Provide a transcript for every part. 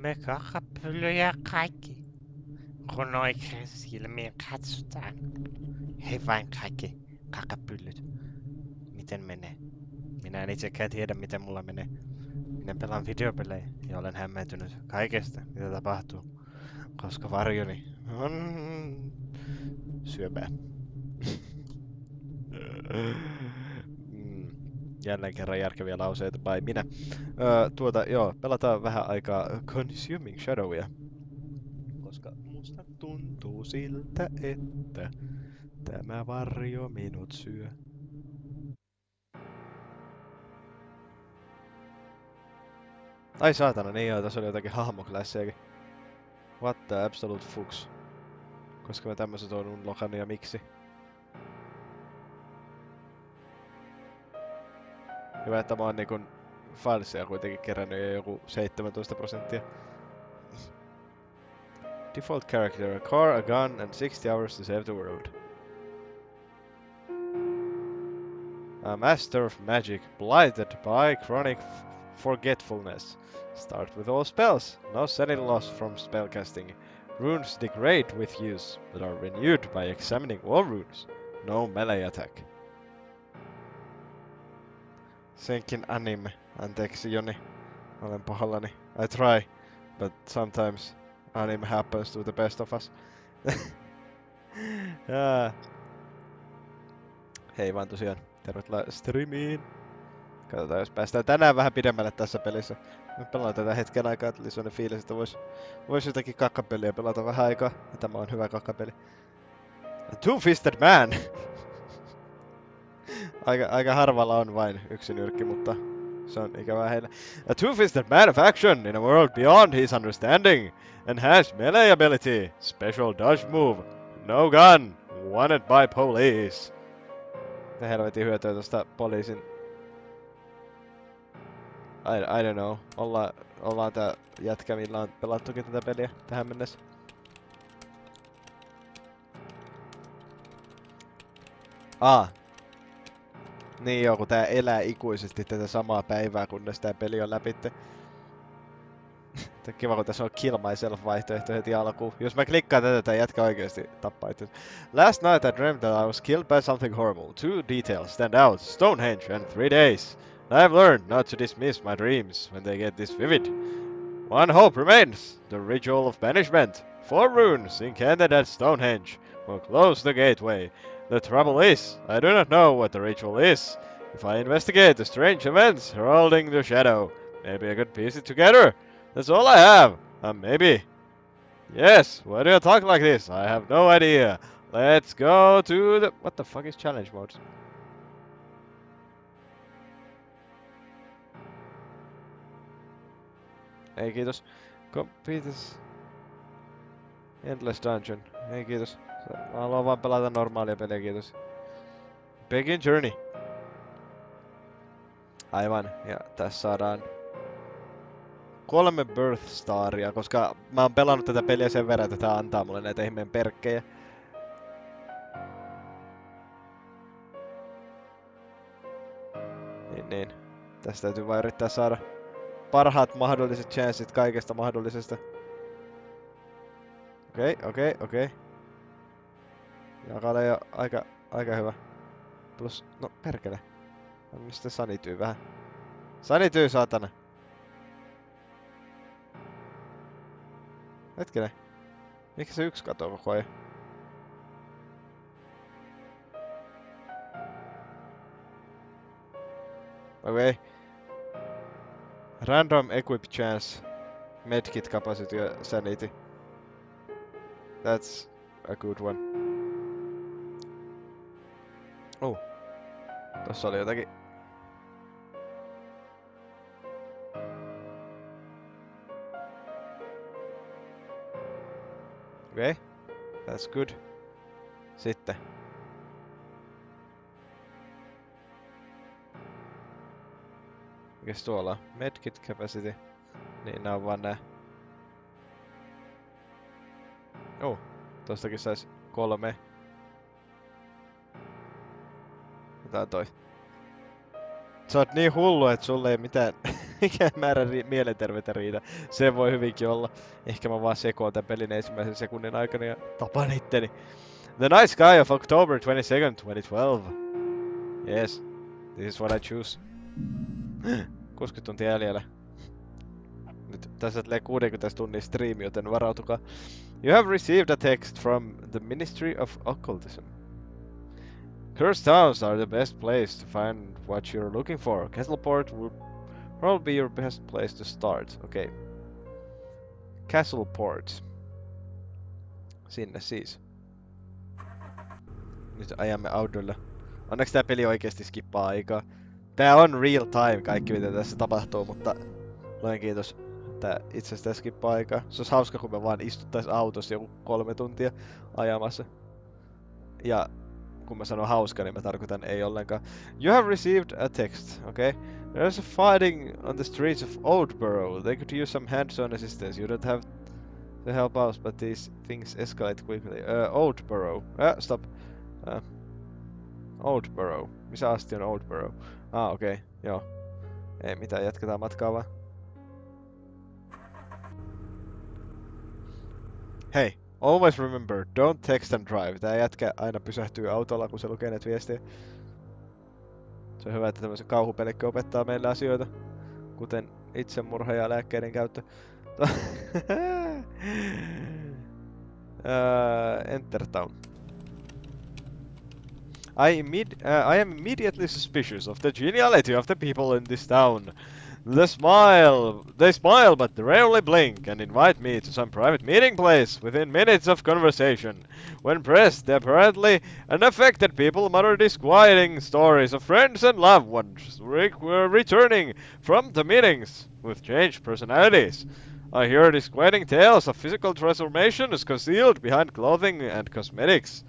me kakapyllyjä kaikki. Kun oikein silmiin katsotaan. Hei vain kaikki kakapyllyt. Miten menee? Minä en itsekään tiedä miten mulla menee. Minä pelaan videopelejä ja olen hämmentynyt kaikesta mitä tapahtuu. Koska varjoni on syöpää. Jälleen kerran järkeviä lauseita by minä. Joo, pelataan vähän aikaa Consuming Shadowia. Koska musta tuntuu siltä, että tämä varjo minut syö. Ai saatana, niin joo, tässä oli jotakin hahmoklassejakin. What the absolute fucks. Koska mä tämmöset on unlockannut ja miksi? Hyvä, että mä oon niinku falsia kuitenkin kerännyt jo joku 17%. Default character, a car, a gun, and 60 hours to save the world. A master of magic, blighted by chronic forgetfulness. Start with all spells. No setting loss from spellcasting. Runes degrade with use, but are renewed by examining all runes. No melee attack. Senkin anime. Anteeksi Joni. Olen pahallani. I try, but sometimes anime happens to the best of us. Hei vaan tosiaan. Tervetuloa streamiin. Katsotaan jos päästään tänään vähän pidemmälle tässä pelissä. Me pelaan tätä hetken aikaa, että oli sellainen fiilis, että vois jotakin kakkapeliä pelata vähän aikaa. Ja tämä on hyvä kakkapeli. A Two-Fisted Man! aika harvalla on vain yksi nyrkki, mutta se on ikävää heille. A Two-Fisted Man of action in a world beyond his understanding. Enhanced melee ability. Special dodge move. No gun. Wanted by police. Mitä helvetin hyötyä tosta poliisin... I don't know. Ollaan tää jätkä, millä on pelattukin tätä peliä tähän mennessä. Niin joo, kun tää elää ikuisesti tätä samaa päivää, kunnes tää peli on läpitte. Kiva, kun tässä on Kill Myself vaihtoehto heti alkuun. Jos mä klikkaan tätä, tää jätkä oikeesti tappaa itse. Last night I dreamt that I was killed by something horrible. 2 details stand out. Stonehenge and 3 days. I've learned not to dismiss my dreams when they get this vivid. One hope remains. The ritual of banishment. 4 runes incanted at Stonehenge will close the gateway. The trouble is, I do not know what the ritual is. If I investigate the strange events heralding the shadow, maybe I could piece it together. That's all I have. Maybe. Yes, why do you talk like this? I have no idea. Let's go to the... What the fuck is challenge mode? Ei kiitos. Complete this... Endless Dungeon. Ei kiitos. Mä haluan vaan pelata normaalia peliä, kiitos. Begin Journey. Aivan, ja tässä saadaan 3 Birth Staria, koska mä oon pelannut tätä peliä sen verran, että tää antaa mulle näitä ihmeen perkkejä. Niin. Tästä täytyy vaan yrittää saada parhaat mahdolliset chanssit kaikesta mahdollisesta. Okei. Jakale jo aika hyvä. Plus, no perkele. Mistä sanityy vähän? Sanityy, saatana! Hetkinen. Mikä se yksi katoo koko ajan? Okei. Random equip chance. Medkit capacity ja sanity. That's a good one. Oh. Tossa oli jotakin. Okei. That's good. Sitten. Mikäs tuolla on? Medkit capacity. Niin nää on vaan nää. Oh. Tostakin sais 3. Mitä on toi? Sä oot niin hullu, että sulle ei mitään mikään määrä mielenterveyttä riitä. Se voi hyvinkin olla. Ehkä mä vaan sekoon tän pelin ensimmäisen sekunnin aikana ja tapan itteni. The Night Sky of October 22nd, 2012. Yes, this is what I choose. 60 tuntia jäljellä. Nyt tässä tulee 60 tunnin striimi, joten varautukaa. You have received a text from the Ministry of Occultism. Cursed towns are the best place to find what you're looking for. Castleport will probably be your best place to start. Okay. Castleport. Sinne siis. Nyt ajamme autolla. Onneksi tää peli oikeesti skippaa aikaa. Tää on real time kaikki mitä tässä tapahtuu, mutta loen kiitos. Tää itsestään skippaa aikaa. Se olisi hauska kun me vaan istuttais autossa joku 3 tuntia ajamassa. Ja kun mä sanon hauska, niin mä tarkoitan ei ollenkaan. You have received a text, okay? There's a fighting on the streets of Oldborough. They could use some hands-on assistance. You don't have to help out, but these things escalate quickly. Oldborough. Stop. Oldborough. Missä asti on Oldborough? Okei. Okay. Joo. Ei mitään, jatketaan matkaa vaan. Hei, always remember, don't text and drive. Tää jätkä aina pysähtyy autolla, kun se lukee näitä viestejä. Se on hyvä, että tämmöisen kauhupelikki opettaa meille asioita, kuten itsemurha ja lääkkeiden käyttö. Enter town. I am immediately suspicious of the geniality of the people in this town. They smile, but rarely blink, and invite me to some private meeting place within minutes of conversation. When pressed, the apparently unaffected people mutter disquieting stories of friends and loved ones returning from the meetings with changed personalities. I hear disquieting tales of physical transformations concealed behind clothing and cosmetics.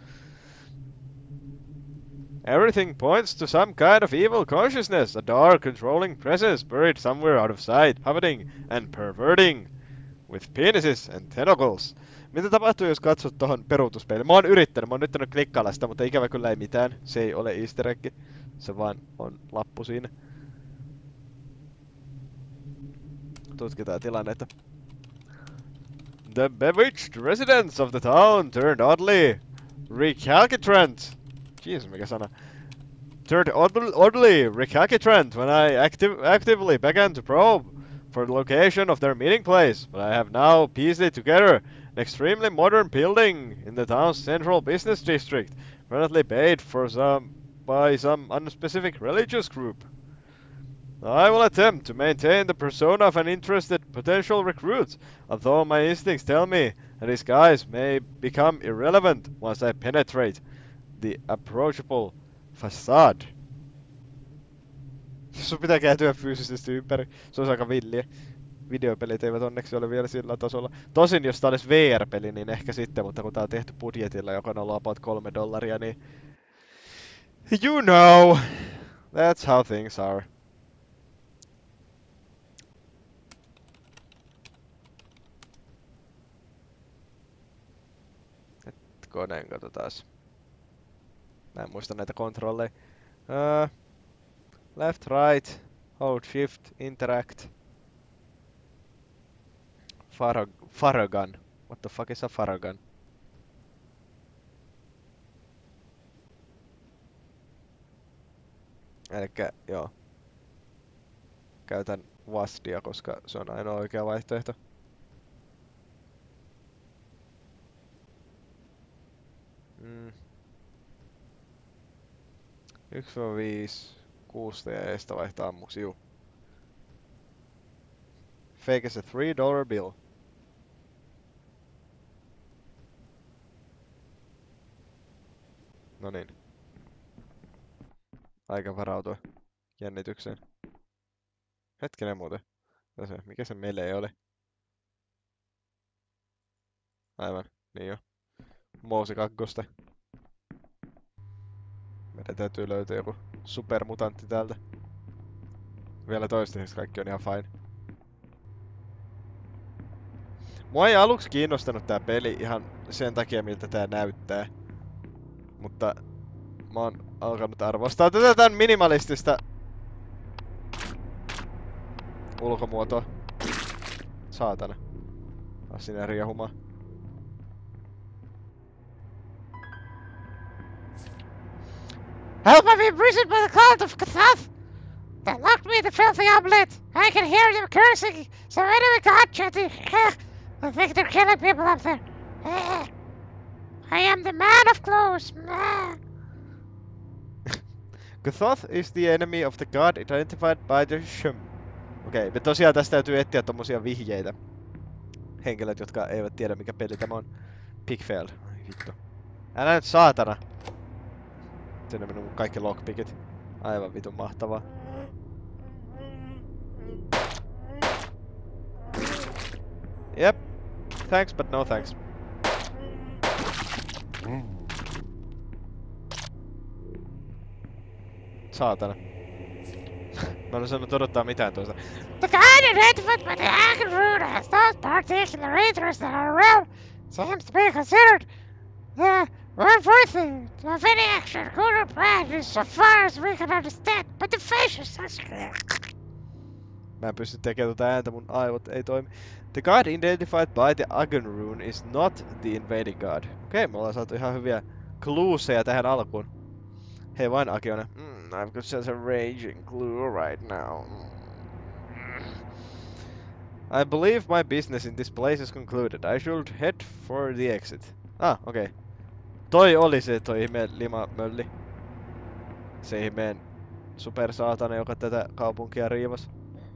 Everything points to some kind of evil consciousness, a dark, controlling presence buried somewhere out of sight, coveting and perverting, with penises and tentacles. Mitä tapahtuu, jos katsot tohon peruutuspeiliin? Mä oon yrittänyt klikkailla sitä, mutta ikävä kyllä ei mitään. Se ei ole easter egg. Se vaan on lappu siinä. Tutkitaan tilannetta. The bewitched residents of the town turned oddly recalcitrant. Jesus, mikä sana. Turned oddly recalcitrant when I actively began to probe for the location of their meeting place, but I have now pieced together an extremely modern building in the town's central business district, apparently paid for by some unspecific religious group. I will attempt to maintain the persona of an interested potential recruit, although my instincts tell me that his guise may become irrelevant once I penetrate the approachable facade. Sun pitää kääntyä fyysisesti ympäri. Se olisi aika villiä. Videopelit eivät onneksi ole vielä sillä tasolla. Tosin jos tää olisi VR-peli, niin ehkä sitten, mutta kun tää on tehty budjetilla, joka on ollut about $3, niin... You know! That's how things are. Hetkonen, katsotaas. Mä en muista näitä kontrolleja. Left, right, hold shift, interact. Faragon. What the fuck is a Faragon? Elikkä, joo. Käytän WASDia, koska se on ainoa oikea vaihtoehto. Mm. 1-5, 6 ja eestä vaihtaa ammuksi, juu. Fake is a $3 bill. No niin. Aika varautua jännitykseen. Hetkinen muuten. Mikä se melee oli? Aivan, niin jo. Moosikakkosta. Meidän täytyy löytää joku supermutantti täältä. Vielä toistaiseksi kaikki on ihan fine. Mua ei aluksi kiinnostanut tää peli ihan sen takia miltä tää näyttää. Mutta mä oon alkanut arvostaa tätä tän minimalistista ulkomuotoa. Saatana. Sinne riehumaan. Help, I've been imprisoned by the cult of Kathath! They locked me in the filthy omelet! I can hear them cursing! Some enemy god chanting! I think they're killing people up there! I am the man of clothes! Kathoth is the enemy of the god identified by the Shm. Okei, me tosiaan tästä täytyy etsiä tommosia vihjeitä. Henkilöt, jotka eivät tiedä mikä peli tämä on. Pigfail. Ai vittu. Älä nyt saatana! Sinne meni mun kaikki lockpickit. Aivan vitun mahtavaa. Yep. Thanks, but no thanks. Saatana. Mä en osannut odottaa mitään tuosta. The god identified by the Agon rune has no particular interest in our realm. Seems to be considered unworthy of any action, good or bad, is so far as we can understand. But the face is such. Mä en pysty tekemään tuota ääntä, mun aivot ei toimi. The god identified by the Agon rune is not the invading god. Okei, me ollaan saatu ihan hyviä clueseja tähän alkuun. Hei vain Akione. I've got such a raging clue right now. I believe my business in this place is concluded. I should head for the exit. Okei. Toi oli se toi ihmeen limamölli. Se ihmeen supersaatana, joka tätä kaupunkia riivas.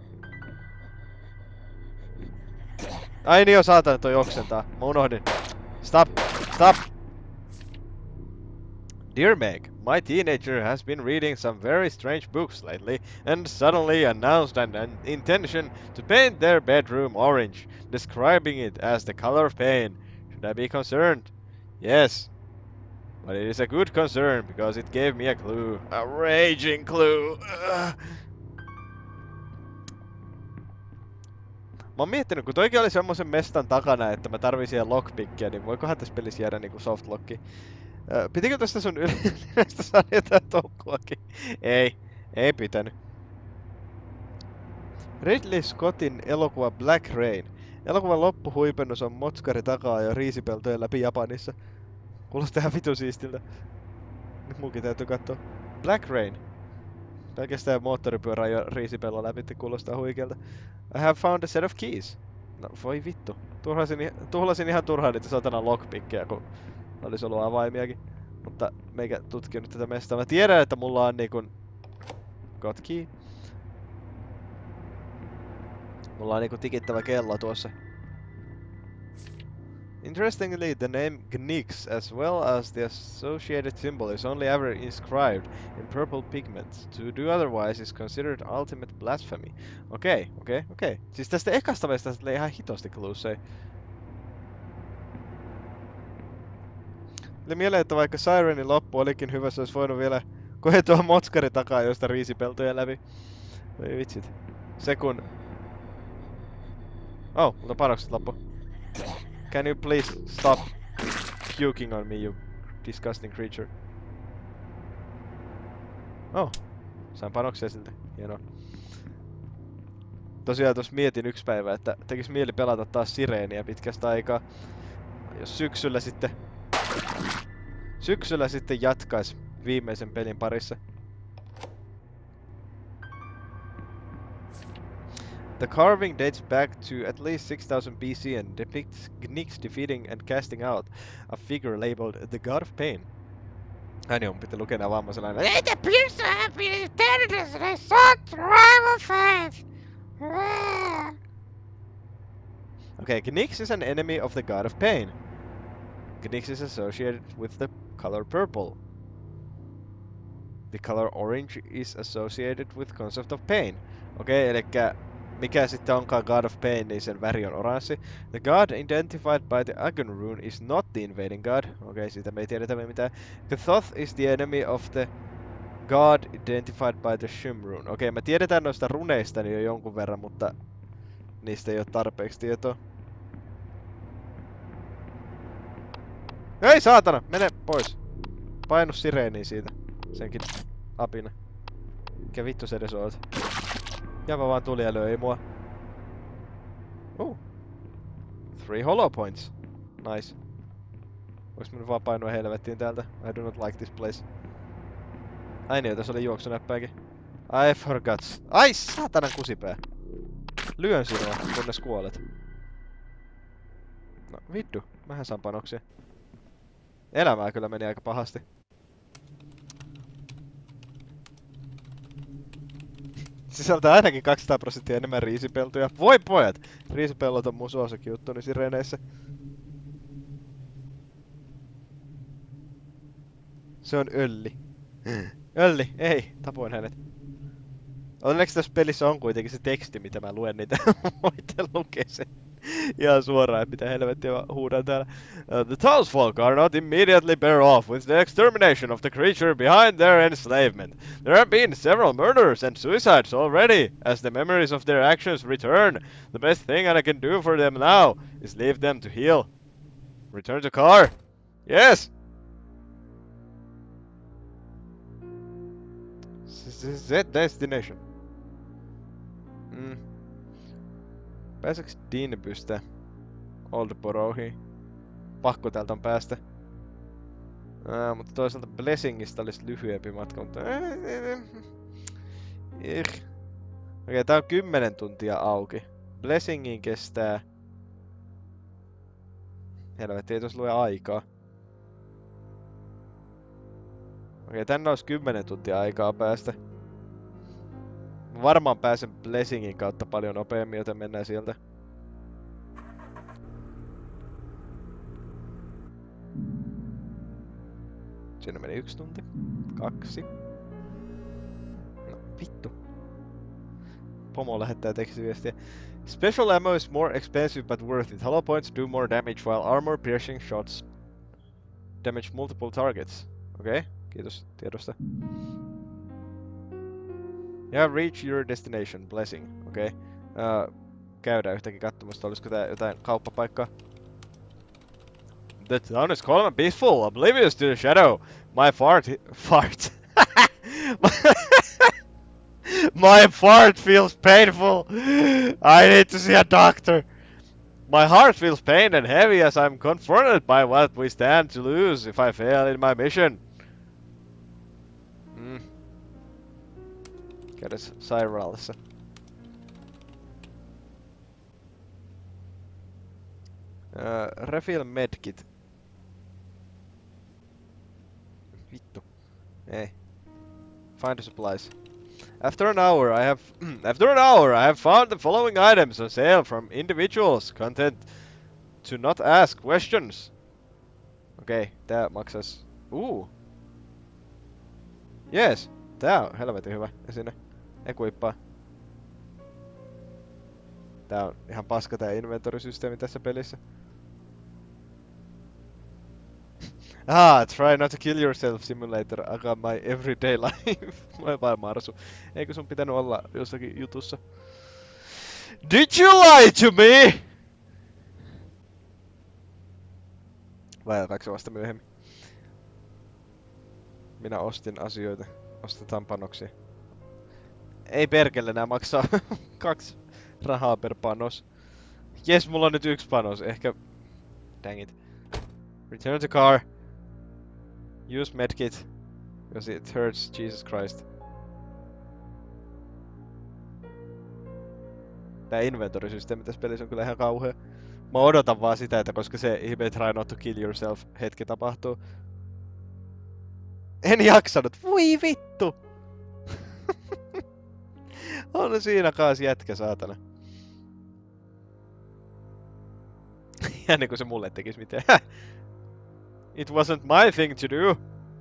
Ai niin jo saatana toi oksentaa. Mä unohdin. Stop! Stop! Dear Meg, my teenager has been reading some very strange books lately and suddenly announced an intention to paint their bedroom orange, describing it as the color of pain. Should I be concerned? Yes. But it is a good concern because it gave me a clue. A raging clue. Mä oon miettinyt, kun toikin oli semmosen mestan takana, että mä tarvin siihen lockpickia, niin voikohan tässä pelissä jäädä niinku softlocki? Pitikö tästä sun yleistä saada jotain toukkuakin? Ei pitänyt. Ridley Scottin elokuva Black Rain. Elokuvan loppuhuipennus on motskari takaa ja riisipeltojen läpi Japanissa. Kuulostaa ihan vitun siistiltä. Nyt munkin täytyy katsoa. Black Rain. Pelkästään moottoripyörä ja riisipellon läpi kuulostaa huikealta. I have found a set of keys. No voi vittu. Tuhlasin ihan turhaan niitä satana lockpickkejä, kun olisi ollut avaimiakin. Mutta meikä tutkinut tätä mestaa. Mä tiedän, että mulla on niinkun got key. Mulla on niinku tikittävä kello tuossa. Interestingly, the name Gnix, as well as the associated symbol, is only ever inscribed in purple pigments. To do otherwise is considered ultimate blasphemy. Okei. Siis tästä ekasta mestasta tulee ihan hitosti cluesei. Tuli mieleen, että vaikka Sirenin loppu olikin hyvä, se olisi voinut vielä koetua motskari takaa josta riisipeltoja läpi. Voi vitsit. Se kun... Oh, mutta panokset loppu. Can you please stop puking on me, you disgusting creature? Oh, sain panoksia siltä. Hienoa. Tosiaan tuossa mietin yksi päivä, että tekis mieli pelata taas Sireeniä pitkästä aikaa. Jos syksyllä sitten jatkais viimeisen pelin parissa. The carving dates back to at least 6000 BC and depicts Gnix defeating and casting out a figure labeled the God of Pain. Ääni on pitää lukea nää vammaisella aina. It appears to have been intended as an assault to rival faith. Okay, Gnix is an enemy of the God of Pain. Gnix is associated with the color purple. The color orange is associated with concept of pain. Okei, elikkä mikä sitten onkaan God of Pain, niin sen väri on oranssi. The god identified by the Agon rune is not the invading god. Okei, siitä me ei tiedetä mitään. Kathoth is the enemy of the god identified by the Shm rune. Okei, me tiedetään noista runeista niin jo jonkun verran, mutta niistä ei ole tarpeeksi tietoa. Ei saatana! Mene pois! Painu sireeniin siitä. Senkin apina. Mikä vittu se edes oot? Java vaan tuli ja löi mua. Oh. 3 hollow points. Nice. Voiks minun vaan painua helvettiin täältä? I do not like this place. Ai niin, tässä oli juoksunäppääkin. I forgot. Ai saatanan kusipää. Lyön sinua, kunnes kuolet. No vittu, mähän saan panoksia. Elämää kyllä meni aika pahasti. Sisältää ainakin 200% enemmän riisipeltoja. Voi pojat! Riisipellot on mun suosikkijuttu niin Sireneissä. Se on Ölli. Ölli, ei, tapoin hänet. Onneksi tässä pelissä on kuitenkin se teksti, mitä mä luen niitä. Voitte lukea sen ihan suoraan, että mitä helvettiä mä huudan täällä. The townsfolk are not immediately better off with the extermination of the creature behind their enslavement. There have been several murders and suicides already. As the memories of their actions return, the best thing I can do for them now is leave them to heal. Return to car. Yes! Z destination. Pääseks Dinbystä Oldboroughiin? Pakko täältä on päästä. Mutta toisaalta Blessingista olisi lyhyempi matka, mutta... Okei, tää on 10 tuntia auki. Blessingiin kestää... Helvetti, ei tuossa lue aikaa. Okei, tänne olisi 10 tuntia aikaa päästä. Varmaan pääsen Blessingin kautta paljon nopeammin, joten mennään sieltä. Siinä meni 1 tunti. 2. No, vittu. Pomo lähettää tekstiviestiä. Special ammo is more expensive but worth it. Hollow points do more damage while armor piercing shots damage multiple targets. Okei, kiitos tiedosta. You have reached your destination. Blessing. Okei. Käydään yhtäkin katsomassa, olisiko tää jotain kauppapaikkaa. The town is calm and peaceful, oblivious to the shadow. My fart... My fart feels painful. I need to see a doctor. My heart feels pain and heavy as I'm confronted by what we stand to lose if I fail in my mission. Käydäs sairaalassa. Refill medkit. Vittu. Ei. Find the supplies. After an hour I have found the following items on sale from individuals content to not ask questions. Okei, tää maksas. Yes, tää on helvetin hyvä esine. Equippaa. Tää on ihan paska tää inventorisysteemi tässä pelissä. Try not to kill yourself simulator. I got my everyday life. Moi vai Marsu. Eikö sun pitänyt olla jossakin jutussa? Did you lie to me? Vai alkaako se vasta myöhemmin? Minä ostin asioita. Ostetaan panoksia. Ei perkele, nää maksaa 2 rahaa per panos. Jes, mulla on nyt 1 panos. Ehkä... Dang it. Return to car. Use medkit. Because it hurts, Jesus Christ. Tää inventorisysteemi tässä pelissä on kyllä ihan kauhea. Mä odotan vaan sitä, että koska se ihme try not to kill yourself hetki tapahtuu. En jaksanut. Voi vittu! On siinä kaas jätkä, saatana. Ja niin kuin se mulle tekis mitään. It wasn't my thing to do.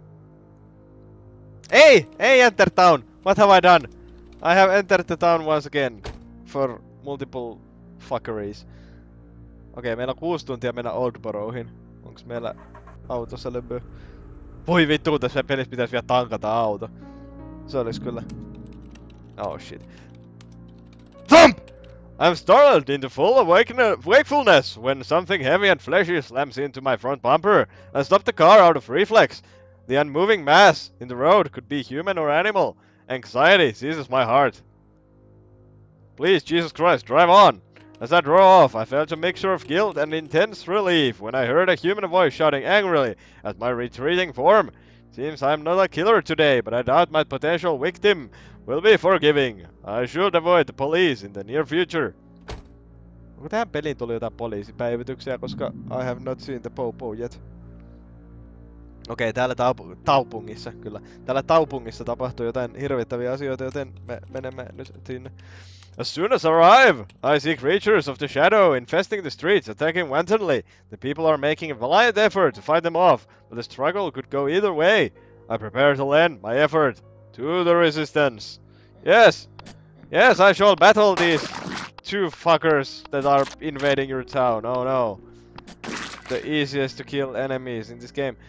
Ei enter town! What have I done? I have entered the town once again. For multiple fuckeries. Okei, meillä on 6 tuntia mennä Oldboroughiin. Onks meillä autossa lömpöä? Voi vittu, tässä pelissä pitäis vielä tankata auto. Se olis kyllä. Oh shit. Thump! I'm startled into full wakefulness when something heavy and fleshy slams into my front bumper. I stop the car out of reflex. The unmoving mass in the road could be human or animal. Anxiety seizes my heart. Please, Jesus Christ, drive on! As I drove off, I felt a mixture of guilt and intense relief when I heard a human voice shouting angrily at my retreating form. Seems I'm not a killer today, but I doubt my potential victim will be forgiving. I should avoid the police in the near future. Onko tähän peliin tuli jotain poliisipäivityksiä, koska I have not seen the Popo yet. Okei, täällä taupungissa, kyllä. Täällä taupungissa tapahtuu jotain hirvittäviä asioita, joten me menemme nyt sinne. As soon as I arrive, I see creatures of the shadow infesting the streets, attacking wantonly. The people are making a valiant effort to fight them off, but the struggle could go either way. I prepare to lend my effort to the resistance. Yes! Yes, I shall battle these two fuckers that are invading your town. Oh no. The easiest to kill enemies in this game.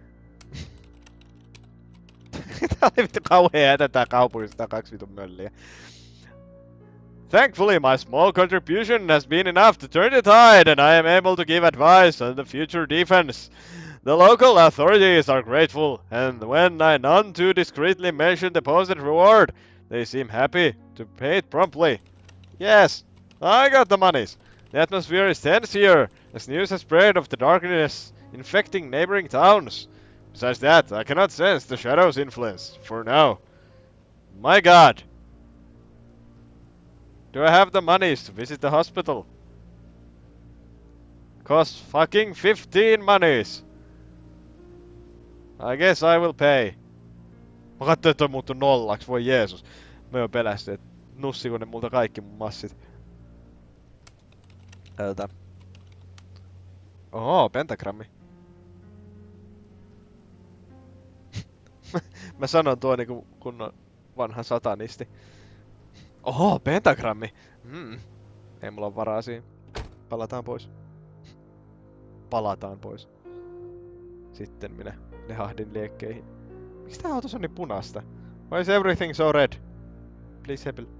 Tää oli vittu kauhea jätetään kaupungista 2 vitun mölliä. Thankfully, my small contribution has been enough to turn the tide, and I am able to give advice on the future defense. The local authorities are grateful, and when I none too discreetly mention the posted reward, they seem happy to pay it promptly. Yes, I got the monies. The atmosphere is tense here, as news has spread of the darkness infecting neighboring towns. Besides that, I cannot sense the shadow's influence, for now. My god! Do I have the monies to visit the hospital? Costs fucking 15 monies! I guess I will pay. Mä katsoin, että toi muuttui nollaks, voi Jeesus. Mä jo pelästyin, että nussiko ne multa kaikki mun massit. Oho, pentagrammi. Mä sanon tuo niinku kunnon vanha satanisti. Oho, pentagrammi! Ei mulla ole varaa siihen. Palataan pois. Palataan pois. Sitten minä lehahdin liekkeihin. Miksi tää autos on niin punaista? Why is everything so red? Please help.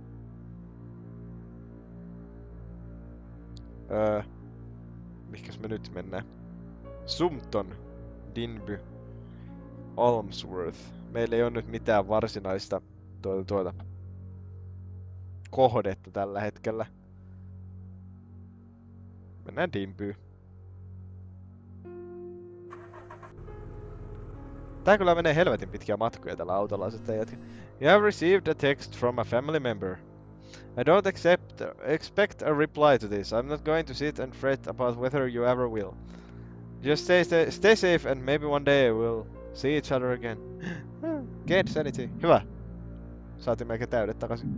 Mihinkäs me nyt mennään? Sumpton. Dinby. Almsworth. Meillä ei ole nyt mitään varsinaista kohdetta tällä hetkellä. Mennään Dinbyyn. Tää kyllä menee helvetin pitkiä matkoja tällä autolla sitten jätkä. You have received a text from a family member. I don't expect a reply to this. I'm not going to sit and fret about whether you ever will. Just stay safe and maybe one day we'll see each other again. Gain sanity. Hyvä. Saatiin melkein täydet takaisin.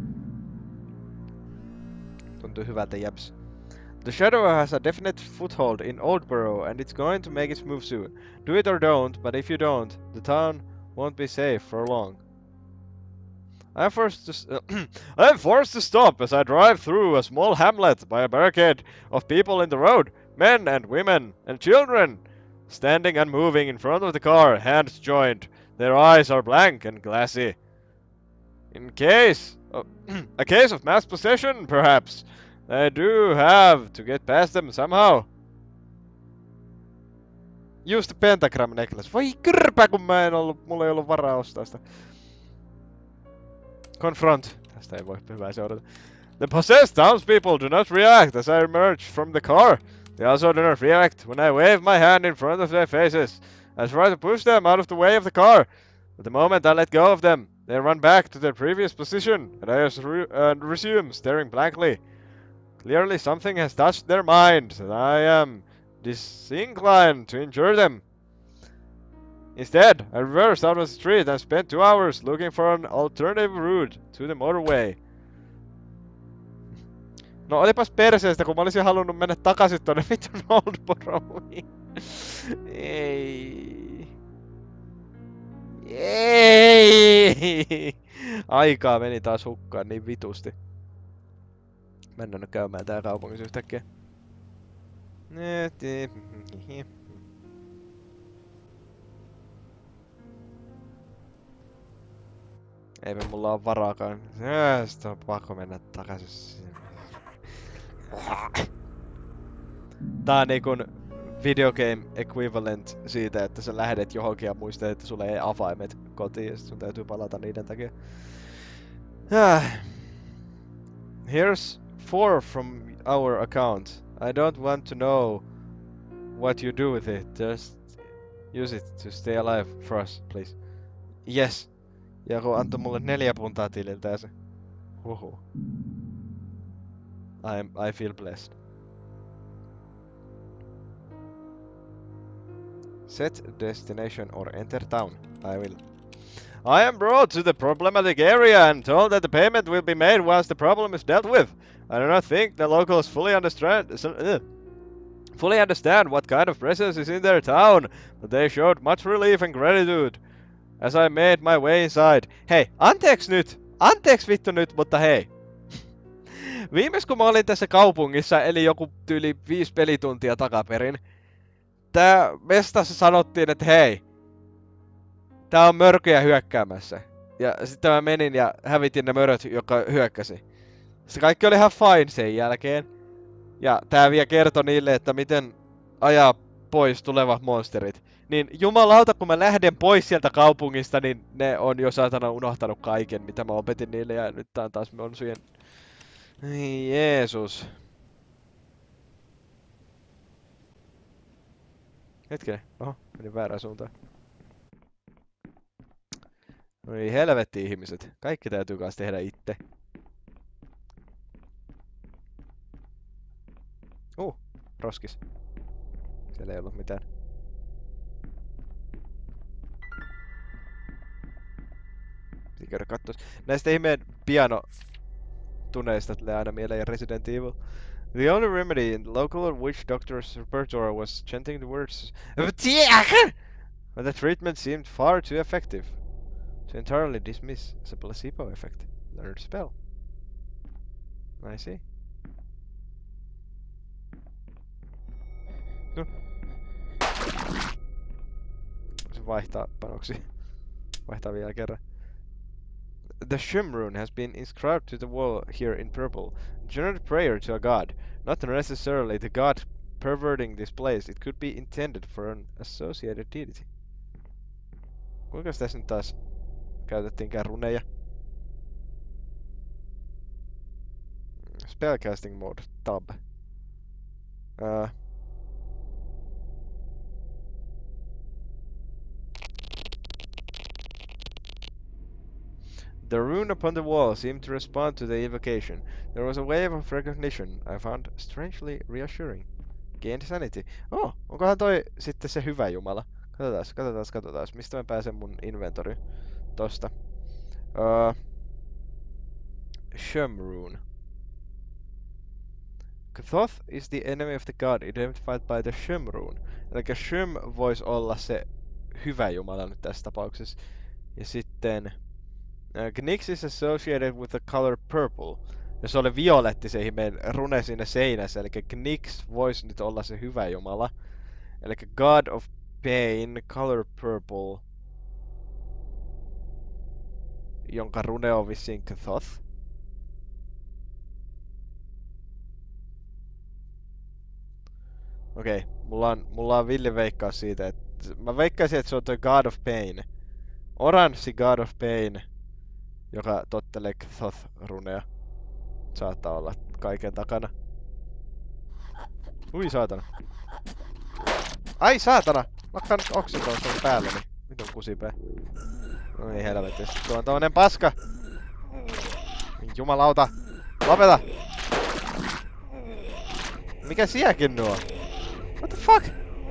Tuntuu hyvältä jäps. The Shadow has a definite foothold in Oldborough and it's going to make its move soon. Do it or don't, but if you don't, the town won't be safe for long. I'm forced to stop as I drive through a small hamlet by a barricade of people in the road, men and women and children, standing unmoving in front of the car, hands joined. Their eyes are blank and glassy. A case of mass possession, perhaps. I do have to get past them somehow. Just pentagram necklace. Voi kyrpä, kun mulla ei ollut varaa ostaa sitä. Confront. Tästä ei voi hyvää seurata. The possessed townspeople do not react as I emerge from the car. They also do not react when I wave my hand in front of their faces. I try to push them out of the way of the car. But the moment I let go of them, they run back to their previous position, and I resume staring blankly. Clearly something has touched their minds, and I am disinclined to injure them. Instead, I reversed out of the street and spent 2 hours looking for an alternative route to the motorway. No olipas perseestä, kun mä olisin halunnut mennä takaisin tonne vitun Oldboroughiin. Ei. Ei. Aikaa meni taas hukkaan niin vitusti. Mennään nyt käymään tää kaupungissa yhtäkkiä. Eipä mulla oo varaakaan. Sitten on pakko mennä takaisin. Tää on niinkun videogame equivalent siitä, että sä lähdet johonkin ja muistat, että sulle ei avaimet kotiin ja sit sun täytyy palata niiden takia. Here's 4 from our account. I don't want to know what you do with it. Just use it to stay alive for us, please. Yes. Ja kun antoi mulle 4 puntaa tililtä ja se. Huhu. I feel blessed. Set destination or enter town. I will. I am brought to the problematic area and told that the payment will be made once the problem is dealt with. I do not think the locals fully understand what kind of presence is in their town, but they showed much relief and gratitude as I made my way inside. Hei, anteeksi nyt! Anteeksi vittu nyt, mutta hei! Viimeis kun mä olin tässä kaupungissa, eli joku tyyli 5 pelituntia takaperin, tää mestassa sanottiin, että hei, tää on mörköjä hyökkäämässä. Ja sitten mä menin ja hävitin ne möröt, jotka hyökkäsi. Se kaikki oli ihan fine sen jälkeen. Ja tää vielä kertoi niille, että miten ajaa pois tulevat monsterit. Niin jumalauta, kun mä lähden pois sieltä kaupungista, niin ne on jo saatana unohtanut kaiken, mitä mä opetin niille. Ja nyt tää on taas monsujen... Ei Jeesus. Hetkinen. Oho, menin väärään suuntaan. Oi helvetti ihmiset. Kaikki täytyy kans tehdä itse. Roskis. Siellä ei ollut mitään. Piti käydä katsoa. Näistä ihmeen piano-tuneista tulee aina mieleen Resident Evil. The only remedy in the local witch doctor's repertoire was chanting the words but the treatment seemed far too effective to entirely dismiss as a placebo effect. Learn spell. I see. No. Se vaihtaa panoksi. Vaihtaa vielä kerran. The Shim rune has been inscribed to the wall here in purple. General prayer to a god. Not necessarily the god perverting this place. It could be intended for an associated deity. Kuinka tässä nyt taas käytettiinkään runeja? Spellcasting mode. Tab. The rune upon the wall seemed to respond to the evocation. There was a wave of recognition I found strangely reassuring. Gained sanity. Oh, onkohan toi sitten se hyvä jumala? Katsotaan. Mistä mä pääsen mun inventory? Tosta. Shum rune. Ktoth is the enemy of the god identified by the Shum rune. Eli Shum voisi olla se hyvä jumala nyt tässä tapauksessa. Ja sitten... Gnix is associated with the color purple. Ja se oli violetti se ihmeen rune siinä seinässä. Eli Gnix voisi nyt olla se hyvä jumala. Eli God of Pain, color purple. Jonka rune on vissiin Ktoth. Okei, mulla on villi veikkaus siitä, että... Mä veikkaisin, että se on toi God of Pain. Oranssi God of Pain. Joka tottelee Ktoth-runea. Saattaa olla kaiken takana. Ui saatana. Ai saatana! Lakkaa nyt oksikoon sun päälläni. Vitun kusipää. Oi helvetti. Tuo on tommonen paska! Jumalauta! Lopeta! Mikä sielläkin nuo? What the fuck?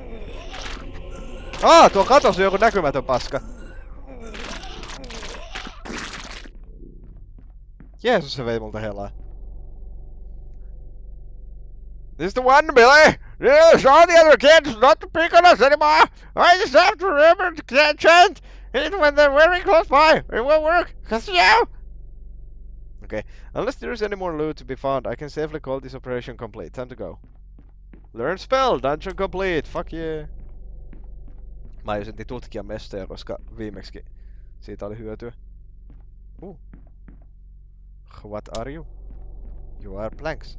Tuo katos on joku näkymätön paska. Jeesus, se vei multa helaa. This is the one, Billy! Yes, all the other kids not to pick on us anymore! I just have to remember to chant it when they're very close by. It won't work, cause you... Okay, unless there's any more loot to be found, I can safely call this operation complete. Time to go. Learn spell, dungeon complete, fuck yeah! Mä aion tutkia mestoja, koska viimeksi siitä oli hyötyä. What are you? You are planks.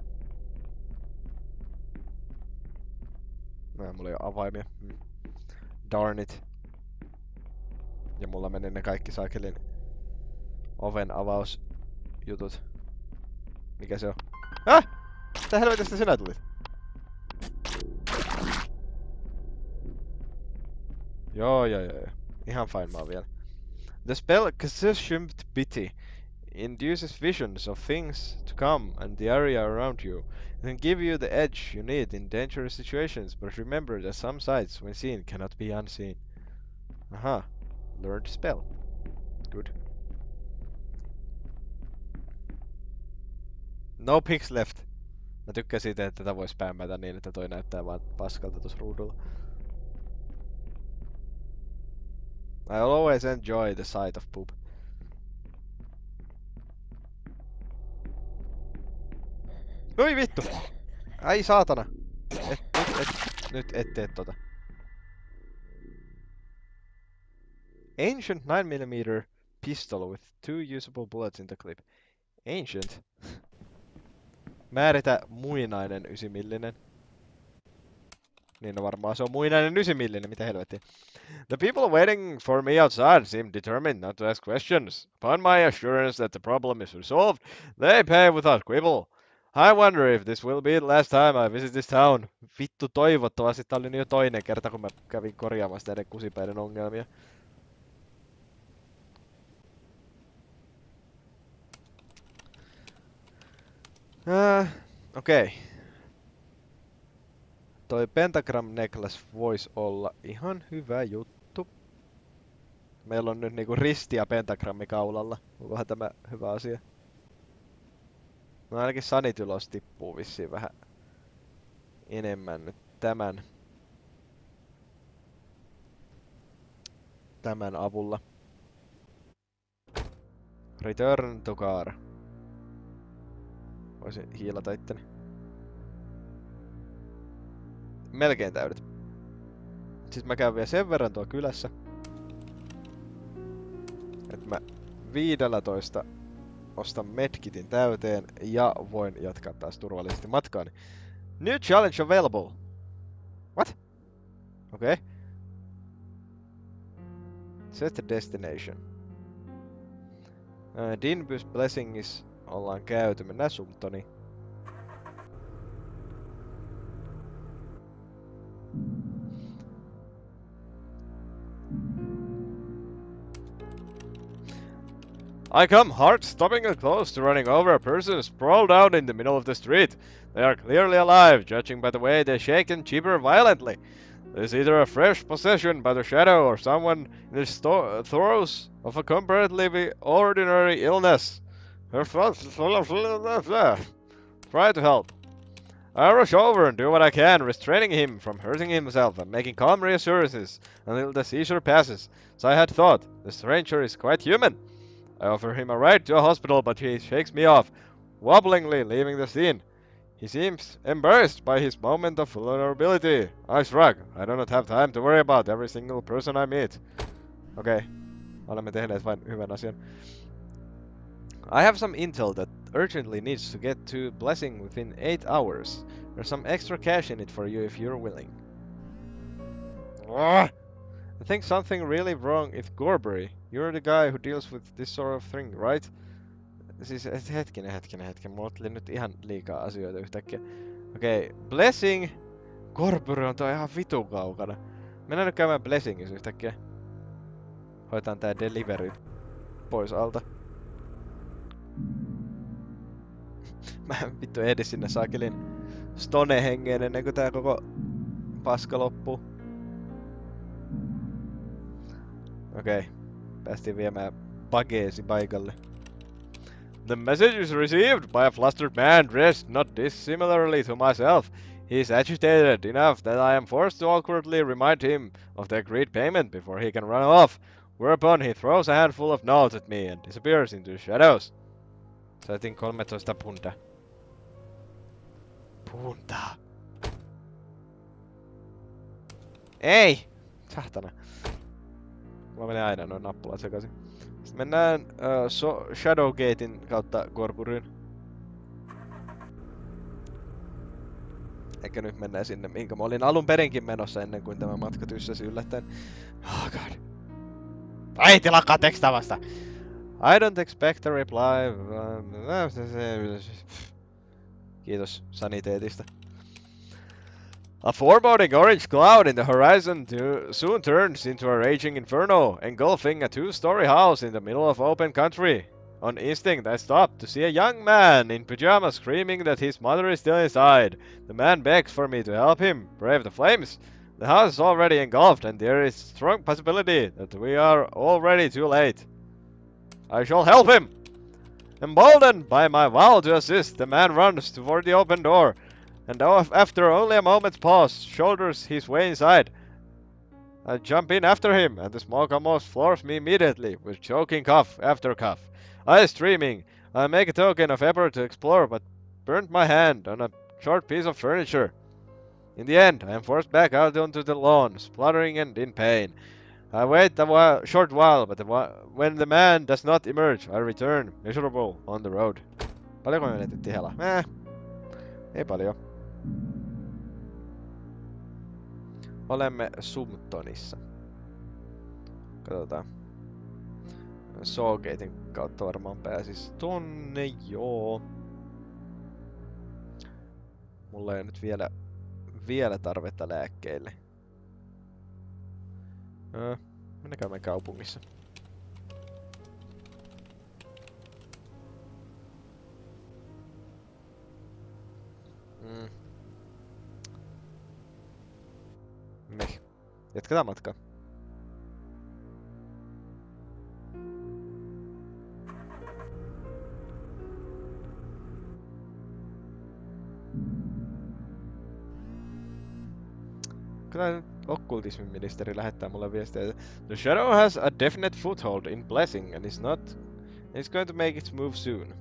Mulla ei oo avaimia. Darn it. Ja mulla meni ne kaikki saakelin oven avausjutut. Mikä se on? Mitä helvetistä sinä tulit? Joo. Ihan fine mä oon vielä. The spell Consumed Pity induces visions of things to come and the area around you. It can give you the edge you need in dangerous situations, but remember that some sights, when seen, cannot be unseen. Aha. Learned spell. Good. No pics left. Mä tykkään siitä, että tätä voi spämmätä niin, että toi näyttää vaan paskalta tuossa ruudulla. I always enjoy the sight of poop. Oi vittu! Ai saatana! Nyt et tee tota. Ancient 9mm pistol with 2 usable bullets in the clip. Ancient? Määritä muinainen 9mm. Niin no varmaan se on muinainen 9mm, mitä helvettiä. The people waiting for me outside seem determined not to ask questions. Upon my assurance that the problem is resolved, they pay without quibble. I wonder if this will be the last time I visit this town. Vittu toivottavasti tää oli jo toinen kerta, kun mä kävin korjaamassa näiden kusipäiden ongelmia. Okei. Toi pentagram necklace voisi olla ihan hyvä juttu. Meillä on nyt niinku risti ja pentagrammi kaulalla. Onkohan tämä hyvä asia? No ainakin sanitylos tippuu vissiin vähän enemmän nyt tämän avulla. Return to car. Voisin hiilata itteni. Melkein täydet. Sitten mä käyn vielä sen verran tuolla kylässä. Että mä 15 ostan medkitin täyteen ja voin jatkaa taas turvallisesti matkaani. New challenge available. What? Okei. Okay. Set the destination. Dinbys Blessingis ollaan käyty. Mennään Sumptoniin. I come heart-stopping and close to running over a person sprawled out in the middle of the street. They are clearly alive, judging by the way they shake and gibber violently. There's either a fresh possession by the shadow or someone in the throes of a comparatively ordinary illness. Try to help. I rush over and do what I can, restraining him from hurting himself and making calm reassurances until the seizure passes. So I had thought, the stranger is quite human. I offer him a ride to a hospital, but he shakes me off, wobblingly leaving the scene. He seems embarrassed by his moment of vulnerability. I shrug. I do not have time to worry about every single person I meet. Okay. Olemme tehneet vain hyvän asian. I have some intel that urgently needs to get to Blessing within 8 hours. There's some extra cash in it for you if you're willing. I think something really wrong with Gorbury. You're the guy who deals with this sort of thing, right? Siis hetkinen. Mulla tuli nyt ihan liikaa asioita yhtäkkiä. Okei, Blessing. Gorbury on toi ihan vitun kaukana. Mennään nyt käymään Blessingissä yhtäkkiä. Hoitaan tää delivery pois alta. Mä vittu ehdin sinne saakelin Stone hengeen ennen kuin tää koko paska loppuu. Okei. Päästiin viemään pageesi paikalle. The message is received by a flustered man dressed not dissimilarly to myself. He is agitated enough that I am forced to awkwardly remind him of the agreed payment before he can run off. Whereupon he throws a handful of notes at me and disappears into the shadows. Saitin 13 puntaa. Puntaa. Ei! Sahtana. Mulla menee aina noin nappulat sekaisin. Sitten mennään Shadowgatein kautta Gorburyyn. Eikä nyt mennään sinne, minkä mä olin alun perinkin menossa ennen kuin tämä matka tyssäsi yllättäen. Oh god. Äiti lakkaa tekstaamasta! I don't expect a reply. Kiitos saniteetista. A foreboding orange cloud in the horizon soon turns into a raging inferno, engulfing a two-story house in the middle of open country. On instinct, I stopped to see a young man in pajamas screaming that his mother is still inside. The man begs for me to help him brave the flames. The house is already engulfed, and there is strong possibility that we are already too late. I shall help him! Emboldened by my vow to assist, the man runs toward the open door, and after only a moment's pause, shoulders his way inside. I jump in after him, and the smoke almost floors me immediately, with choking cough after cough. Eyes streaming, I make a token of effort to explore, but burnt my hand on a short piece of furniture. In the end, I am forced back out onto the lawn, spluttering and in pain. I wait a short while, but when the man does not emerge, I return, miserable, on the road. Paljonko me menetettiin helaa? Ei paljon. Olemme Sumptonissa. Katsotaan. Sawgaten kautta varmaan pääsis tonne, joo. Mulla ei nyt vielä tarvetta lääkkeille. Mennään me kaupungissa. Jatketaan matkaa. Kyllä okkultismin ministeri lähettää mulle viestiä. The shadow has a definite foothold in Blessing and is going to make its move soon.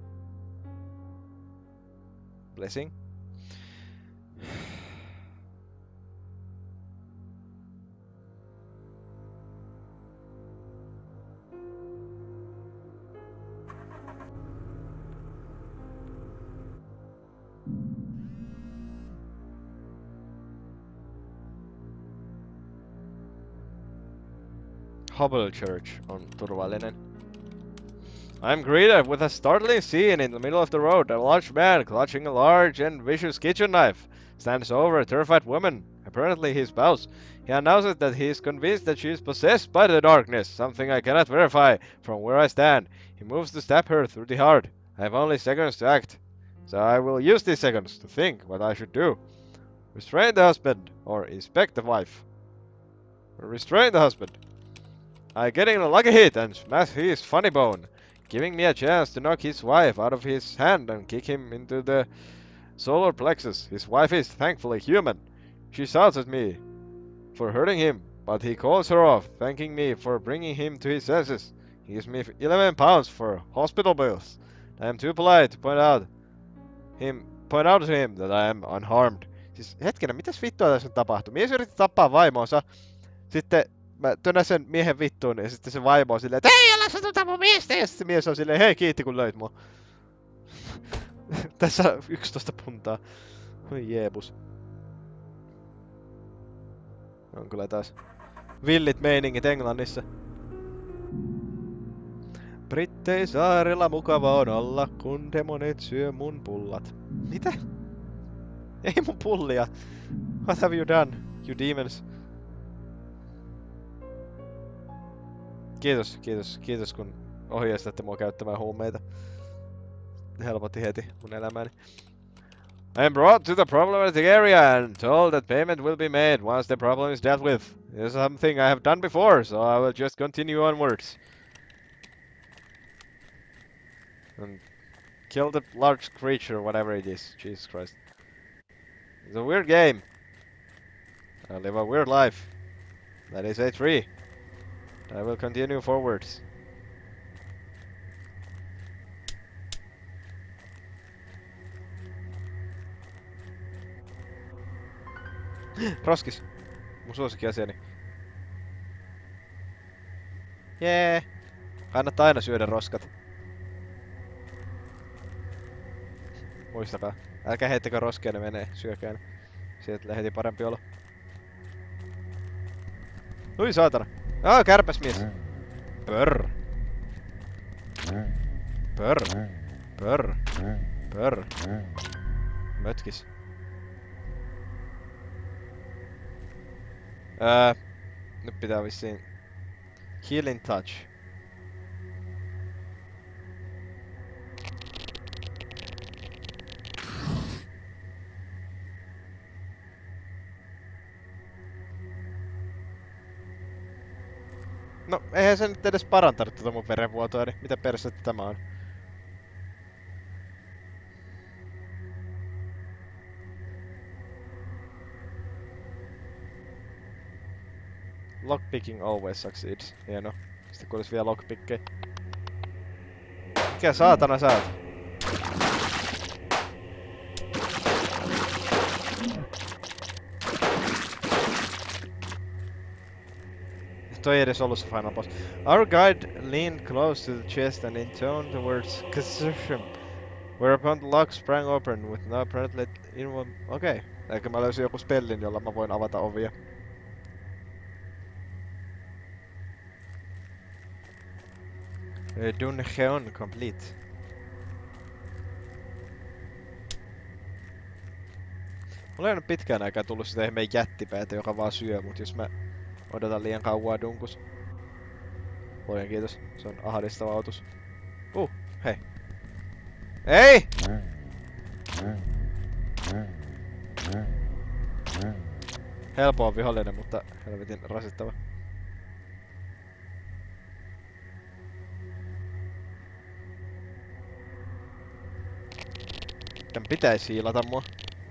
Blessing? Hubble Church on turvallinen. I'm greeted with a startling scene in the middle of the road. A large man clutching a large and vicious kitchen knife stands over a terrified woman, apparently his spouse. He announces that he is convinced that she is possessed by the darkness, something I cannot verify from where I stand. He moves to stab her through the heart. I have only seconds to act, so I will use these seconds to think what I should do. Restrain the husband, or inspect the wife. Restrain the husband. I get in a lucky hit and smash his funny bone, giving me a chance to knock his wife out of his hand and kick him into the solar plexus. His wife is thankfully human. She shouts at me for hurting him, but he calls her off, thanking me for bringing him to his senses. He gives me 11 pounds for hospital bills. I am too polite to point out to him that I am unharmed. Siis hetkinen, mitäs vittua tässä nyt tapahtui? Mies yritti tappaa vaimonsa, sitten mä tönän sen miehen vittuun, ja sitten se vaimo on silleen, että hei, älä satuta mun miestä! Ja sitten se mies on silleen, hei, kiitti kun löit mua. Tässä 11 puntaa. Oi jeebus. On kyllä taas villit meiningit Englannissa. Britteisaarella mukava on olla, kun demonit syö mun pullat. Mitä? Ei mun pullia. What have you done, you demons? Kiitos kun ohjeistatte mua käyttämään huumeita. Helpotti heti mun elämäni. I am brought to the problematic area and told that payment will be made once the problem is dealt with. This is something I have done before, so I will just continue onwards. And kill the large creature, whatever it is. Jesus Christ. It's a weird game. I live a weird life. That is a tree. I will continue forwards. Roskis. Mun suosikkiasiani. Jee. Kannattaa aina syödä roskat. Muistakaa. Älkää heittäkö roskia, ne menee. Syökää ne. Sieltä tulee heti parempi olo. Ui saatana. Kärpäsmies. Pörr. Pörr. Pörr. Pörr. Mötkis. Nyt pitää vissiin... Healing Touch. No, eihän se nyt edes parantanut tätä mun verenvuotoa, niin mitä persettä tämä on? Lockpicking always succeeds. Hieno. Sitten kun olisi vielä lockpickejä. Mikä saatana sä oot? Toi ei edes ollut se final boss. Our guide leaned close to the chest and intoned the words Kazurshim. Whereupon the lock sprang open with no apparently anyone... Okei. Eikä mä löysin joku spellin, jolla mä voin avata ovia. Dungeon complete. Mulla ei ole pitkään aikaa tullut sitä ihmeen jättipäätä, joka vaan syö, mut jos mä odotan liian kauan dunkus. Luojan kiitos, se on ahdistava otus. Hei. Ei! Helppo on vihollinen, mutta helvetin rasittava. Tän pitäisi hiilata mua.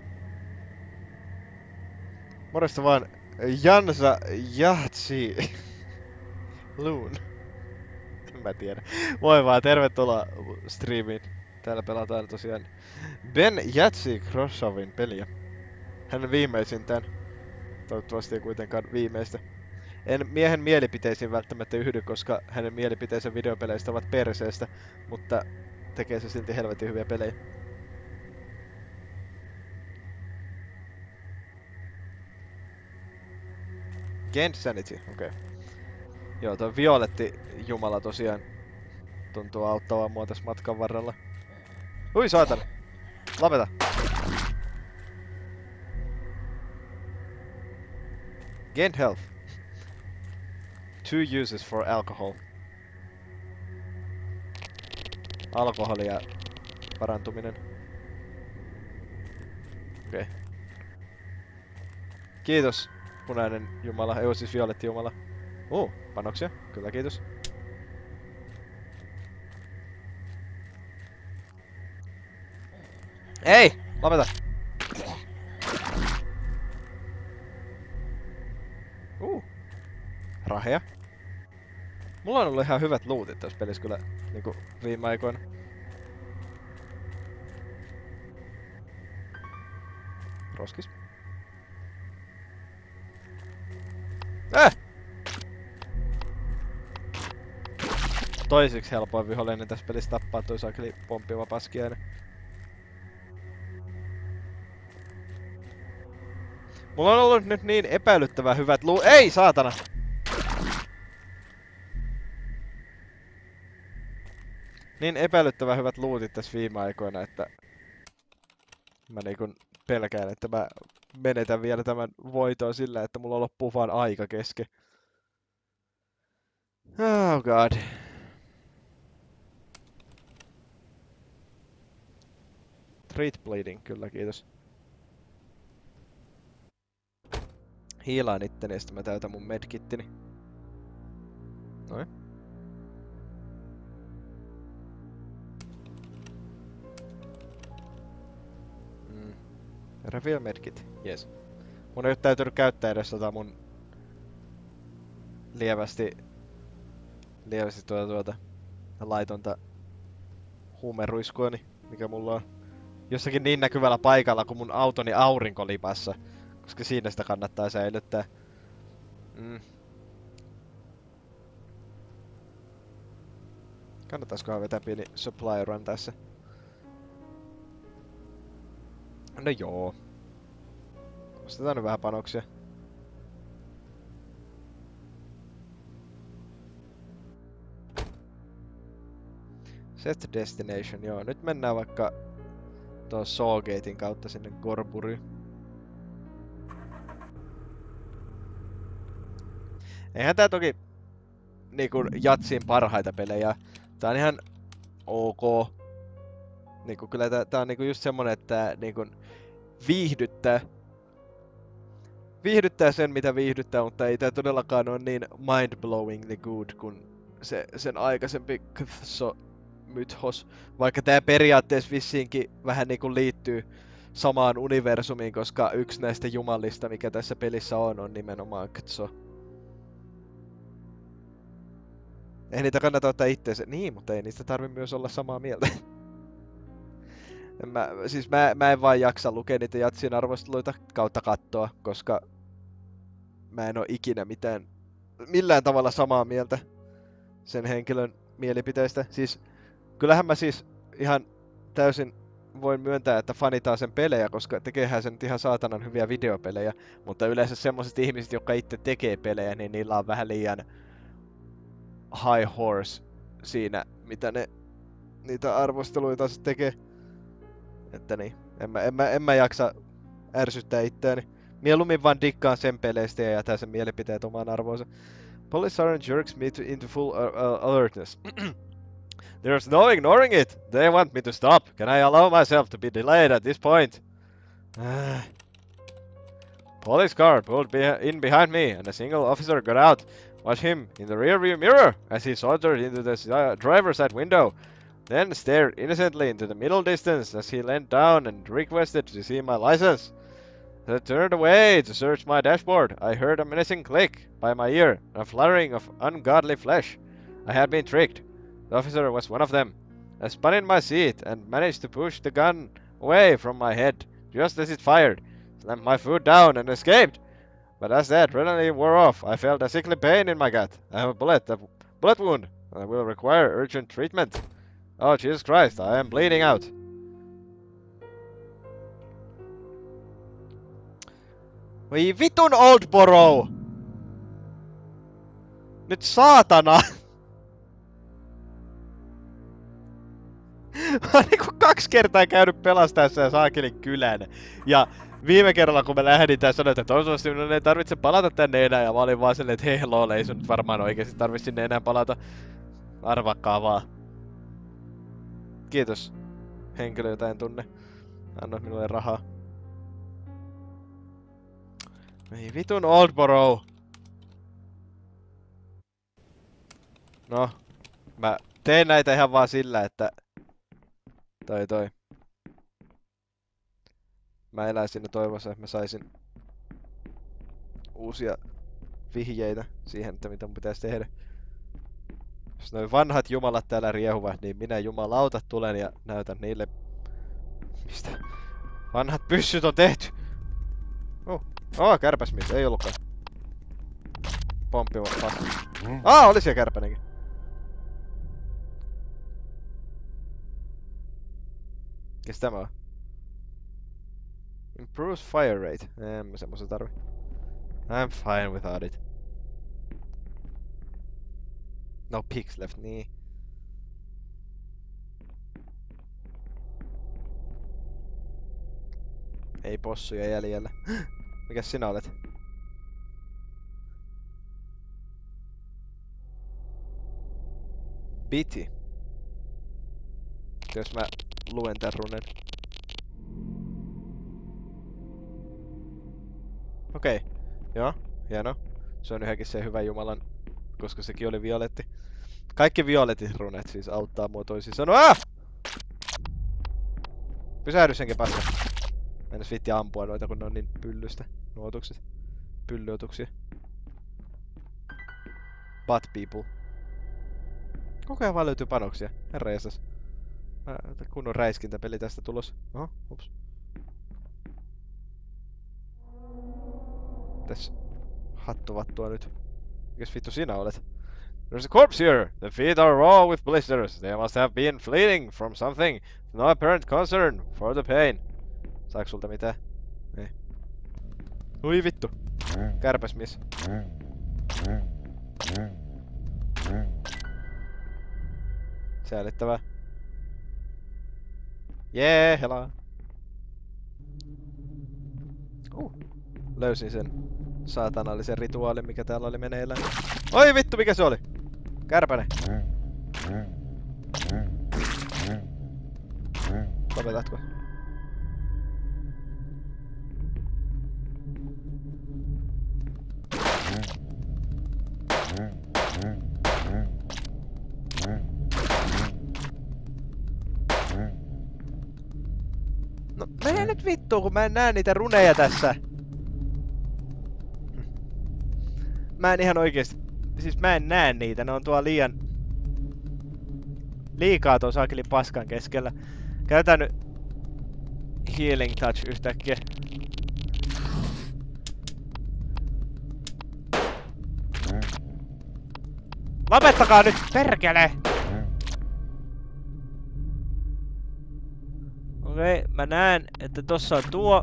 Morjesta vaan Jansa Jahtsi Loon. En mä tiedä. Moi vaan, tervetuloa striimiin. Täällä pelataan tosiaan Ben Jatsi Krossovin peliä. Hänen viimeisintään. Toivottavasti ei kuitenkaan viimeistä. En miehen mielipiteisiin välttämättä yhdy, koska hänen mielipiteensä videopeleistä ovat perseestä, mutta tekee se silti helvetin hyviä pelejä. Gained Sanity, okei. Joo, toi violetti jumala tosiaan tuntuu auttavan mua tässä matkan varrella. Ui saatana! Lopeta! Gained health. 2 uses for alcohol. Alkoholi ja parantuminen. Okei. Kiitos, punainen jumala. Ei siis violetti jumala. Panoksia. Kyllä, kiitos. Ei! Lopeta! Raheja. Mulla on ollut ihan hyvät lootit tässä pelissä kyllä niinku viime aikoina. Roskis. Toisiksi helpoin vihollinen tässä pelissä tappaa toi sakeli pomppiva paskiainen. Mulla on ollut nyt niin epäilyttävän hyvät Ei saatana! Niin epäilyttävän hyvät lootit tässä viime aikoina, että mä niinkun pelkään, että mä menetän vielä tämän voiton sillä, että mulla loppuu vaan aika kesken. Oh god. Treat bleeding, kyllä kiitos. Hiilaan itteni ja sitten mä täytän mun medkittini. Noin. Reveal medkit, yes. Mun ei oo täytynyt käyttää edes mun lievästi laitonta huumeruiskuani, mikä mulla on jossakin niin näkyvällä paikalla kuin mun autoni aurinkolipassa, koska siinä sitä kannattaa säilyttää. Kannattaiskohan vetää pieni supply run tässä? No joo. Ostetaan nyt vähän panoksia. Set destination, joo. Nyt mennään vaikka tuon Sawgatein kautta sinne Gorburiin. Eihän tää toki niinku Jatsin parhaita pelejä. Tää on ihan ok. Niinku kyllä tää on niinku just semmonen, että niinku viihdyttää. Viihdyttää sen mitä viihdyttää, mutta ei tää todellakaan ole niin mind-blowingly good kuin sen aikaisempi Mythos. Vaikka tää periaatteessa vissiinkin vähän niinku liittyy samaan universumiin, koska yksi näistä jumalista, mikä tässä pelissä on nimenomaan Xo. Ei niitä kannata ottaa itteensä. Niin, mutta ei niistä tarvi myös olla samaa mieltä. Mä en vaan jaksa lukea niitä Jatsin arvosteluita kautta kattoa, koska mä en oo ikinä millään tavalla samaa mieltä sen henkilön mielipiteistä. Siis, kyllähän mä siis ihan täysin voin myöntää, että fanitaan sen pelejä, koska tekeehän sen ihan saatanan hyviä videopelejä. Mutta yleensä semmoiset ihmiset, jotka itse tekee pelejä, niin niillä on vähän liian high horse siinä, mitä ne niitä arvosteluita se tekee. Että niin, en mä jaksa ärsyttää itseäni. Mieluummin vaan dikkaan sen peleistä ja jätän sen mielipiteet omaan arvoonsa. Police aren't jerks me into full alertness. There's no ignoring it! They want me to stop! Can I allow myself to be delayed at this point? Police car pulled in behind me and a single officer got out. Watch him in the rearview mirror as he sauntered into the driver's side window. Then stared innocently into the middle distance as he leaned down and requested to see my license. As I turned away to search my dashboard, I heard a menacing click by my ear, a fluttering of ungodly flesh. I had been tricked. The officer was one of them. I spun in my seat and managed to push the gun away from my head just as it fired, slammed my foot down and escaped. But as the adrenaline wore off, I felt a sickly pain in my gut. I have a bullet wound. I will require urgent treatment. Oh, Jesus Christ, I am bleeding out. Voi vitun Oldborough! Nyt saatana! Mä oon niinku 2 kertaa käynyt pelastamassa ja saakelin kylän. Ja viime kerralla kun mä lähdin tää sanoin, että toivottavasti minun ei tarvitse palata tänne enää. Ja mä olin vaan silleen, että hei lol, ei sun nyt varmaan oikeesti tarvitse sinne enää palata. Arvakkaa vaan. Kiitos. Henkilö, jota en tunne. Annoit minulle rahaa. Ei vitun Oldborough. No. Mä teen näitä ihan vaan sillä, että... Toi. Mä elän siinä toivossa, että mä saisin uusia vihjeitä siihen, että mitä mun pitäisi tehdä. Jos noi vanhat jumalat täällä riehuvat, niin minä jumalauta tulen ja näytän niille, mistä vanhat pyssyt on tehty. Kärpäsmies, ei ollutkaan. Pomppi vasta. Oli siellä kärpänenkin. Kes tämä on? Improves fire rate. En mä semmosen tarvi. I'm fine without it. No pigs left, niin. Ei possuja jäljellä. Mikäs sinä olet? Biti. Jos mä luen tän runen. Okei. Joo, hieno. Se on yhdenkin se hyvä jumalan, koska sekin oli violetti. Kaikki violetit runet siis auttaa mua toisin sanoen. Pysähdy senkin paska. Mä en viitti ampua noita, kun ne on niin pyllystä. Nuo otukset. Pyllyotuksia. Butt people. Koko ajan vaan löytyy panoksia. Herra jästäs. Kunnon räiskintäpeli tästä tulos. Oho, ups. Tässä hattuvattua nyt. Mikäs vittu sinä olet? There's a corpse here! The feet are raw with blisters. They must have been bleeding from something. No apparent concern for the pain. Saaks sulta mitään? Ei. Ui vittu. Kärpäsmies. Säälittävää. Jee, helaa. löysin sen saatanallisen rituaalin, mikä täällä oli meneillään. Oi vittu, mikä se oli? Kärpäne. Lopetatko? No mene nyt vittuun, kun mä en näe niitä runeja tässä. Mä en ihan oikeesti... Siis mä en näe niitä, ne on tuolla liikaa tuon saakeli paskan keskellä. Käytän nyt Healing Touch yhtäkkiä. Lopettakaa nyt, perkele! Okei, mä näen, että tossa on tuo.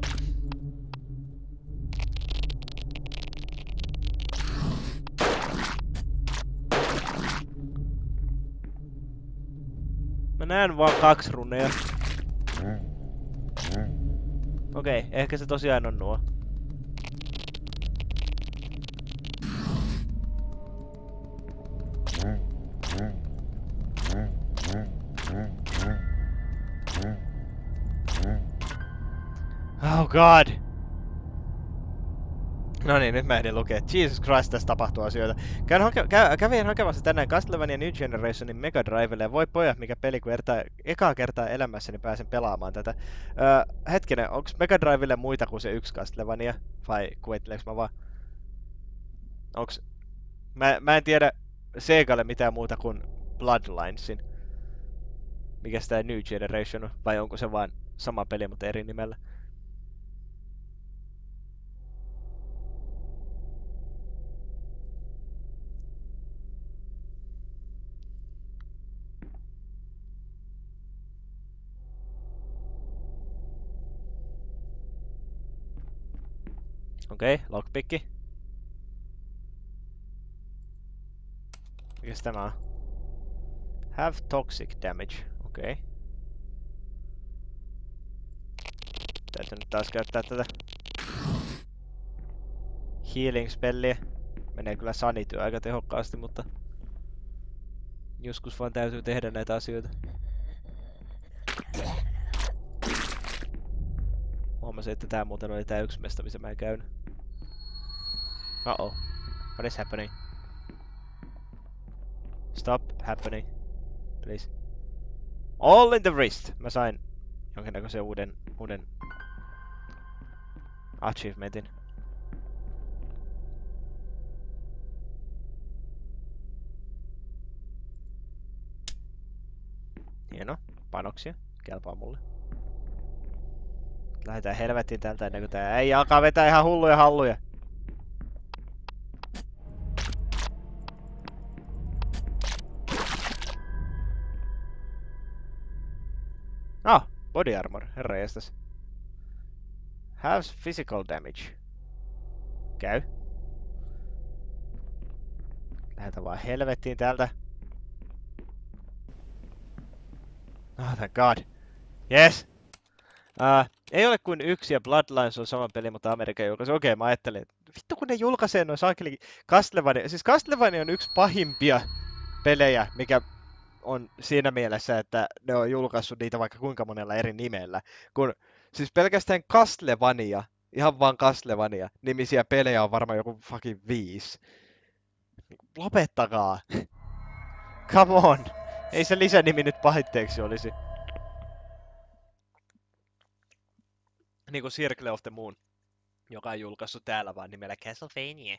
Mä näen vaan 2 runeja. Okei, ehkä se tosiaan on nuo. Oh god! No niin, nyt mä ehdin lukea. Jesus Christ, tässä tapahtuu asioita. Kävin hakemassa tänään Castlevania New Generationin Mega Drivelle ja voi pojat, mikä peli, kun ekaa kertaa elämässäni pääsen pelaamaan tätä. Hetkinen, onks Mega Drivelle muita kuin se yksi Castlevania? Vai kuvitteleeks mä vaan? Onks... Mä en tiedä Segalle mitään muuta kuin Bloodlinesin. Mikäs tää New Generation on? Vai onko se vaan sama peli, mutta eri nimellä? Okei, lockpicki. Mikäs tämä on? Have toxic damage. Okei. Täytyy nyt taas käyttää tätä healing spelliä. Menee kyllä sanityö aika tehokkaasti, mutta joskus vaan täytyy tehdä näitä asioita. Huomasin, että tää muuten oli tää yksi mesta, missä mä en käynyt. Uh-oh. What is happening? Stop happening. Please. All in the wrist! Mä sain jonkinnäköisen uuden achievementin. Hieno. Panoksia. Kelpaa mulle. Lähdetään helvettiin tältä ennen kuin tää äijä alkaa vetää ihan hulluja halluja. Body armor, herranjestas. Has physical damage. Käy. Lähdetään vaan helvettiin täältä. Oh, thank god. Yes! Ei ole kuin yksi ja Bloodlines on sama peli, mutta Amerikan julkaisu. Okei, mä ajattelin, että vittu kun ne julkaisee noin saakeli Castlevania. Siis Castlevania on yksi pahimpia pelejä, mikä on siinä mielessä, että ne on julkaissut niitä vaikka kuinka monella eri nimellä. Kun siis pelkästään Castlevania, ihan vaan Castlevania, nimisiä pelejä on varmaan joku fucking 5. Lopettakaa! Come on! Ei se lisänimi nyt pahitteeksi olisi. Niinku Circle of the Moon, joka on julkaissut täällä vaan nimellä Castlevania.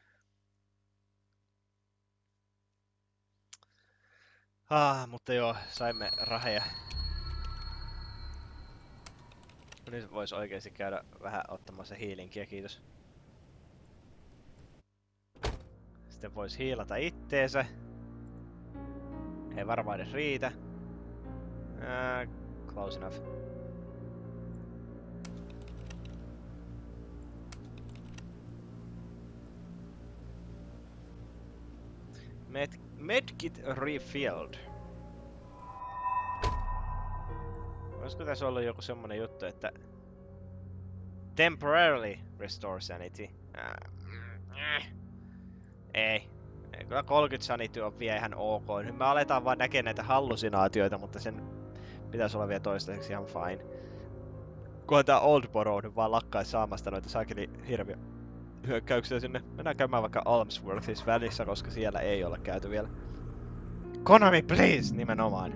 Mutta joo, saimme raheja. Nyt vois oikeesti käydä vähän ottamassa healingia, kiitos. Sitten vois hiilata itteensä. Ei varmaan edes riitä. Close enough. Medkit refilled. Olisiko tässä ollut joku semmonen juttu, että Temporarily restore sanity. Ei. Kyllä 30 sanity on vielä ihan ok. Nyt me aletaan vaan näkemään näitä hallusinaatioita, mutta sen pitäisi olla vielä toistaiseksi ihan fine. Kunhan tää Oldborough nyt vaan lakkaisi saamasta noita saakeli hirviö hyökkäyksiä sinne. Mennään käymään vaikka Almsworthissa välissä, koska siellä ei ole käyty vielä. Konami, please! Nimenomaan.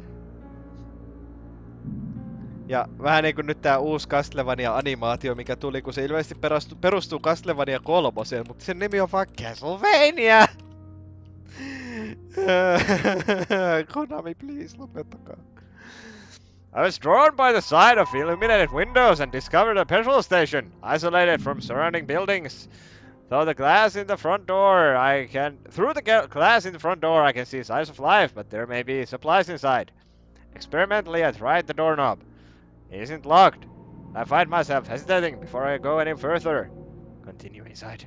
Ja vähän niinku nyt tää uusi Castlevania-animaatio, mikä tuli, kun se ilmeisesti perustuu Castlevania 3, mutta sen nimi on vaan Castlevania! Konami, please, lopettakaa. I was drawn by the sight of illuminated windows and discovered a petrol station, isolated from surrounding buildings. Through the glass in the front door, I can see signs of life, but there may be supplies inside. Experimentally, I tried the doorknob. It isn't locked. I find myself hesitating before I go any further. Continue inside.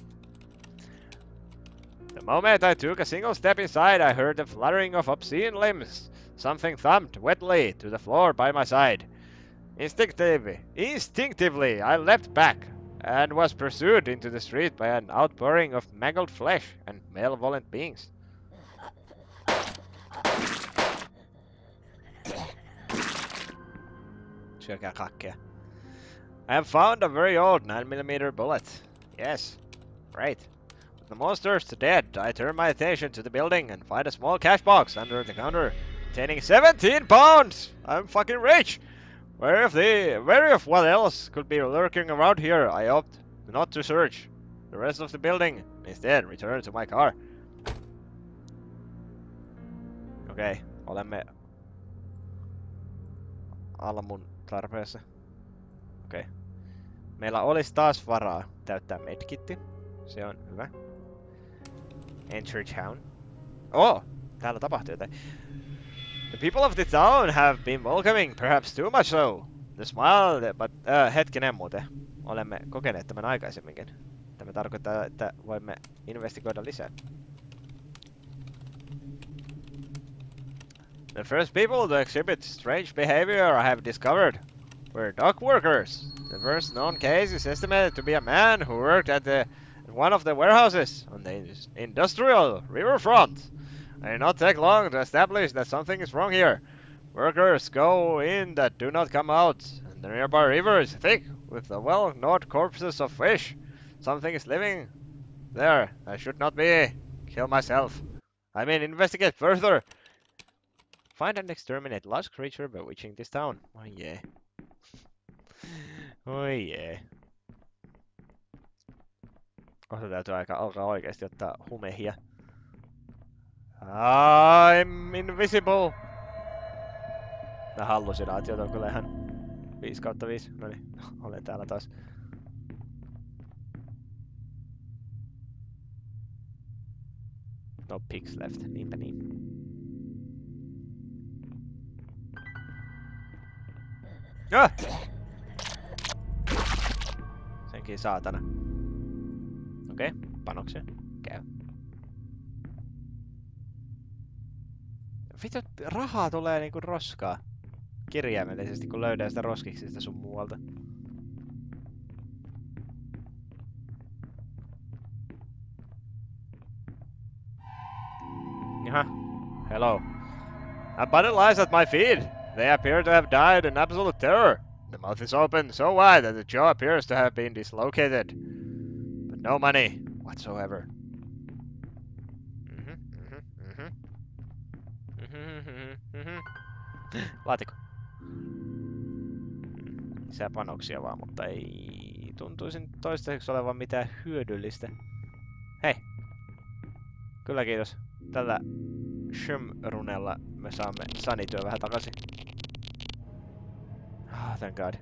The moment I took a single step inside, I heard the fluttering of obscene limbs. Something thumped wetly to the floor by my side. Instinctively, I leapt back and was pursued into the street by an outpouring of mangled flesh and malevolent beings. I have found a very old 9mm bullet. Yes, right. With the monsters dead, I turn my attention to the building and find a small cash box under the counter containing 17 pounds! I'm fucking rich! Wary of what else could be lurking around here, I opt not to search the rest of the building. Instead, return to my car. Okei, olemme Almun tarpeessa. Okei. Meillä olisi taas varaa täyttää medkitti. Se on hyvä. Enter town. Oh! Täällä tapahtuu jotain. The people of the town have been welcoming, perhaps too much so. The smile, but hetkinen muuten. Olemme kokeneet tämän aikaisemminkin. Tämä tarkoittaa, että voimme investigoida lisää. The first people to exhibit strange behavior I have discovered were dock workers. The first known case is estimated to be a man who worked at one of the warehouses on the industrial riverfront. It did not take long to establish that something is wrong here. Workers go in that do not come out, and the nearby river is thick with the well-gnawed corpses of fish. Something is living there. I should not be. Kill myself. I mean, investigate further. Find and exterminate large creature bewitching this town. Oh yeah. Oh yeah. Kohta täytyy alkaa oikeesti ottaa humehia. I'm invisible! Nää hallusinaatiot on kyllä ihan 5/5. Noniin, olen täällä taas. No pigs left, niinpä niin. Ah! Senkin saatana. Okei, panoksia. Käy. Vittu, rahaa tulee niinku roskaa. Kirjaimellisesti, kun löydää sitä roskiksista sun muualta. Jaha. Hello. A body lies at my feet. They appear to have died in absolute terror. The mouth is open so wide that the jaw appears to have been dislocated. But no money whatsoever. Laatikko. Lisää panoksia vaan, mutta ei tuntuisi toistaiseksi olevan mitään hyödyllistä. Hei! Kyllä kiitos. Tällä Shum-runella me saamme sanityä vähän takaisin. Ah, thank god.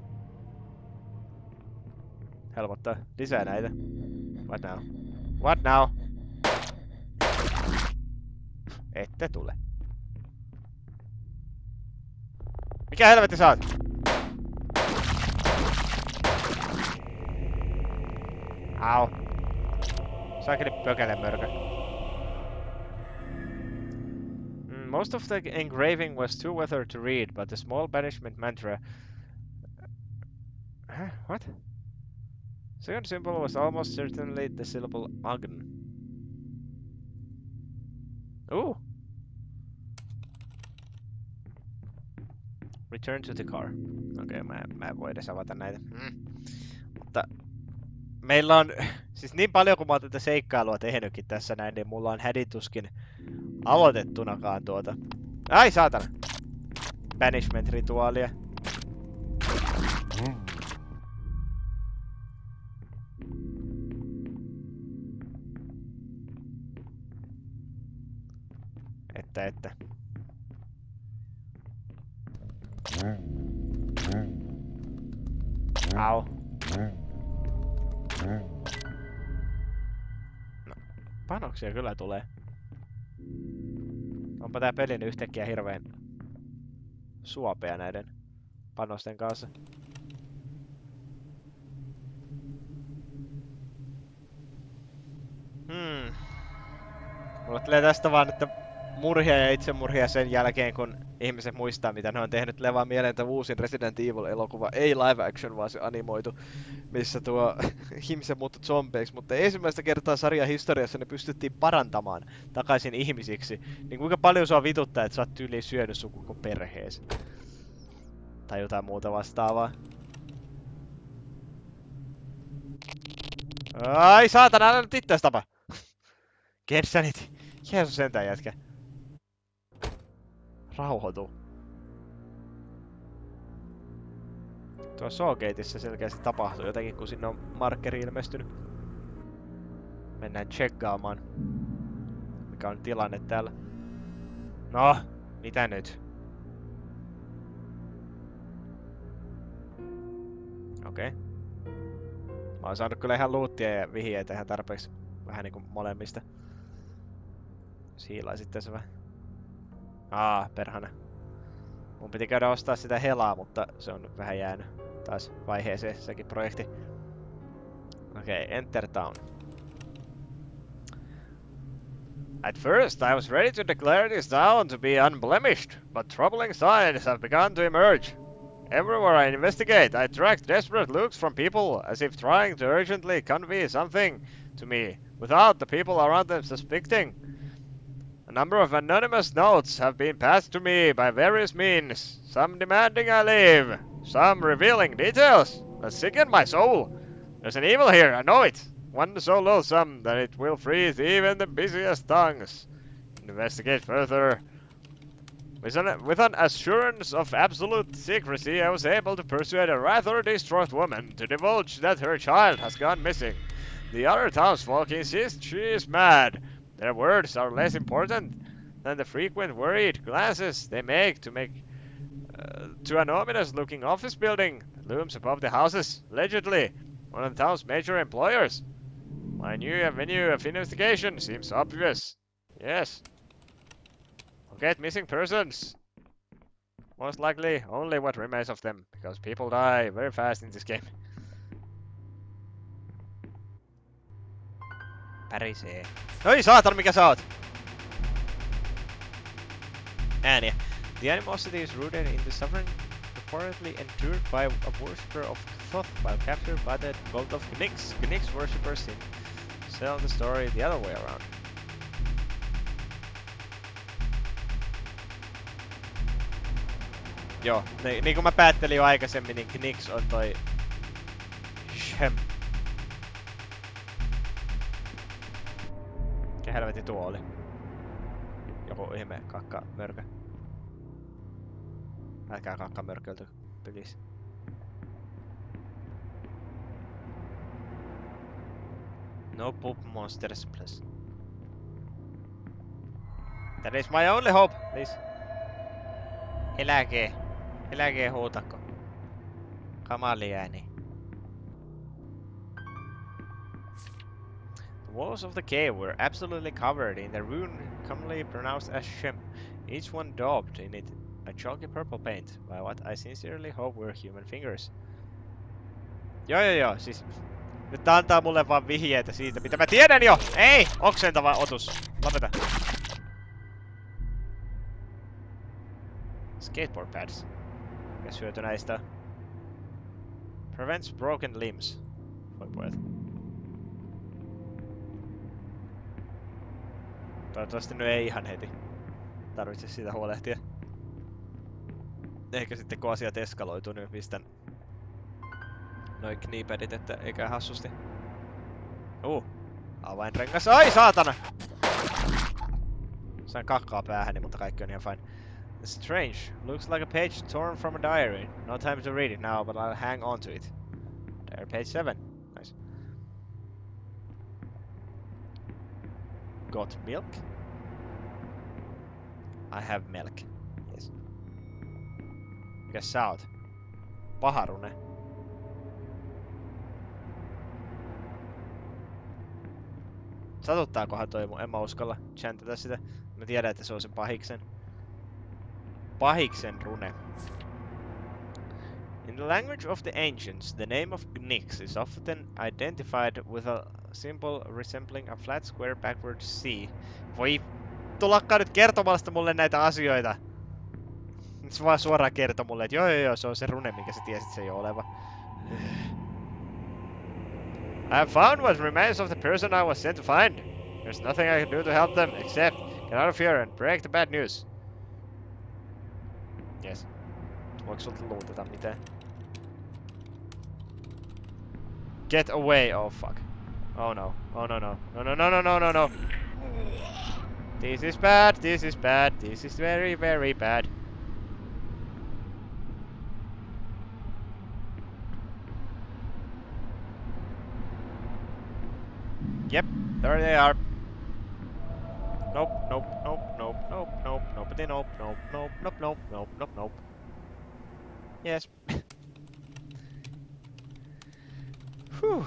Helpottaa. Lisää näitä. What now? What now? Ette tule. Mikä helvetti sä oot? Au. Saakeli pökälemörkö. Most of the engraving was too weathered to read, but the small banishment mantra... Huh? What? Second symbol was almost certainly the syllable agn. Ooh! Return to the car. Okei, mä en voi edes avata näitä. Mutta meillä on, siis niin paljon kun mä oon tätä seikkailua tehnytkin tässä näin, niin mulla on hädituskin aloitettunakaan tuota. Ai saatana! Banishment-rituaalia. Että. Au. No, panoksia kyllä tulee. Onpa tää peli nyt yhtäkkiä hirveen suopea näiden panosten kanssa. Mulla tulee tästä vaan, että murhia ja itsemurhia sen jälkeen, kun ihmiset muistaa, mitä ne on tehnyt. Levaa mieleen tämä uusin Resident Evil-elokuva, ei live action, vaan se animoitu, missä tuo ihmiset muuttui zombeiksi, mutta ensimmäistä kertaa sarjan historiassa ne pystyttiin parantamaan takaisin ihmisiksi. Niin kuinka paljon sua vituttaa, että sä oot tyyliin syönyt sun koko perheesi? Tai jotain muuta vastaavaa. Ai saatana, älä nyt ittees tapa! Gersanity. Jeesus sentään jätkä. Rauhoitu. Tuo Showgateissa selkeästi tapahtuu jotakin, kun sinne on markkeri ilmestynyt. Mennään tsekkaamaan, mikä on tilanne täällä. No, mitä nyt? Okei. Mä oon saanut kyllä ihan loottia ja vihjeitä ihan tarpeeksi. Vähän niinku molemmista. Siilaa sitten se vähän. Perhana. Mun piti käydä ostaa sitä helaa, mutta se on vähän jäänyt taas vaiheeseen sekin projekti. Okei, Enter Town. At first, I was ready to declare this town to be unblemished, but troubling signs have begun to emerge. Everywhere I investigate, I track desperate looks from people, as if trying to urgently convey something to me, without the people around them suspecting. A number of anonymous notes have been passed to me by various means, some demanding I leave, some revealing details that sicken my soul. There's an evil here, I know it. One so loathsome that it will freeze even the busiest tongues. Investigate further. With an assurance of absolute secrecy, I was able to persuade a rather distraught woman to divulge that her child has gone missing. The other townsfolk insist she is mad. Their words are less important than the frequent worried glances they make to an ominous-looking office building that looms above the houses, allegedly one of the town's major employers. My new avenue of investigation seems obvious. Yes. Locate missing persons. Most likely only what remains of them, because people die very fast in this game. Pärisee. Oi saatana, mikä sä oot? Ääniä. The animosity is rooted in the suffering reportedly endured by a worshipper of Thoth while captured by the cult of Knyx. Knyx worshippers tell the story the other way around. Joo, niin kuin mä päättelin jo aikaisemmin, niin Knyx on toi Shem. Mikä helvetti tuo oli? Joku ihme kakkamörkö. Älkää kakkamörköltä, please. No poop monsters, please. That is my only hope, please. Eläkee. Eläkee huutako. Kamali ääni. The walls of the cave were absolutely covered in the rune commonly pronounced as Shem, each one daubed in it a chalky purple paint by what I sincerely hope were human fingers. Joo, siis nyt tää antaa mulle vaan vihjeitä siitä, mitä mä tiedän jo! Ei! Oksentava otus. Lopeta. Skateboard pads. Mikäs hyöty näistä? Prevents broken limbs. Voi pojat. Toivottavasti nyt ei ihan heti tarvitse siitä huolehtia. Ehkä sitten kun asiat eskaloituu, niin pistän noin kniipadit, että eikä hassusti. Avainrengas. Ai saatana! Sain kakkaa päähäni, mutta kaikki on ihan fine. Strange. Looks like a page torn from a diary. No time to read it now, but I'll hang on to it. Diary page 7. Nice. Got milk? I have milk. Yes. Mikäs sä oot? Paharune. Satuttaakohan toi mun? En mä uskalla chantata sitä. Mä tiedän, että se on sen pahiksen rune. In the language of the ancients, the name of Nyx is often identified with a symbol resembling a flat square backward C. Voi tulakkaa nyt kertomasta mulle näitä asioita. Se vaan suoraan kertoo mulle, että joo, se on se rune, minkä sä tiesit se jo oleva. I have found what remains of the person I was sent to find. There's nothing I can do to help them, except get out of here and break the bad news. Yes. Voiko sulta lootata mitään? Get away, oh fuck. Oh no, oh no. No. This is bad, this is very, very bad. Yep, there they are. Nope. Yes. Whew.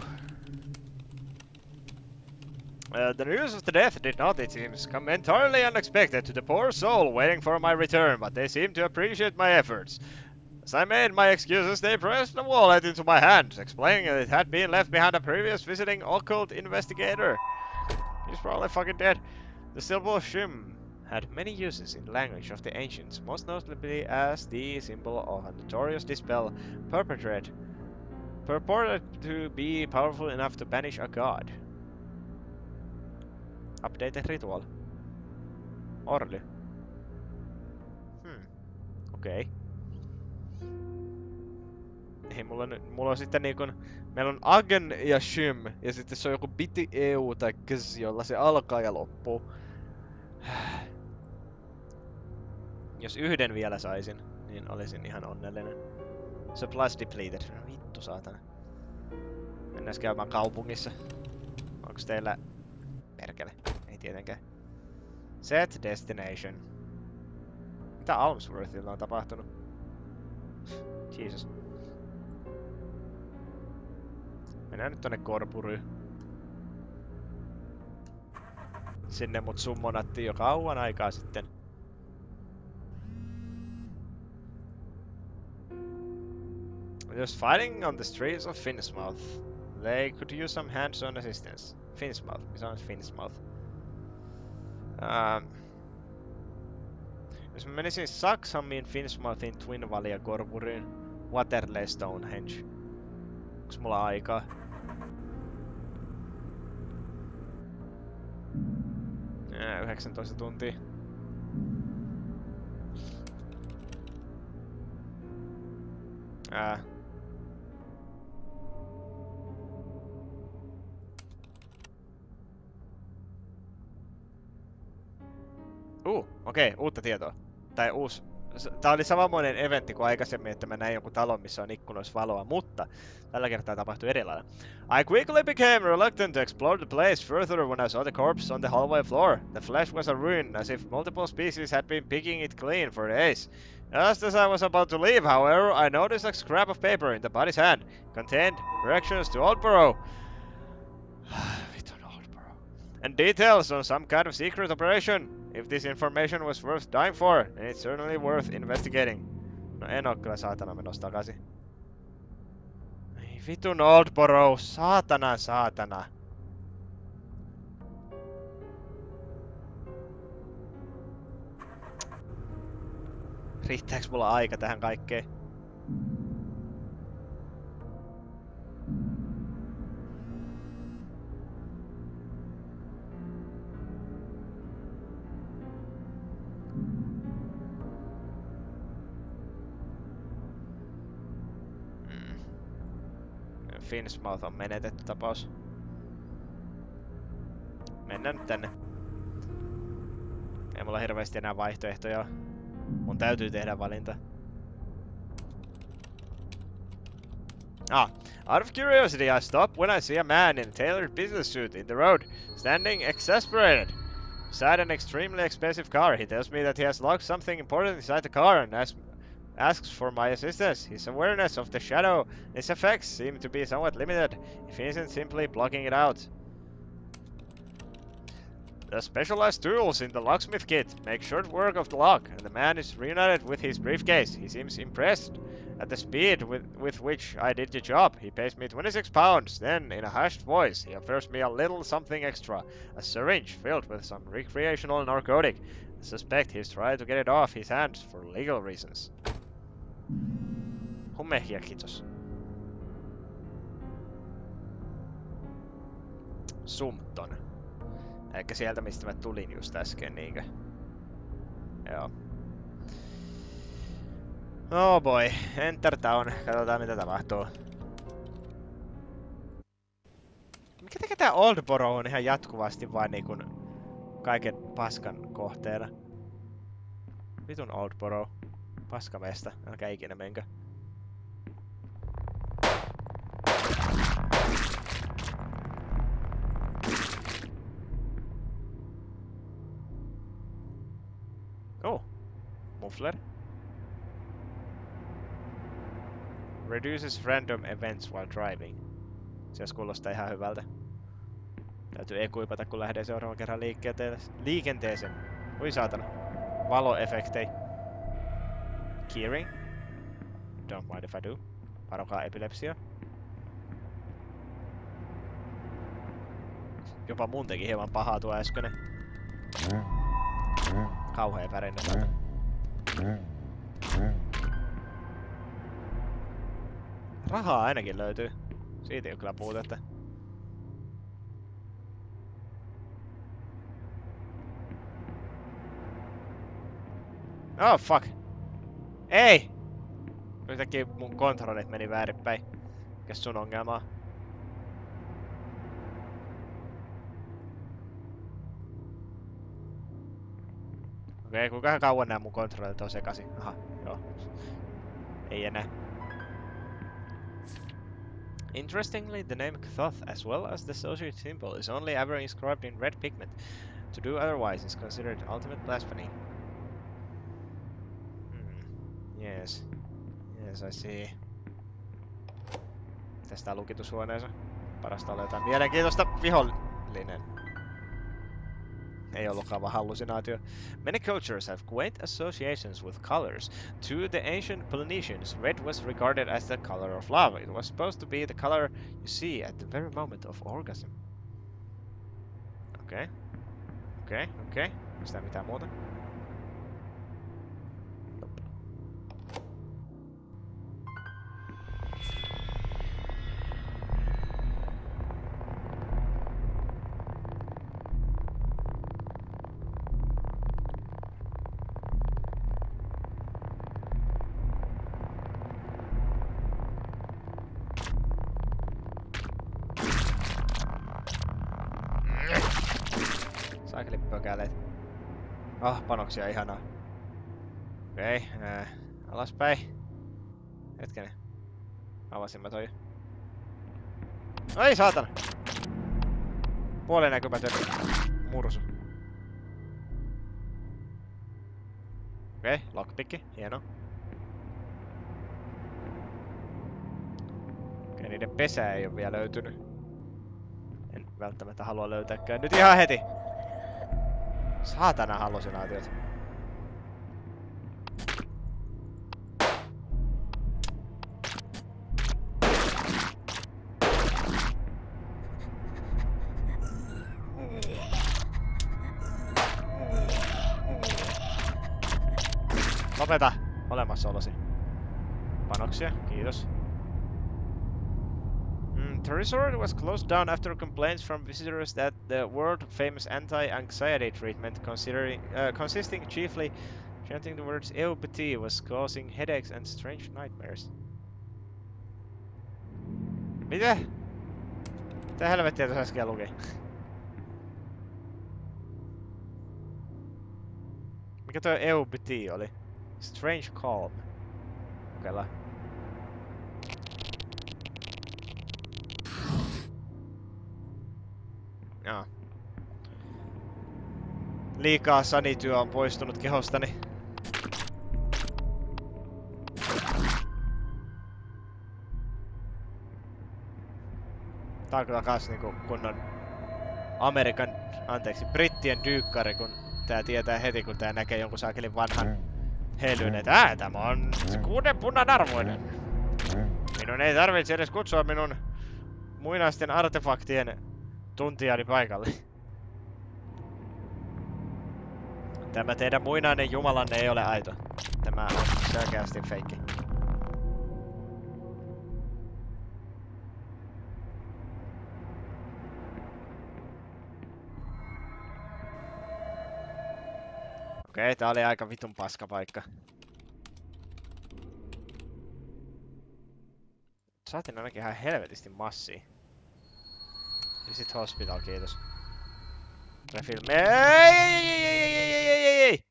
The news of the death did not, it seems, come entirely unexpected to the poor soul waiting for my return, but they seemed to appreciate my efforts. As I made my excuses, they pressed the wallet into my hands, explaining that it had been left behind a previous visiting occult investigator. He's probably fucking dead. The symbol Shim had many uses in the language of the ancients, most notably as the symbol of a notorious dispel purported to be powerful enough to banish a god. Updated ritual. Orly. Okei. Ei mulla on sitten niinkun... Meillä on Agen ja Shim, ja sitten se on joku Biti EU tai Kz, jolla se alkaa ja loppuu. Jos yhden vielä saisin, niin olisin ihan onnellinen. Supplies depleted. No vittu saatana. Mennään käymään kaupungissa. Onks teillä... Perkele. Ei tietenkään. Set destination. Mitä Almsworthilla on tapahtunut? Jesus. Mennään nyt tonne Korpuryyn. Sinne mut summonattiin jo kauan aikaa sitten. Just fighting on the streets of Finsmouth. They could use some hands-on assistance. Finsmouth. Missä on Finsmouth? Jos mä menisin Saxhamiin, Finsmouthin, Twin Valley ja Korpuryyn. Waterley, Stonehenge. Onks mulla aikaa? Ja, 19 tuntia. Okei, uutta tietoa. Tai uusi... Tää oli samanmoinen eventti kuin aikaisemmin, että mä näin joku talon, missä on ikkunoissa valoa, mutta tällä kertaa tapahtui erilainen. I quickly became reluctant to explore the place further when I saw the corpse on the hallway floor. The flesh was a ruin, as if multiple species had been picking it clean for days. Just as I was about to leave, however, I noticed a scrap of paper in the body's hand. It contained directions to Oldborough. And details on some kind of secret operation. If this information was worth dying for, then it's certainly worth investigating. No en oo kyllä saatana menossa takaisin. Ei vitun Oldborough, saatana. Riittääks mulla aika tähän kaikkeen? Finsmouth on menetetty tapaus. Mennään nyt tänne. Ei mulla hirveästi enää vaihtoehtoja. Mun täytyy tehdä valinta. Out of curiosity, I stop when I see a man in a tailored business suit in the road, standing exasperated. Beside an extremely expensive car, he tells me that he has locked something important inside the car and asks for my assistance. His awareness of the shadow and its effects seem to be somewhat limited, if he isn't simply blocking it out. The specialized tools in the locksmith kit make short work of the lock, and the man is reunited with his briefcase. He seems impressed at the speed with which I did the job. He pays me 26 pounds, then, in a hushed voice, he offers me a little something extra, a syringe filled with some recreational narcotic. I suspect he's trying to get it off his hands for legal reasons. Humehia, kiitos. Sumpton. Eikä sieltä mistä mä tulin just äsken, niinkö? Joo. Oh boy, enter town. Katsotaan mitä tapahtuu. Mikä tekee tää Oldborough on ihan jatkuvasti vaan niinkun kaiken paskan kohteena? Vitun Oldborough. Paskamesta. Älkää ikinä menkö. Oh. Muffler. Reduces random events while driving. Se kuulostaa ihan hyvältä. Täytyy ekuipata kun lähdee seuraavan kerran liikenteeseen. Oi saatana. Valoefektei. Keyring. Don't mind if I do. Varokaa epilepsia. Jopa mun teki hieman pahaa tuo äskeinen. Kauhea värinä saatana. Rahaa ainakin löytyy. Siitä ei oo kyllä puutetta. Oh fuck. Ei! Yhtäkkiä mun kontrollit meni väärinpäin. Mikäs sun ongelmaa? Okei, kuinka kauan nää mun kontrollit on sekaisin? Aha, joo. Ei enää. Interestingly, the name Ktoth, as well as the associated symbol, is only ever inscribed in red pigment. To do otherwise is considered ultimate blasphemy. Yes. Yes, I see. Tästä lukitushuoneessa. Parasta olla jotain mielenkiintoista. Vihollinen. Ei ollutkaan vaan hallusinaatio. Many cultures have quaint associations with colors. To the ancient Polynesians, red was regarded as the color of love. It was supposed to be the color you see at the very moment of orgasm. Okei. Okei. Onko tää mitään muuta? Nope. Pökäleet. Panoksia ihanaa. Okei, alaspäin. Hetkinen. Avasin mä toi. Ai saatana! Puolinäkymätön mursu. Okei, lockpicki, hieno. Okei, niiden pesää ei oo vielä löytynyt. En välttämättä halua löytääkään. Nyt ihan heti! Saatana hallusinaatiot. Lopeta olemassaolosi. Panoksia, kiitos. The resort was closed down after complaints from visitors that the world-famous anti-anxiety treatment, consisting chiefly chanting the words EUPT, was causing headaches and strange nightmares. Mitä? Mitä helvettiä tuossa äsken luki? Mikä toi EUBT oli? Strange Calm. Kokeillaan. Joo. Liikaa sanityö on poistunut kehostani. Tää on kyllä kans niinku kunnon brittien dyykkari, kun tää tietää heti, kun tää näkee jonkun saakelin vanhan helyn, että tämä on 6 punnan arvoinen. Minun ei tarvitse edes kutsua minun muinaisten artefaktien tuntijani paikalle. Tämä teidän muinainen jumalanne ei ole aito. Tämä on selkeästi feikki. Okei, tää oli aika vitun paska paikka. Saatiin ainakin ihan helvetisti massia. Visit hospital, kiitos. Refill. Ei!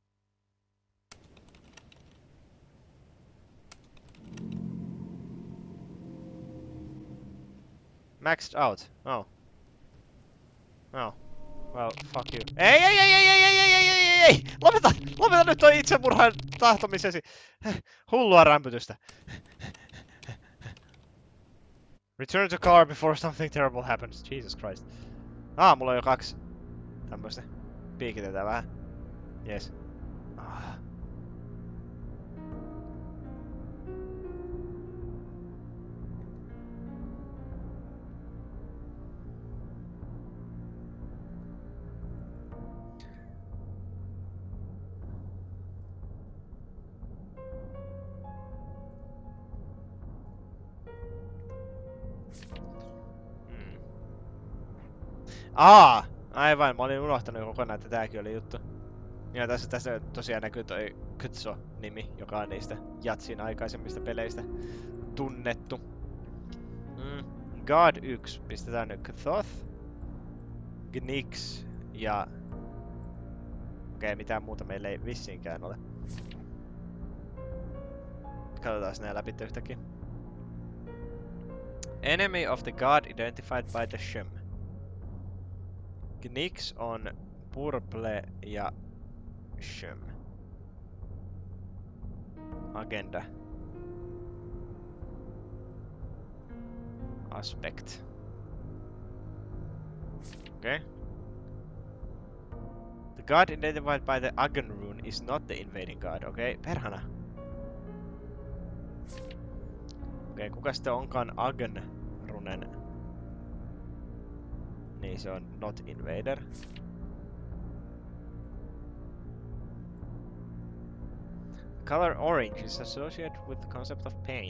Maxed out. Oh. Oh. Well, fuck you. Ei! Lopeta nyt toi itsemurhan tahtomisesi. Hullua rämpytystä. Return to car before something terrible happens. Jesus Christ. Mulla on jo 2 tämmöstä. Piikitetään vähän. Yes. Aivan, mä olin unohtanut kokonaan, että tääkin oli juttu. Ja tässä tosiaan näkyy toi Kutso-nimi, joka on niistä Jatsin aikaisemmista peleistä tunnettu. God 1, pistetään nyt Ktoth, Gnix ja... Okei, mitään muuta meillä ei vissiinkään ole. Katsotaan nää läpi yhtäkkiä. Enemy of the God identified by the Shem. Gnix on Purple ja Shem. Agenda. Aspect. Okay. The god identified by the Agen rune is not the invading god, okay? Perhana. Okei, kuka sitten onkaan Agen runen? Niin se on not invader. Color orange is associated with the concept of pain.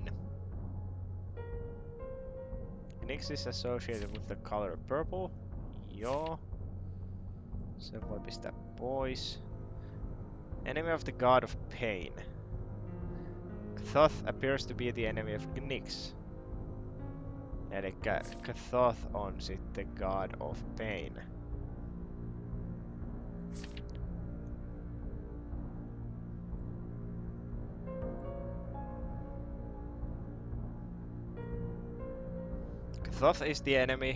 Gnix is associated with the color purple. Joo. Se voi pistää pois. Enemy of the god of pain. Ktoth appears to be the enemy of Gnix. Elikkä Ktoth on sitten god of pain. Ktoth is the enemy.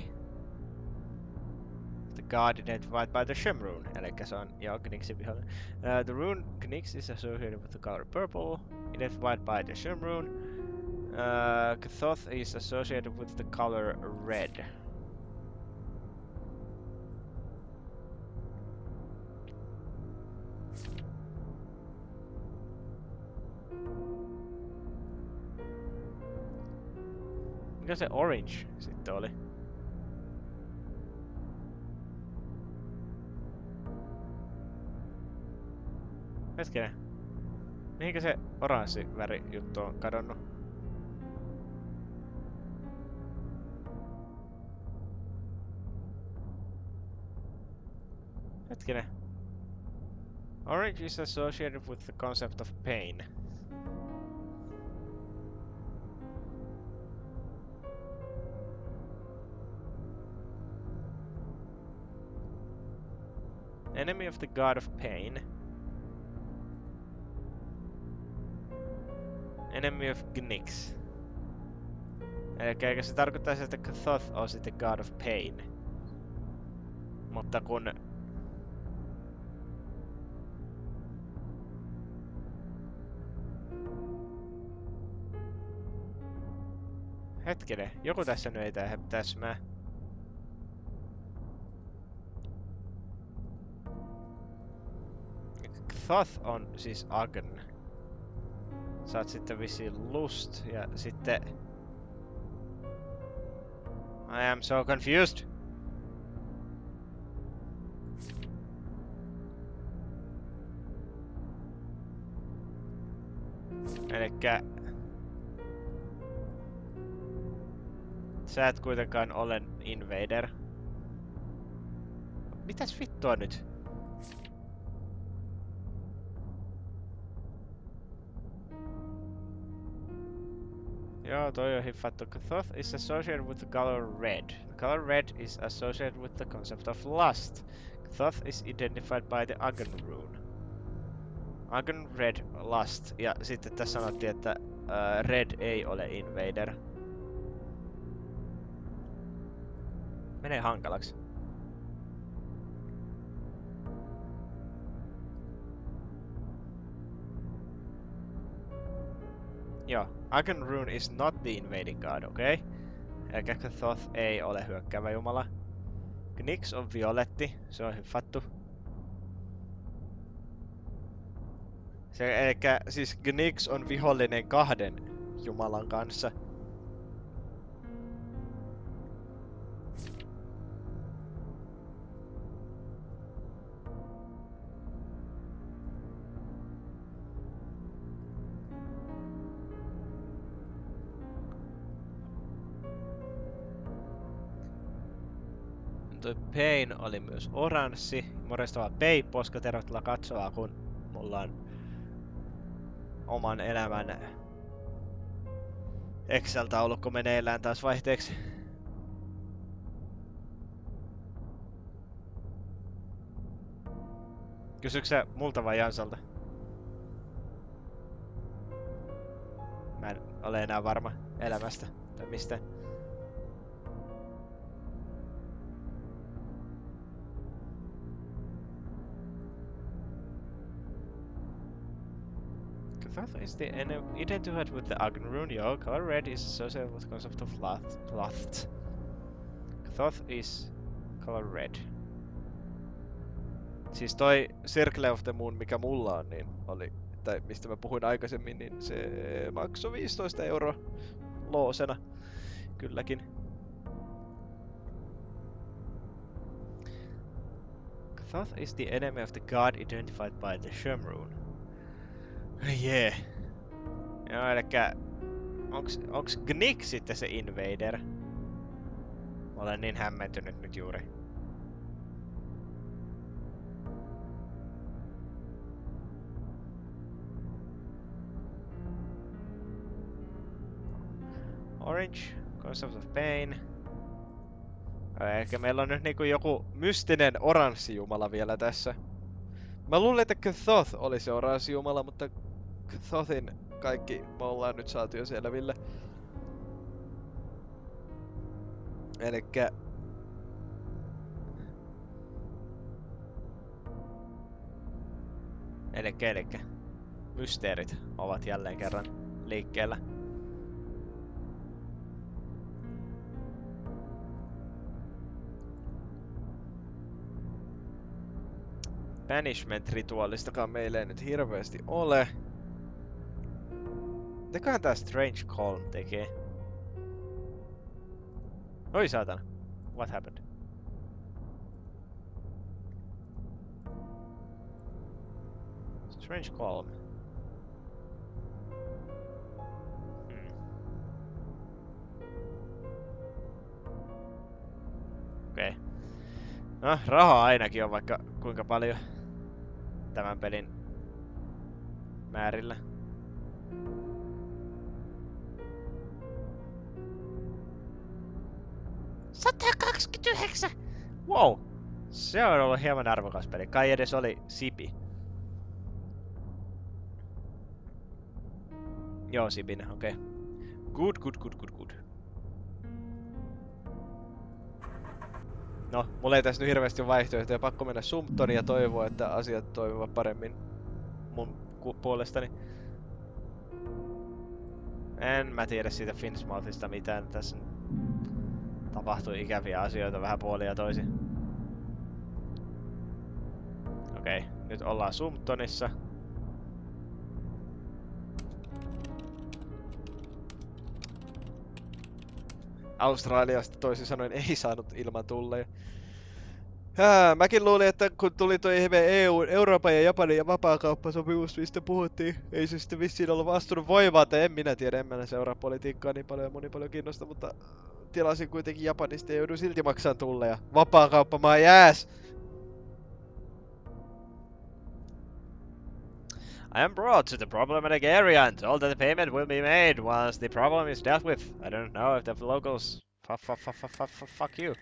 The god identified by the Shem rune. Elikkä se on Gnixin vihollinen. The rune Gnix is associated with the color purple, identified by the Shem rune. Ktoth is associated with the color red. Mikä se orange sitten oli? Hetkinen. Mihinkä se oranssi väri juttu on kadonnut? Hetkinen. Orange is associated with the concept of pain. Enemy of the God of Pain. Enemy of Gnix. Elikkä eikö se tarkoittaisi, että Ktoth on sitten God of Pain? Mutta kun... Hetkinen, joku tässä nyt ei täsmää. Ktoth on siis Agn. Sä oot sitten vissiin Lust ja sitten... I am so confused. Elikkä... Sä et kuitenkaan ole Invader. Mitäs vittua nyt? Joo, toi on hiffattu. Ktoth is associated with the color red. The color red is associated with the concept of lust. Ktoth is identified by the Agn rune. Agn, red, lust. Ja sitten tässä sanottiin, että red ei ole Invader. Menee hankalaksi. Joo, Agn rune is not the invading god, okei? Okay? Eikä Ktoth ei ole hyökkäävä jumala. Gnix on violetti, se on hiffattu. Eikä siis Gnix on vihollinen kahden jumalan kanssa. Toi Pain oli myös oranssi. Morjesta Peiposka, tervetuloa katsovaa, kun mulla on oman elämän Excel-taulukko meneillään taas vaihteeksi. Kysyksä sä multa vai Jansalta? Mä en ole enää varma elämästä tai mistään. Ktoth is identified with the Agn rune. Your color red is associated with the concept of lust. Ktoth is color red. Siis toi Circle of the Moon, mikä mulla on, niin oli, tai mistä mä puhuin aikaisemmin, niin se maksoi 15 € loosena. Kylläkin. Ktoth is the enemy of the god identified by the Shem rune. Jee. Joo, elikkä... Onks Gnix sitten se Invader? Mä olen niin hämmentynyt nyt juuri. Orange, Concept of Pain. Ehkä meillä on nyt niinku joku mystinen oranssijumala vielä tässä. Mä luulen, että Ktoth oli se oranssijumala, mutta Ktothin kaikki me ollaan nyt saatu jo selville. Elikkä... Elikkä. Mysteerit ovat jälleen kerran liikkeellä. Banishment-rituaalistakaan meillä ei nyt hirveästi ole. Mitäköhän tää Strange Calm tekee? Oi saatana. What happened? Strange Calm. Okei. No, rahaa ainakin on vaikka kuinka paljon tämän pelin määrillä. $129. Wow! Se on ollut hieman arvokas peli. Kai edes oli Sipi. Joo, Sipin, okei. Okay. Good. No, mulla ei tässä nyt hirveästi vaihtoehtoja. Pakko mennä Sumptoniin ja toivoa, että asiat toimivat paremmin mun puolestani. En mä tiedä siitä Finsmouthista mitään. Tässä tapahtui ikäviä asioita vähän puolin ja toisin. Okei, nyt ollaan Sumptonissa. Australiasta toisin sanoen ei saanut ilman tulleja. Mäkin luulin, että kun tuli toi Euroopan ja Japanin ja vapaakauppasopimus, mistä puhuttiin, ei se sitten vissiin ollut astunut voimaan, että en minä tiedä, en mä seuraa politiikkaa niin paljon ja moni paljon kiinnosta, mutta tilasin kuitenkin Japanista ja joudun silti maksamaan tulleja. Vapaakauppamaa jääs! I am brought to the problematic area and told that the payment will be made once the problem is dealt with. I don't know if the locals... Fuck you.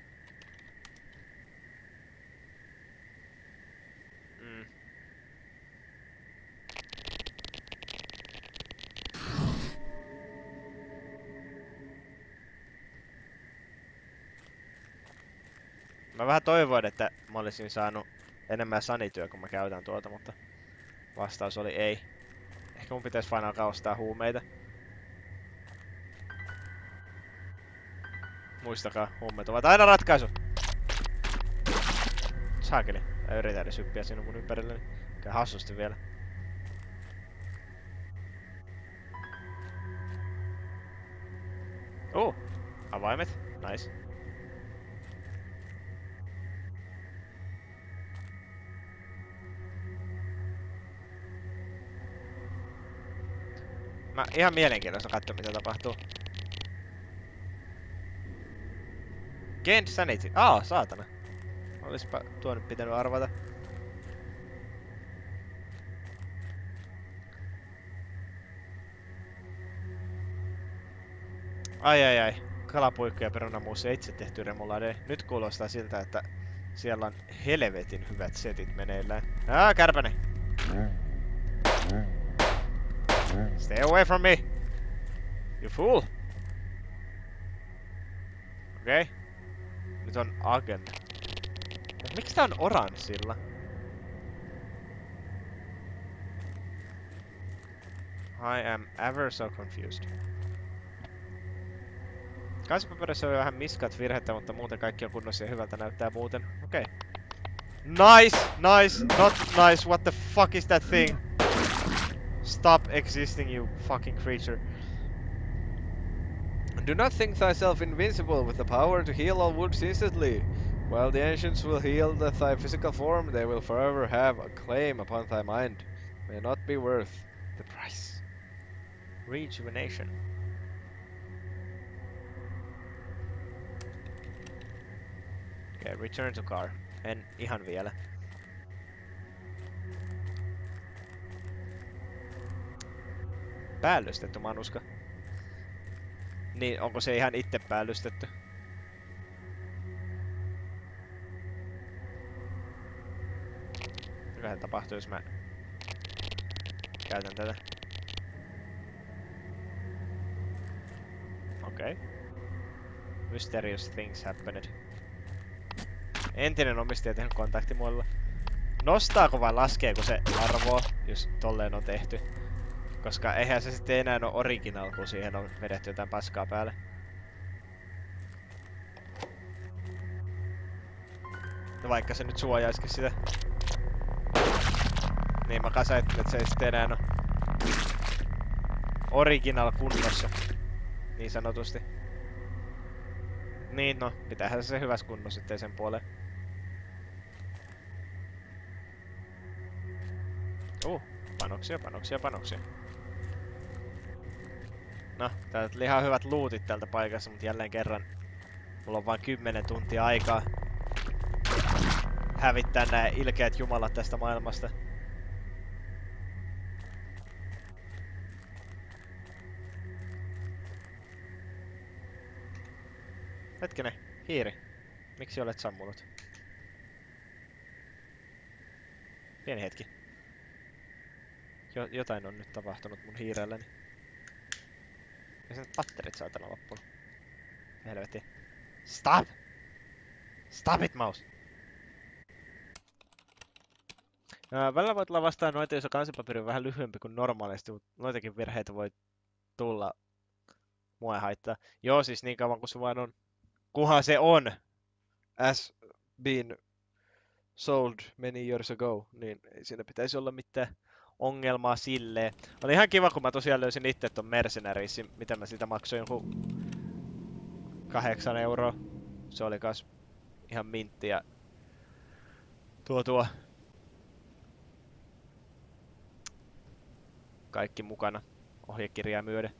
Mä vähän toivoin, että mä olisin saanut enemmän sanityö, kun mä käytän tuota, mutta vastaus oli ei. Ehkä mun pitäisi vain alkaa ostaa huumeita. Muistakaa, huumeet ovat aina ratkaisu! Saakeli, mä yritän edes hyppiä sinun mun ympärilleni. Käy hassusti vielä. Avaimet, nice. Mä ihan mielenkiintoista katsoa mitä tapahtuu. Gained sanity. Saatana. Olispa tuo nyt pitänyt arvata. Ai. Kalapuikko ja perunamuusi ja itse tehty remolade. Nyt kuulostaa siltä, että siellä on helvetin hyvät setit meneillään. Kärpäne! Stay away from me! You fool! Okei. Nyt on Agen. Miksi tää on oranssilla? I am ever so confused. Kansipaperissa on vähän miskat virhettä, mutta muuten kaikki on kunnossa ja hyvältä näyttää muuten. Okei. Nice! Not nice, what the fuck is that thing? Stop existing, you fucking creature. Do not think thyself invincible with the power to heal all wounds instantly. While the ancients will heal thy physical form, they will forever have a claim upon thy mind. May not be worth the price. Rejuvenation. Okay, return to car. En ihan vielä. Päällystetty manuska. Niin, onko se ihan itse päällystetty? Mikähän tapahtuu, jos mä käytän tätä? Okei. Mysterious things happened. Entinen omistaja tehnyt kontaktimuodolla. Nostaako vai laskeeko se arvoa, jos tolleen on tehty? Koska eihän se sitten enää ole original, kun siihen on vedetty jotain paskaa päälle. No vaikka se nyt suojaisikin sitä. Niin mä kasaittelin, että se ei sitten enää ole original kunnossa. Niin sanotusti. Niin no, pitäähän se hyvässä kunnossa sitten sen puoleen. Panoksia. No, täältä oli ihan hyvät lootit tältä paikassa, mutta jälleen kerran mulla on vain 10 tuntia aikaa hävittää nää ilkeät jumalat tästä maailmasta. Hetkinen, hiiri. Miksi olet sammunut? Pieni hetki. Jotain on nyt tapahtunut mun hiirelläni. Ja sen patterit saatana loppunut. Helvetti. Stop! Stop it, mouse! Välillä voi tulla vastaan noita, jos kansipaperi on vähän lyhyempi kuin normaalisti, mutta noitakin virheitä voi tulla. Mua ei haittaa. Joo, siis niin kauan kuin se vaan on. Kunhan se on as been sold many years ago, niin ei siinä pitäisi olla mitään ongelmaa silleen. Oli ihan kiva, kun mä tosiaan löysin itse ton Mercenariesin, mitä mä sitä maksoin joku 8 €. Se oli kas ihan mintti ja tuo kaikki mukana ohjekirjaa myöden.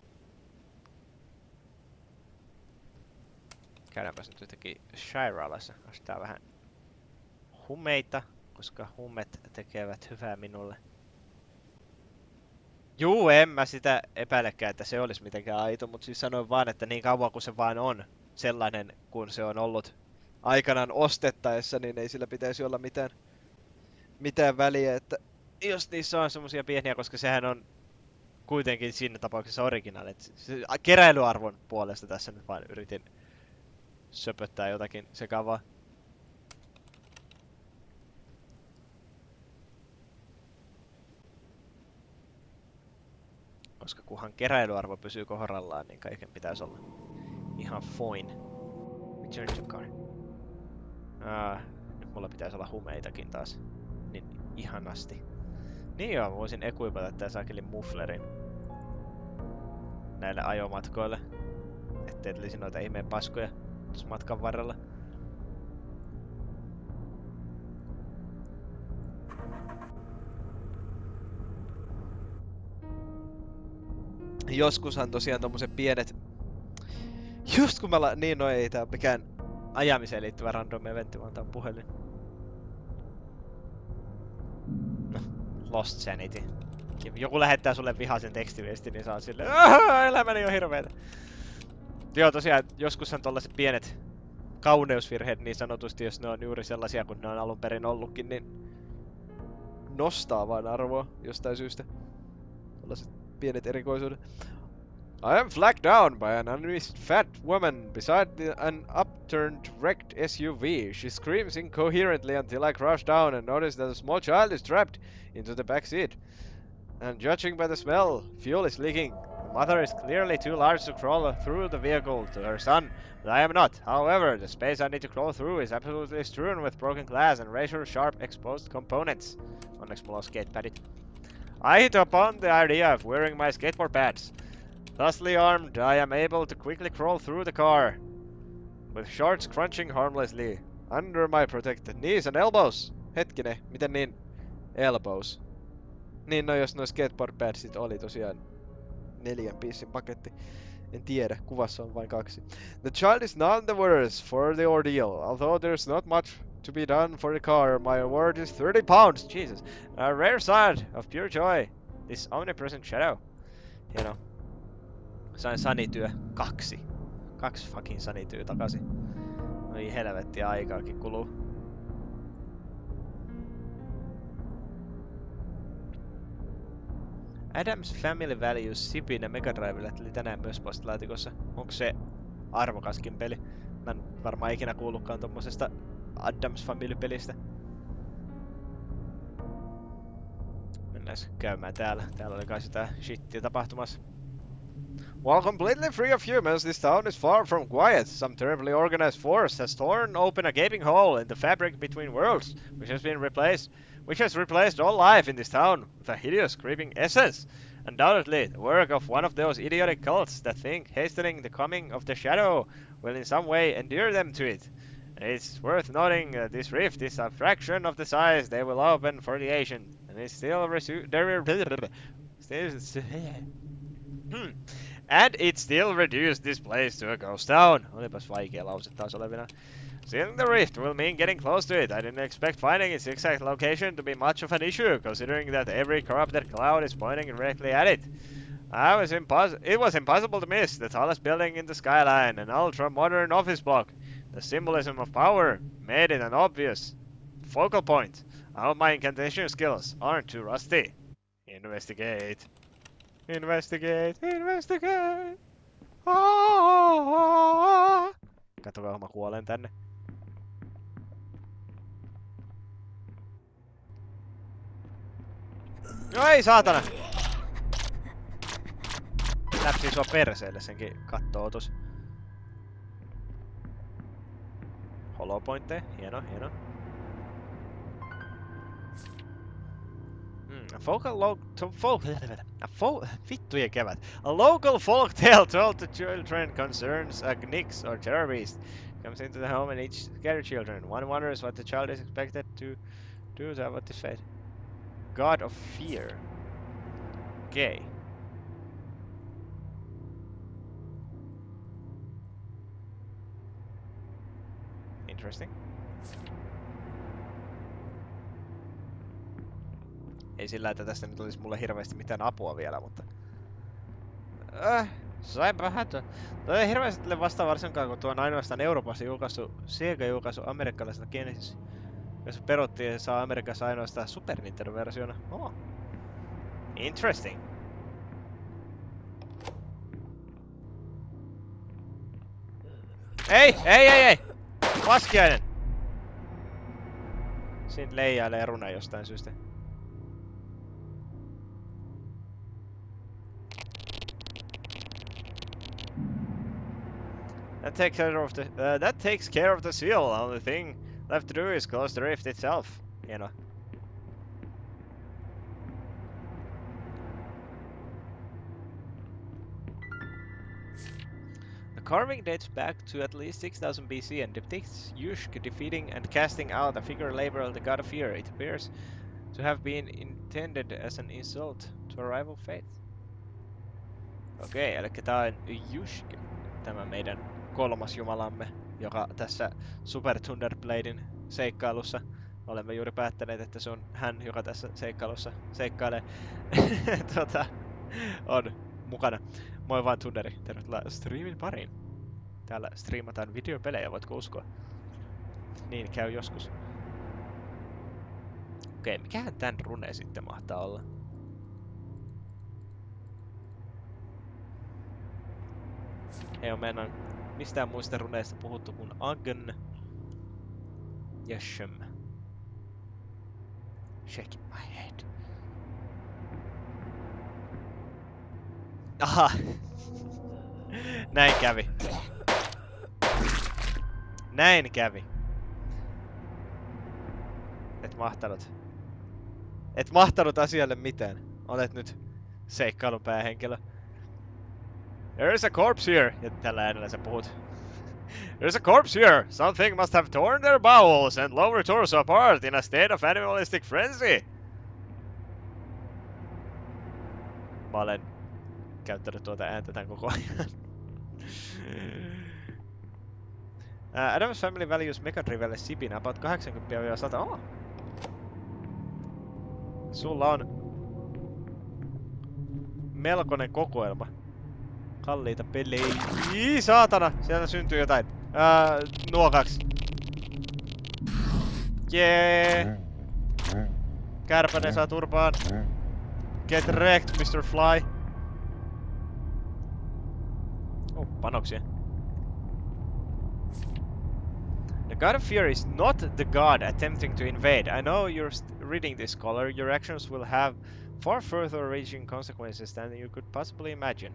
Käydäänpäs nyt jotenkin Shiralassa. Ostaa vähän humeita, koska hummet tekevät hyvää minulle. Juu, en mä sitä epäilekään, että se olisi mitenkään aito, mutta siis sanoin vaan, että niin kauan kuin se vaan on sellainen, kun se on ollut aikanaan ostettaessa, niin ei sillä pitäisi olla mitään väliä, että jos niissä on semmosia pieniä, koska sehän on kuitenkin siinä tapauksessa originaali. Keräilyarvon puolesta tässä nyt vaan yritin söpöttää jotakin sekavaa. Koska kunhan keräilyarvo pysyy kohdallaan, niin kaiken pitäisi olla ihan fine. Return to car. Nyt mulla pitäisi olla humeitakin taas. Niin ihanasti. Niin joo, voisin equipata tää saakelin mufflerin näille ajomatkoille. Ettei tulisi noita ihmeen paskoja tuossa matkan varrella. Joskushan tosiaan tommoset pienet... Just kun mä niin no ei tää mikään ajamiseen liittyvä random eventti, vaan tää on puhelin. No, Lost Sanity. Joku lähettää sulle vihaisen tekstiviestin, niin saa silleen elämäni on hirveetä. Joo, tosiaan joskushan tollaset pienet kauneusvirheet niin sanotusti, jos ne on juuri sellaisia kuin ne on alun perin ollutkin, niin nostaa vaan arvoa jostain syystä. Tollaset pienet erikoisuudet. I am flagged down by an unleashed fat woman beside an upturned wrecked SUV. She screams incoherently until I crouch down and notice that a small child is trapped into the back seat. And judging by the smell, fuel is leaking. The mother is clearly too large to crawl through the vehicle to her son, but I am not. However, the space I need to crawl through is absolutely strewn with broken glass and razor-sharp exposed components. Onneksi mulla on skatepadit. I hit upon the idea of wearing my skateboard pads. Thusly armed, I am able to quickly crawl through the car, with shorts crunching harmlessly under my protected knees and elbows. Hetkinen, miten niin? Elbows. Niin, no jos noi skateboard padsit oli tosiaan 4 piecin paketti. En tiedä, kuvassa on vain 2. The child is none the worse for the ordeal, although there's not much to be done for the car. My award is 30 pounds. Jesus. A rare sight of pure joy. This omnipresent shadow. Hieno. Sain sanityö 2. 2 fucking sanityö takaisin. Oi helvetti, aikaakin kuluu. Adams Family Values Sipinä Mega Drivelle tuli tänään myös postilaatikossa. Onko se arvokaskin peli? Mä en varmaan ikinä kuullutkaan tommosesta Adams Family-pelistä. Mennään käymään täällä. Täällä oli kai sitä shittiä tapahtumassa. While completely free of humans, this town is far from quiet. Some terribly organized force has torn open a gaping hole in the fabric between worlds, which has replaced all life in this town with a hideous, creeping essence. Undoubtedly, the work of one of those idiotic cults that think hastening the coming of the shadow will in some way endear them to it. And it's worth noting that this rift is a fraction of the size they will open for the ancient, and it's still and it still reduced this place to a ghost town. Olipas vaikea lause taas olevina. Sealing the rift will mean getting close to it. I didn't expect finding its exact location to be much of an issue, considering that every corrupted cloud is pointing directly at it. It was impossible to miss the tallest building in the skyline, an ultra-modern office block. The symbolism of power made it an obvious Focal point. I hope my incantation skills aren't too rusty. Investigate. Investigate. Investigate. Katsokaa, mä kuolen tänne. No ei saatana! Läpsii sua perseelle senkin kattootus. Hollow pointteja. Hieno, hieno. Vittujen kevät. A local folk tale told to children concerns a Nyx or terror beast comes into the home and each scary children. One wonders what the child is expected to do to avoid this fate. God of Fear. Okay. Interesting. Ei sillä, että tästä nyt olisi mulle hirveästi mitään apua vielä, mutta... sainpä hätö. Toi ei hirveästi vastaa varsinkaan, kun tuo on ainoastaan Euroopassa julkaistu, Sega julkaisu amerikkalaisena Genesis. Jos peruttiin, se saa Amerikassa ainoastaan Super Nintendo-versiona. Oh. Interesting. Ei! Paskiainen! Siinä leijailee rune jostain syystä. That takes care of the seal. Only thing left to do is close the rift itself. Hienoa. The carving dates back to at least 6000 BC and depicts Yushk defeating and casting out a figure labeled the God of Fear. It appears to have been intended as an insult to a rival faith. Okei, eli tää on Yushk, tämä meidän kolmas jumalamme, joka tässä Super Thunderbladen seikkailussa olemme juuri päättäneet, että se on hän, joka tässä seikkailussa seikkailee, on mukana. Moi vaan Thunderi, tervetuloa streamin pariin. Täällä striimataan videopelejä, voitko uskoa? Niin käy joskus. Okei, mikähän tän rune sitten mahtaa olla? Ei oo meidän mistään muista runeista puhuttu kuin Agn ja Shem. Shaking my head. Aha! Näin kävi. Näin kävi. Et mahtanut asialle mitään. Olet nyt seikkailun päähenkilö. There's a corpse here. Ja tällä äänellä sä puhut. There's a corpse here. Something must have torn their bowels and lower torso apart in a state of animalistic frenzy. Mä olen käyttänyt tuota ääntä tän koko ajan. Adams family values Mega Drivelle Sipin about 80-100. Oh. Sulla on melkoinen kokoelma kalliita pelejä. Saatana! Sieltä syntyy jotain. Nuo kaksi. Jee! Kärpänen saa turpaan. Get wrecked, Mr. Fly. Oh, panoksia. The God of Fear is not the god attempting to invade. I know you're reading this, scholar. Your actions will have far further reaching consequences than you could possibly imagine.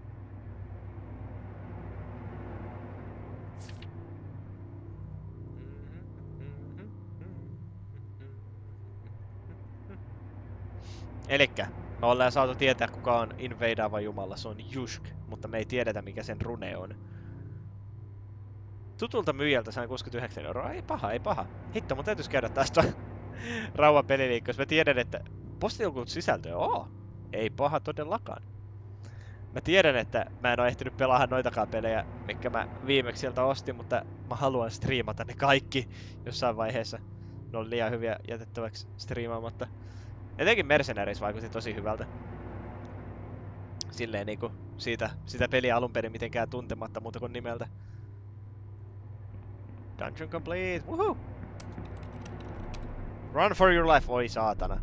Elikkä, me ollaan saatu tietää kuka on invadeava jumala, se on Yushk, mutta me ei tiedetä mikä sen rune on. Tutulta myyjältä sain 69 €. Ei paha, ei paha. Hitto, mun täytyis käydä taas tuon rauhan peliliikkeessä. Mä tiedän, että postilukut sisältöä. Ei paha todellakaan. Mä tiedän, että mä en oo ehtinyt pelaamaan noitakaan pelejä, mitkä mä viimeksi sieltä ostin, mutta mä haluan striimata ne kaikki jossain vaiheessa. Ne on liian hyviä jätettäväksi striimaamatta. Etenkin Mercenaries vaikutti tosi hyvältä. Silleen niinku sitä peliä alun perin mitenkään tuntematta muuta kuin nimeltä. Dungeon complete! Woohoo! Run for your life. Oi saatana.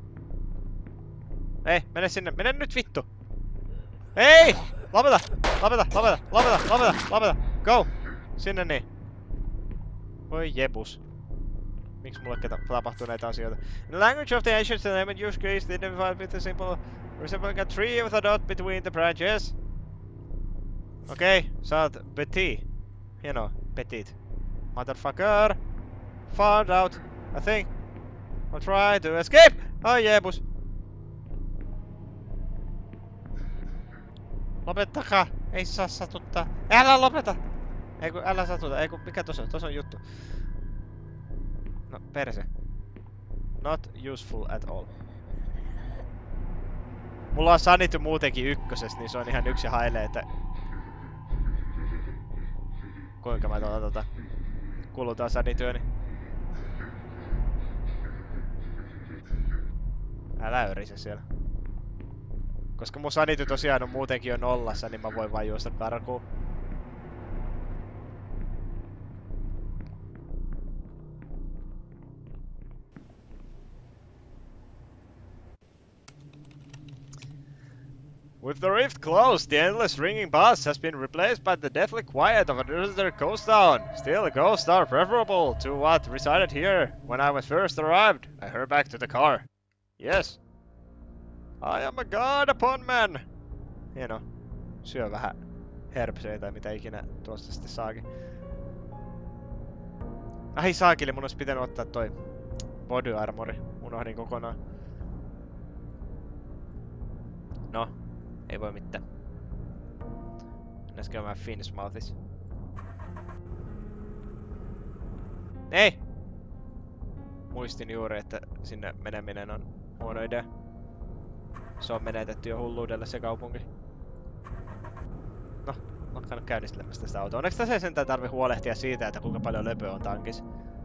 Ei, mene sinne. Mene nyt vittu. Ei! Lopeta! Lopeta! Lopeta! Lopeta! Lopeta! Lopeta! Go! Sinne niin. Voi jebus. Miksi mulle tapahtuu näitä asioita? In the language of the ancients, the name used Greece identified with a simple resembling a tree with a dot between the branches. Okei, sä oot Betty. Hienoa, petit. Motherfucker! Found out, I think. I'll try to escape! Ai jebus! Lopettakaa! Ei saa satuttaa! Älä lopeta! Ei kun älä satuta, ei kun mikä tossa on juttu. No perse. Not useful at all. Mulla on sanity muutenkin ykkösessä, niin se on ihan yksi hailee, että kuinka mä kulutan sanityöni. Älä örise siellä. Koska mun sanity tosiaan on muutenkin jo nollassa, niin mä voin vaan juosta karkuun. With the rift closed, the endless ringing buzz has been replaced by the deathly quiet of a deserted ghost town. Still, ghosts are preferable to what resided here when I was first arrived. I hurried back to the car. Yes. I am a god upon man. Hieno. Syö vähän herpseitä tai mitä ikinä tuosta sitten saakin. Ai saakeli, mun olisi pitänyt ottaa toi body armori. Unohdin kokonaan. No. Ei voi mitään. Mennäis käymään Finsmouthis. Ei! Muistin juuri, että sinne meneminen on huono idea. Se on menetetty jo hulluudelle se kaupunki. No, lakkaan käynnistelemästä sitä autoa. Onneksi tässä ei sentään tarvi huolehtia siitä, että kuinka paljon löpöä on tankissa.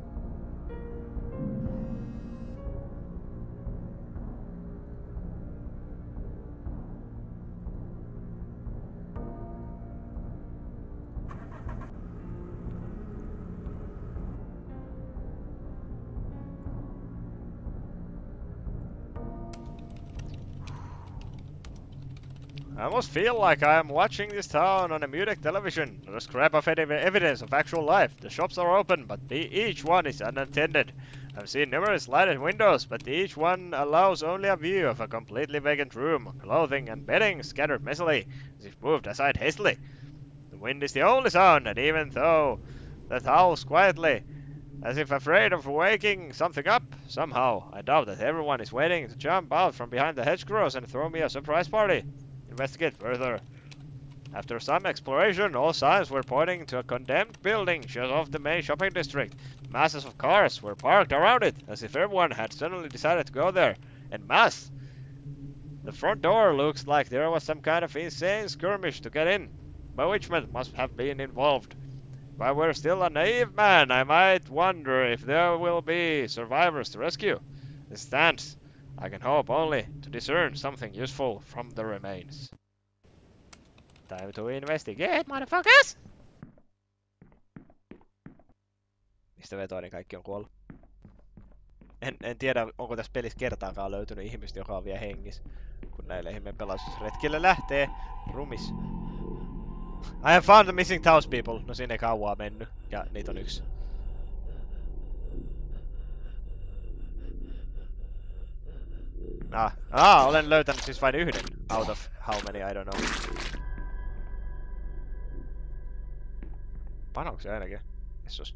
I almost feel like I am watching this town on a muted television, not a scrap of any evidence of actual life. The shops are open, but each one is unattended. I've seen numerous lighted windows, but each one allows only a view of a completely vacant room. Clothing and bedding scattered messily, as if moved aside hastily. The wind is the only sound, and even though that howls quietly, as if afraid of waking something up, somehow, I doubt that everyone is waiting to jump out from behind the hedgerows and throw me a surprise party. Investigate further. After some exploration, all signs were pointing to a condemned building just off the main shopping district. Masses of cars were parked around it, as if everyone had suddenly decided to go there. En masse! The front door looks like there was some kind of insane skirmish to get in. Bewitchment must have been involved. If I were still a naive man, I might wonder if there will be survivors to rescue. As it stands, I can hope only to discern something useful from the remains. Time to investigate, motherfuckers! Mistä vetoo, niin kaikki on kuollut. En tiedä, onko tässä pelissä kertaakaan löytynyt ihmistä, joka on vielä hengissä. Kun näille ihmeen pelastusretkille lähtee. Rumis. I have found the missing townspeople. No sinne ei kauaa mennyt. Ja niitä on yksi. Olen löytänyt siis vain yhden. Out of how many, I don't know. Panoksia ainakin. Jessus.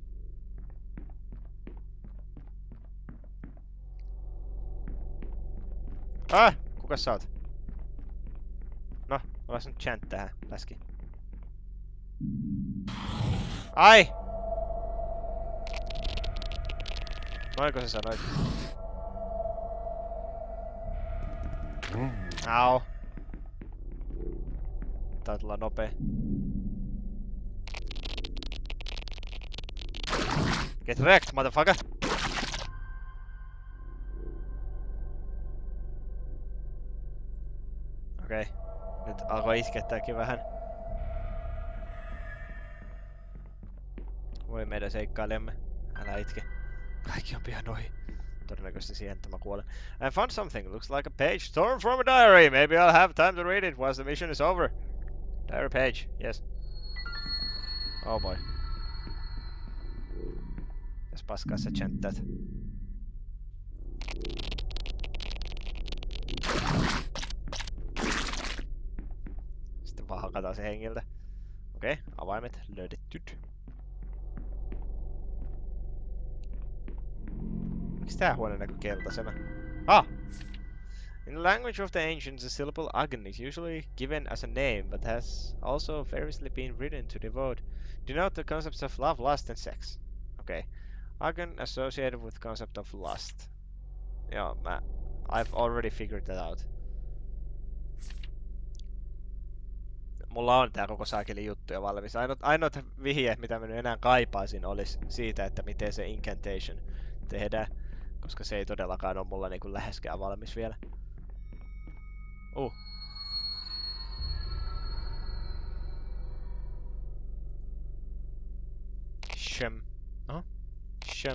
Kukas sä oot? No, olas nyt chant tähän, läski. Ai! Noinko sä sanoit? Au. Tää tulla nopee. Get wrecked, motherfucker! Okei. Nyt alkoi iskettääkin vähän. Voi meidän seikkailemme. Älä itke. Kaikki on pian ohi. Todennäköisesti siihen, että mä kuolen. I found something. Looks like a page torn from a diary. Maybe I'll have time to read it once the mission is over. Diary page. Yes. Oh boy. Mitäs paskaa sä chanttät? Sitten vaan hakataan se hengiltä. Okei, avaimet löydettyt. Miksi tää huone näkyy keltaisena? Ah! In the language of the ancients, the syllable Agn is usually given as a name, but has also variously been written to denote the concepts of love, lust, and sex. Okay. Agn associated with concept of lust. Yeah, I've already figured that out. Mulla on tää koko saakeli juttu jo valmis. Ainoat vihjeet, mitä mä nyt enää kaipaisin, olisi siitä, että miten se incantation tehdään. Koska se ei todellakaan ole mulla niinku läheskään valmis vielä. Shem. Oho. Shem.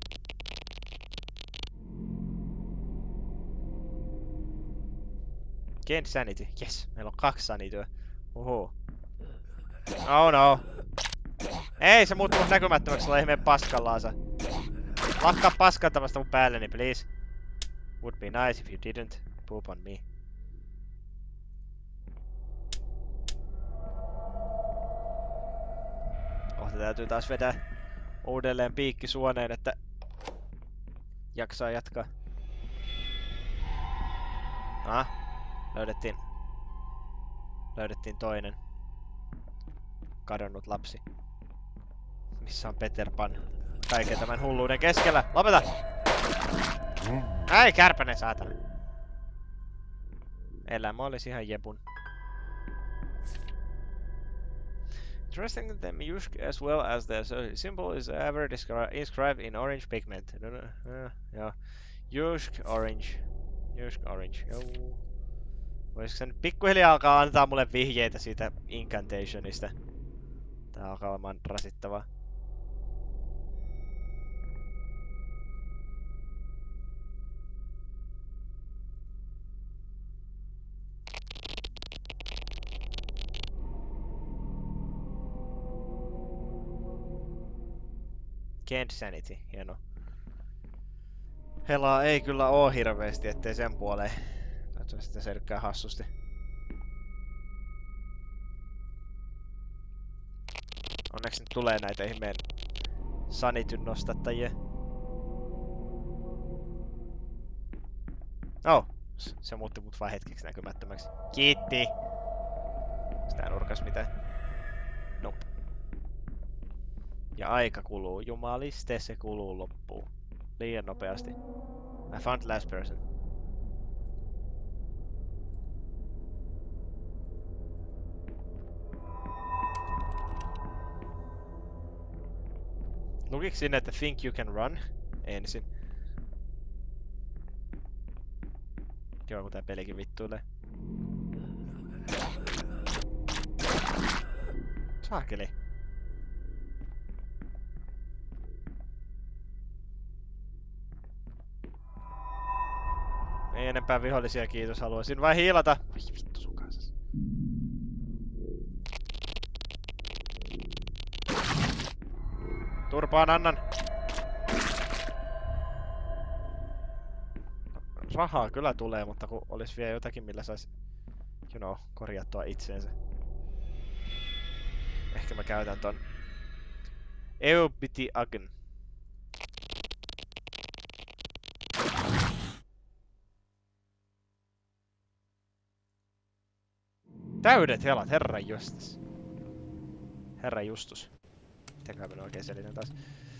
Gain sanity. Yes, meillä on 2 sanityä. Oho. Oh no. Ei se muuttunut näkymättömäksi, sulla ihmeen paskallaansa. Lakkaa paskantamasta mun päälleni, please. Would be nice if you didn't poop on me. Täytyy taas vetää uudelleen piikki suoneen, että jaksaa jatkaa. Löydettiin toinen kadonnut lapsi. Missä on Peter Pan? Kaiken tämän hulluuden keskellä. Lopeta! Ai kärpänen saatana. Elämä olisi ihan jebun. Interesting that the Myushk as well as the symbol is ever inscribed in orange pigment. Yeah. Yushk orange. Yushk orange. Joo. Voisiko sen pikkuhiljaa alkaa antaa mulle vihjeitä siitä incantationista? Tää alkaa olemaan rasittavaa. Gained sanity, hieno. Helaa ei kyllä oo hirveesti, ettei sen puoleen. Toivottavasti se ei hassusti. Onneksi nyt tulee näitä ihmeen sanityn nostattajia. Oh! Se muutti mut vaan hetkeksi näkymättömäksi. Kiitti! Sitä nurkas mitään. Nope. Ja aika kuluu. Jumaliste, se kuluu loppuun. Liian nopeasti. I found the last person. Lukiko sinne, että think you can run? Ensin. Kiva, kun tää pelikin vittuilee. Saakeli. Ei enempää vihollisia, kiitos. Haluaisin vain hiilata. Ai vittu sun kanssa. Turpaan annan. Rahaa kyllä tulee, mutta kun olis vielä jotakin, millä sais, korjattua itseensä. Ehkä mä käytän ton Eubiti Agn. Täydet helat, herran justus. Herran justus. Mitäköhän mä oikein selitän taas.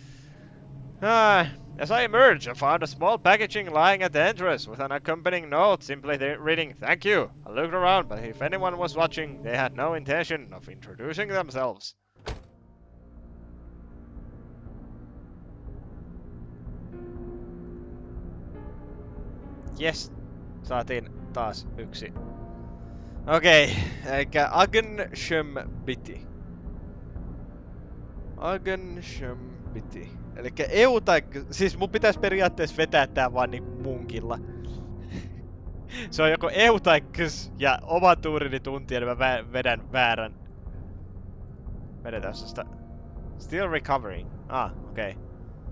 As I emerged, I found a small packaging lying at the entrance with an accompanying note simply reading, "Thank you." I looked around, but if anyone was watching, they had no intention of introducing themselves. Yes, saatiin taas yksi. Okei, eikä Agn Shem Biti. Agn Shem Piti. Elikkä EU tai... Siis mun pitäis periaatteessa vetää tää vaan niinku munkilla. Se on joko EU tai KS ja oma tuurini tuntien mä vedän väärän. Vedetään sitä. Still recovering. Okei. Okay.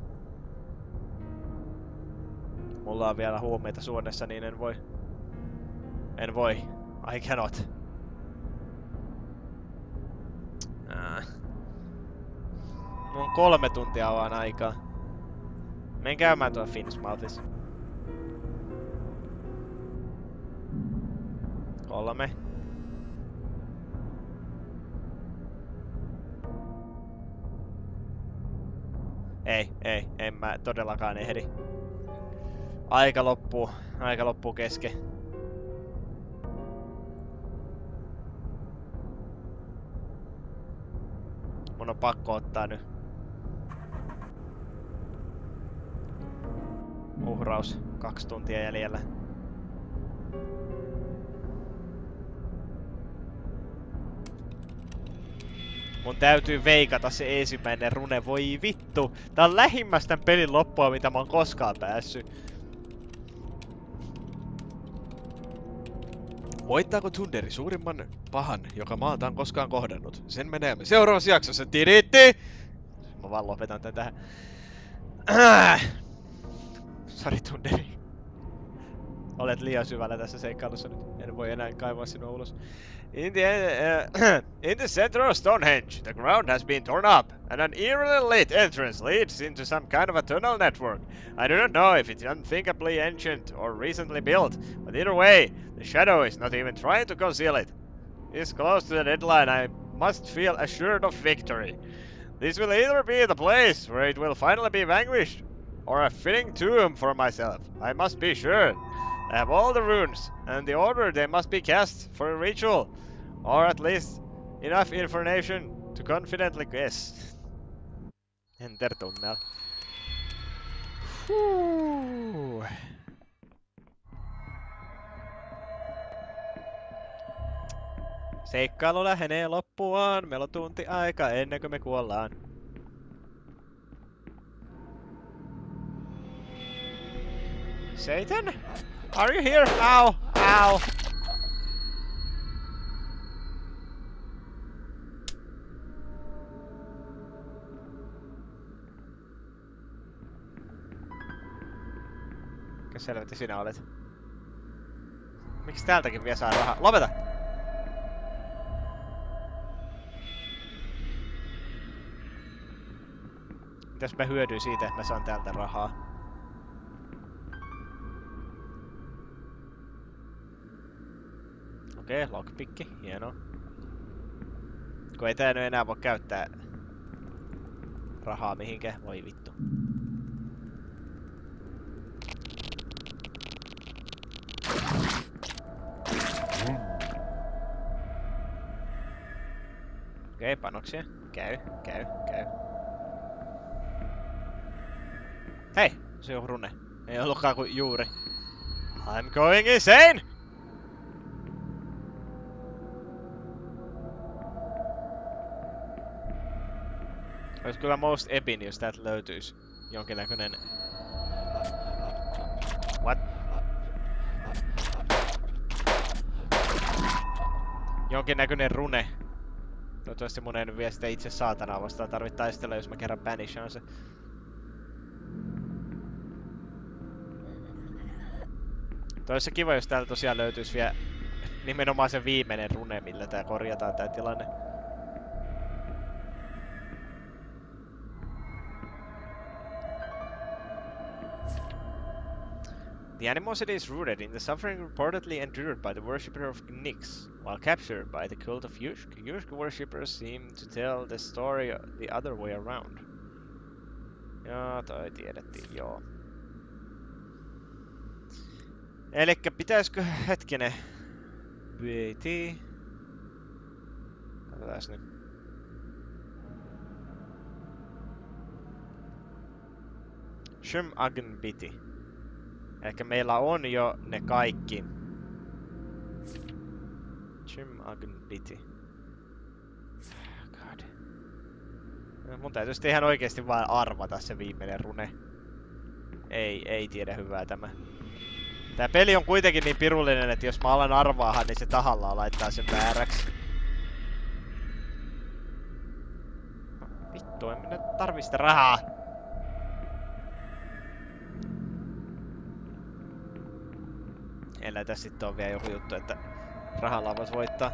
Mulla on vielä huumeita suonessa, niin en voi. En voi. I cannot. Mulla on 3 tuntia vaan aikaa. Menen käymään tuolla Finsmouthissa. 3. Ei, en mä todellakaan ehdi. Aika loppuu kesken. Mun on pakko ottaa nyt. Uhraus. 2 tuntia jäljellä. Mun täytyy veikata se ensimmäinen rune. Voi vittu. Tää on lähimmästä pelin loppua, mitä mä oon koskaan päässyt. Voittaako Thunderi suurimman pahan, joka maalta on koskaan kohdannut? Sen menemme seuraavassa jaksossa. Tiritti! Mä vaan lopetan tän tähän. Sori Thunderi. Olet liian syvällä tässä seikkailussa nyt. En voi enää kaivaa sinua ulos. In the center of Stonehenge, the ground has been torn up, and an eerily lit entrance leads into some kind of a tunnel network. I do not know if it's unthinkably ancient or recently built, but either way, the shadow is not even trying to conceal it. This close to the deadline, I must feel assured of victory. This will either be the place where it will finally be vanquished, or a fitting tomb for myself. I must be sure. I have all the runes, and the order they must be cast for a ritual, or at least enough information to confidently guess. Enter tunnel. Seikkailu lähenee loppuaan. Meillä on tunti aika ennen kuin me kuollaan. Satan? Are you here? Ow! Ow! Mikä selvästi sinä olet? Miksi täältäkin vielä saa rahaa? Lopeta! Mitäs mä hyödyin siitä, että mä saan täältä rahaa? Okei, lockpikki, hienoa. Kun ei tää nyt enää voi käyttää rahaa mihinkään, voi vittu. Okei, panoksia. Käy. Hei! Se on rune. Ei ollutkaan kuin juuri. I'm going insane! Ois kyllä most epin, jos täältä löytyis jonkinnäköinen... What? Jonkinnäköinen rune. Toivottavasti mun ei nyt vie sitä itse saatanaa vastaan tarvitse taistella, jos mä kerran banishaan se. Toissa kiva, jos täällä tosiaan löytyis vielä nimenomaan se viimeinen rune, millä tää korjataan tää tilanne. The animosity is rooted in the suffering reportedly endured by the worshipper of Nyx, while captured by the cult of Yushk. Yushk worshippers seem to tell the story the other way around. Joo, toi tiedettiin, joo. Elikkä pitäisikö hetkinen... BT... Katsotaas nyt. Shum Agn Biti. Elikkä meillä on jo ne kaikki. Shum Agn Biti. God. Mun täytyy sitten ihan oikeesti vaan arvata se viimeinen rune. Ei tiedä hyvää tämä. Tää peli on kuitenkin niin pirullinen, että jos mä alan arvaahan, niin se tahallaan laittaa sen vääräksi. Vittu, en minä tarvii sitä rahaa. Ellei tässä sitten on vielä joku juttu, että rahalla voit voittaa.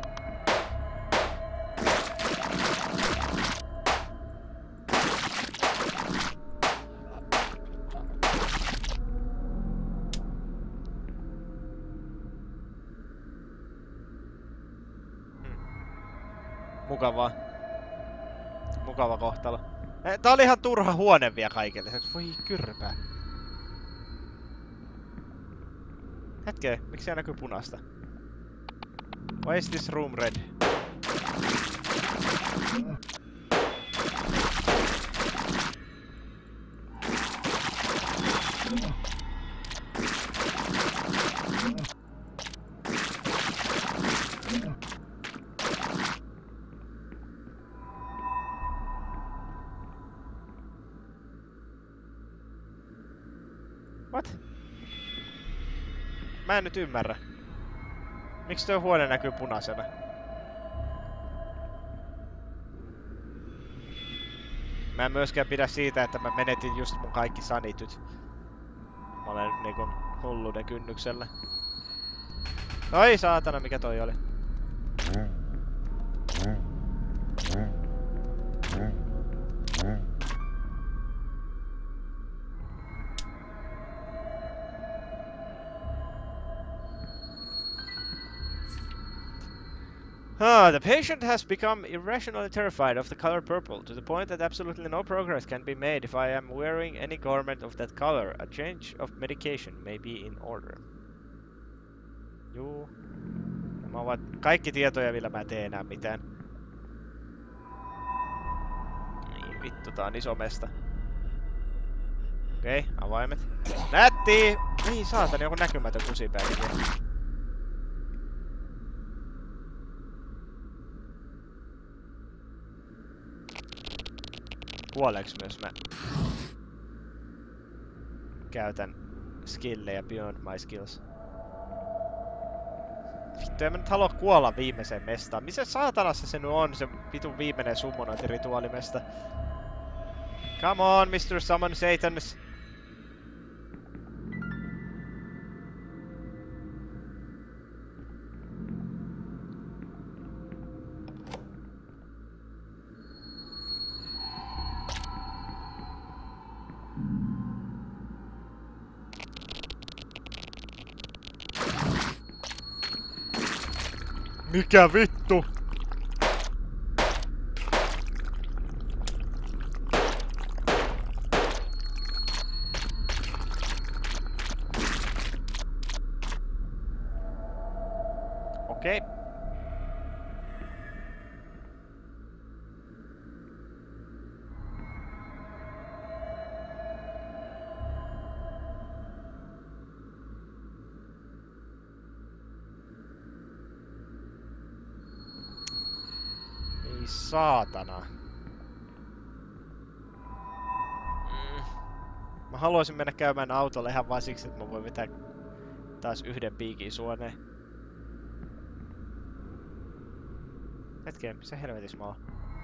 Mukavaa. Mukava kohtalo. Tää oli ihan turha huone vielä kaikille. Voi kyrpää. Hetkee, miksi siellä näkyy punaista? Why is this room red? What? Mä en nyt ymmärrä. Miksi tuo huone näkyy punaisena? Mä en myöskään pidä siitä, että mä menetin just mun kaikki sanityt. Mä olen niinku hulluuden kynnyksellä. Oi saatana, mikä toi oli? The patient has become irrationally terrified of the color purple, to the point that absolutely no progress can be made if I am wearing any garment of that color. A change of medication may be in order. Juu. Nämä ovat kaikki tietoja, millä mä en tee enää mitään. Niin vittu, tää on iso mesta. Okei, avaimet. Nätti! Ei saatana, joku näkymätön kusipääni vielä. Kuoleeks myös mä käytän skillejä beyond my skills? Vittu, en mä nyt halua kuolla viimeiseen mestaan. Missä saatanassa se nyt on, se vitun viimeinen summonointirituaalimesta? Come on, Mr. Summon Satans! Mikä vittu? Okei. Saatana. Mä haluaisin mennä käymään autolle ihan vain siksi, että mä voin vetää taas yhden piikin suoneen. Hetkeen, missä helvetissä mä oon?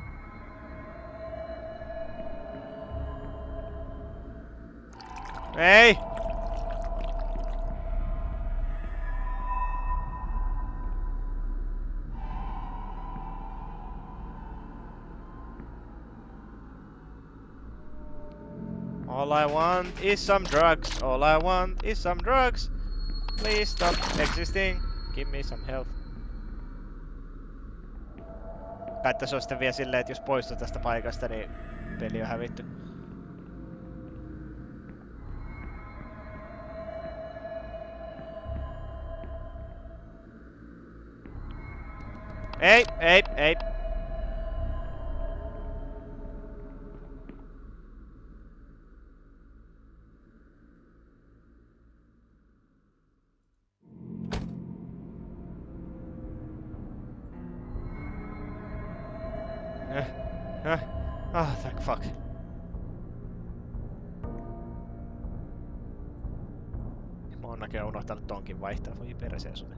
Ei! All I want is some drugs. All I want is some drugs. Please stop existing. Give me some health. Päättäis on sitten vielä silleen, että jos poistuu tästä paikasta, niin peli on hävitty. Ei, ei, ei. Ah, thank fuck. Mä oon näköjään unohtanut tonkin vaihtaa. Voi perseen sute.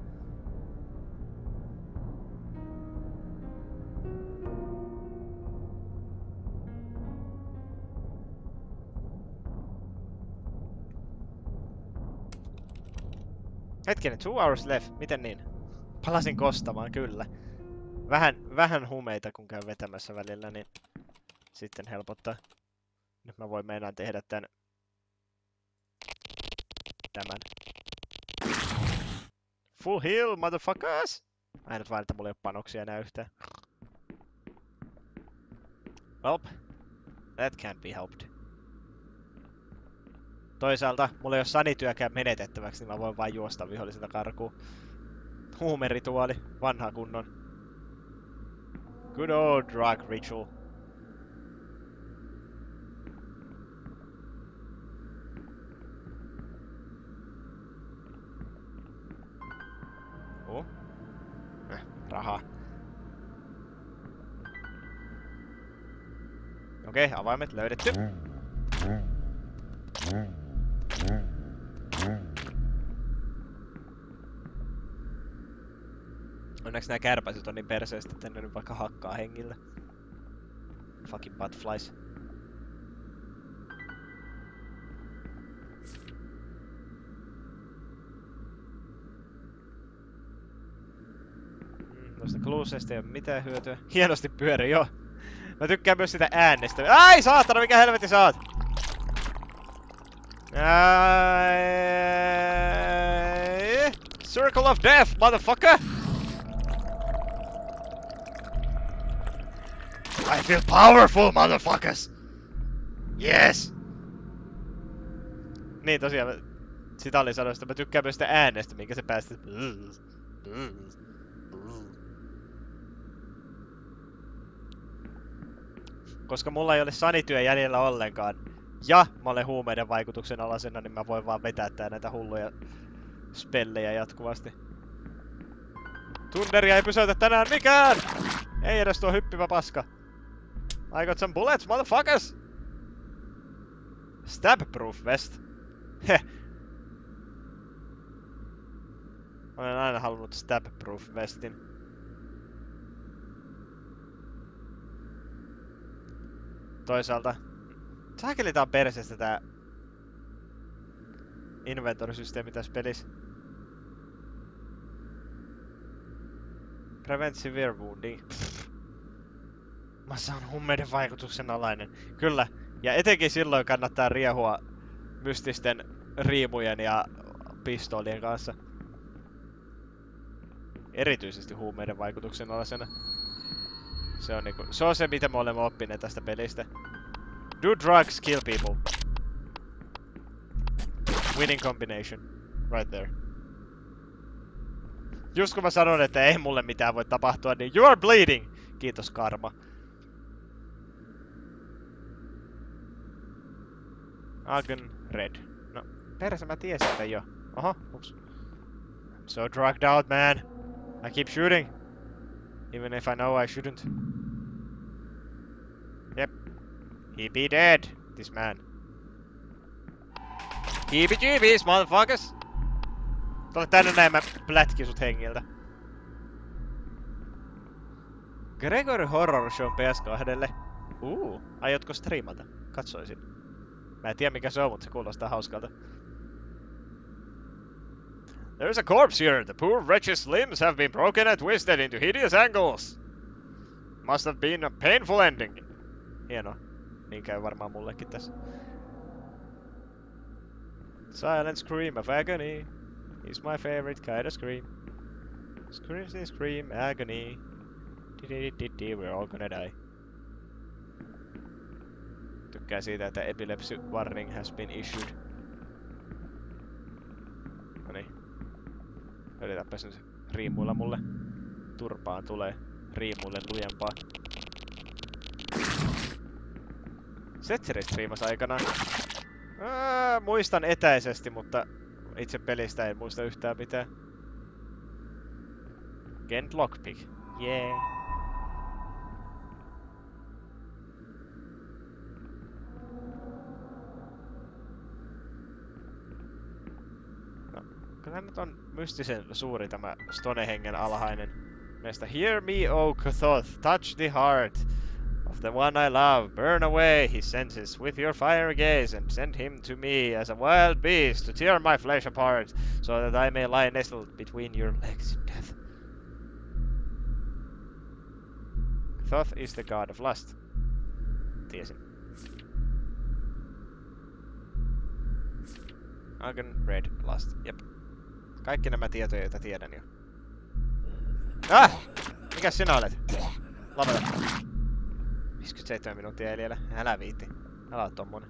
Hetkinen, 2 hours left. Miten niin? Palasin kostamaan, kyllä. Vähän humeita kun käy vetämässä välillä, niin sitten helpottaa. Nyt mä voin meinaan tehdä tämän. Full heal, motherfuckers! Ainut vain, että mulla ei oo panoksia enää yhtään. Well, that can't be helped. Toisaalta, mulla ei oo sanityökään menetettäväksi, niin mä voin vain juosta vihollisilta karkuun. Huumerituoli, vanha kunnon. Good old drug ritual. Rahaa. Okei, avaimet löydetty. Onneksi nää kärpäset on niin perseestä, että ne nyt vaikka hakkaa hengillä. Fucking butflies. Noista kluuseista ei oo mitään hyötyä. Hienosti pyörii, joo. Mä tykkään myös sitä äänestä. Ai saatana, mikä helvetti sä oot? Circle of Death, motherfucker! I feel powerful, motherfuckers! Yes! Niin tosiaan, sitä oli sanoista. Mä tykkään myös sitä äänestä, minkä se päästi. Koska mulla ei ole sanityö jäljellä ollenkaan, ja mä olen huumeiden vaikutuksen alasena, niin mä voin vaan vetää näitä hulluja spellejä jatkuvasti. Thunderia ei pysäytä tänään mikään! Ei edes tuo hyppivä paska. I got some bullets, motherfuckers! Stab-proof vest. Heh. Olen aina halunnut stab-proof vestin. Toisaalta, saakeli tää on perseestä tää inventorisysteemi tässä pelissä. Prevent severe wounding. Mä saan huumeiden vaikutuksen alainen. Kyllä, ja etenkin silloin kannattaa riehua mystisten riimujen ja pistoolien kanssa. Erityisesti huumeiden vaikutuksen alaisena. Se on se, mitä me olemme oppineet tästä pelistä. Do drugs, kill people. Winning combination. Right there. Just kun mä sanon, että ei mulle mitään voi tapahtua, niin you are bleeding! Kiitos karma. Agen red. No, perse mä tiesin että jo. Oho, ups. I'm so drugged out, man. I keep shooting. Even if I know I shouldn't. Yep. He be dead, this man. Heebie-jeebies, motherfuckers! Tule tänne näin, mä plätkin sut hengiltä. Gregory Horror Show PS2. Aiotko striimata? Katsoisin. Mä en tiedä mikä se on, mutta se kuulostaa hauskalta. There's a corpse here. The poor wretch's limbs have been broken and twisted into hideous angles. Must have been a painful ending. Hienoa. Niin käy varmaan mullekin tässä. Silent scream of agony is my favorite kind of scream. Scream, agony. We're all gonna die. Tykkään siitä, että epilepsy warning has been issued. Noniin. Yritetäpäs nyt riimuilla mulle. Turpaan tulee riimuille lujempaa. Setseri striimas aikanaan. Muistan etäisesti, mutta itse pelistä en muista yhtään mitään. Gent lockpick. Yeah. Tää nyt on mystisen suuri tämä Stonehengen alhainen. Meistä hear me, O Kothoth, touch the heart of the one I love. Burn away his senses with your fiery gaze and send him to me as a wild beast to tear my flesh apart so that I may lie nestled between your legs in death. Thoth is the god of lust. Tiesin. Argon, red, lust. Jep. Kaikki nämä tietoja, joita tiedän jo. Mikäs sinä olet? Lopeta. 57 minuuttia jäljellä. Älä viitti. Älä oo tommonen.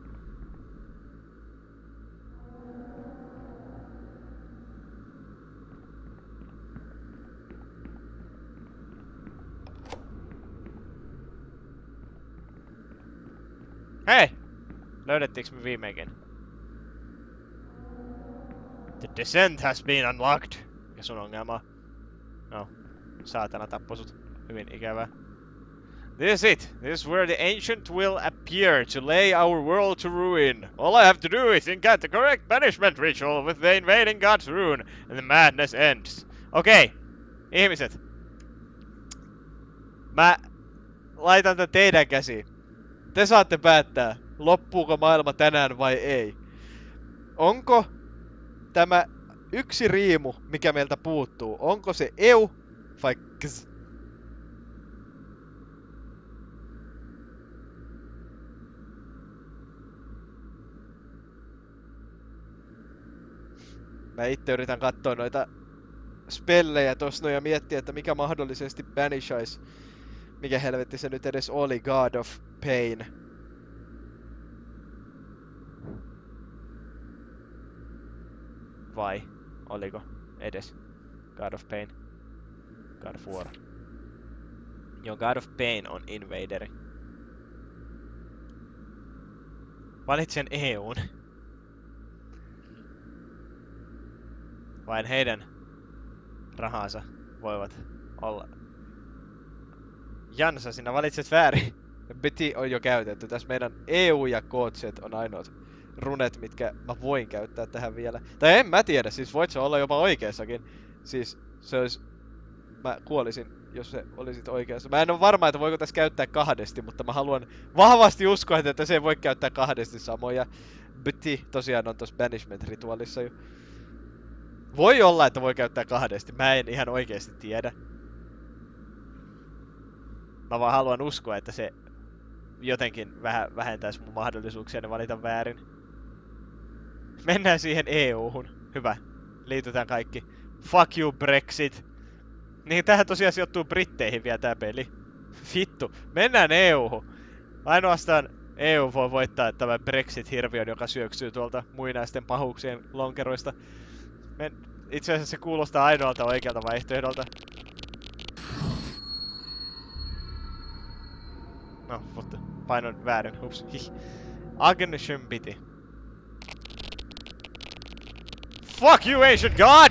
Hei! Löydettiinkö me viimeinkin? The descent has been unlocked. Mikä sun ongelma? No. Saatana tappoi sut. Hyvin ikävää. This is it. This is where the ancient will appear to lay our world to ruin. All I have to do is incant the correct banishment ritual with the invading god's rune, and the madness ends. Okei. Ihmiset. Mä laitan tän teidän käsiin. Te saatte päättää, loppuuko maailma tänään vai ei. Onko tämä yksi riimu, mikä meiltä puuttuu, onko se eu vai kz? Mä itse yritän katsoa noita spellejä tossa ja miettiä, että mikä mahdollisesti banishais. Mikä helvetti se nyt edes oli, God of Pain. Vai oliko edes God of Pain? God of War. Joo, God of Pain on invaderi. Valitsen EUn. Vain heidän rahansa voivat olla. Jansa, sinä valitset väärin. Betty on jo käytetty. Tässä meidän EU ja Kootset on ainoat runet, mitkä mä voin käyttää tähän vielä. Tai en mä tiedä, siis voit se olla jopa oikeassakin. Siis se olisi... Mä kuolisin, jos se olisit oikeassa. Mä en ole varma, että voiko tässä käyttää kahdesti, mutta mä haluan vahvasti uskoa, että se ei voi käyttää kahdesti samoja. Betty tosiaan on tossa banishment-rituaalissa jo. Voi olla, että voi käyttää kahdesti. Mä en ihan oikeasti tiedä. Mä vaan haluan uskoa, että se jotenkin vähän vähentäisi mun mahdollisuuksia ne valita väärin. Mennään siihen EU-hun. Hyvä. Liitytään kaikki. Fuck you Brexit. Niin tähän tosiaan sijoittuu Britteihin vielä tää peli. Vittu. Mennään EU-hun. Ainoastaan EU voi voittaa tämän Brexit-hirviön, joka syöksyy tuolta muinaisten pahuuksien lonkeroista. Itse asiassa se kuulostaa ainoalta oikealta vaihtoehdolta. No, mutta painoin väärin. Hups. Agnestion piti. Fuck you, ancient god!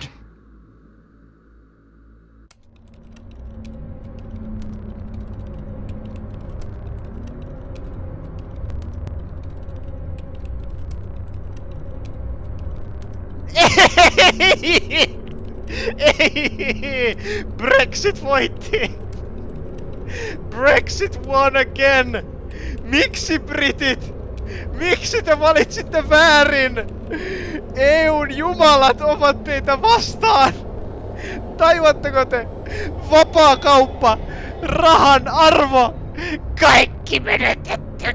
Ei! Brexit voitti! Brexit won again! Miksi britit? Miksi te valitsitte väärin? EUn jumalat ovat teitä vastaan! Tajuatteko te? Vapaa kauppa! Rahan arvo! Kaikki menetetty!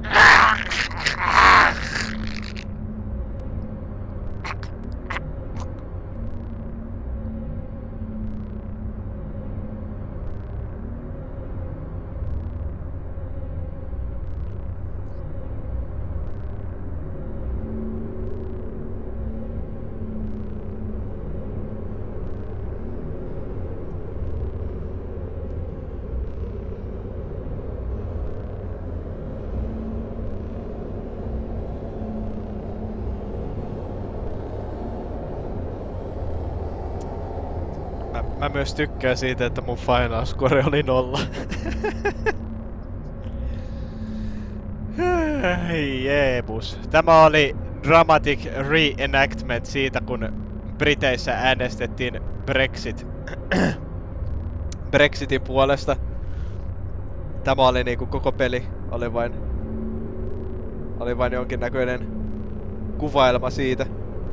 Mä myös tykkään siitä, että mun final score oli 0. Jeebus. Tämä oli dramatic reenactment siitä, kun Briteissä äänestettiin Brexitin puolesta. Tämä oli niinku koko peli, oli vain jonkinnäköinen kuvailma siitä.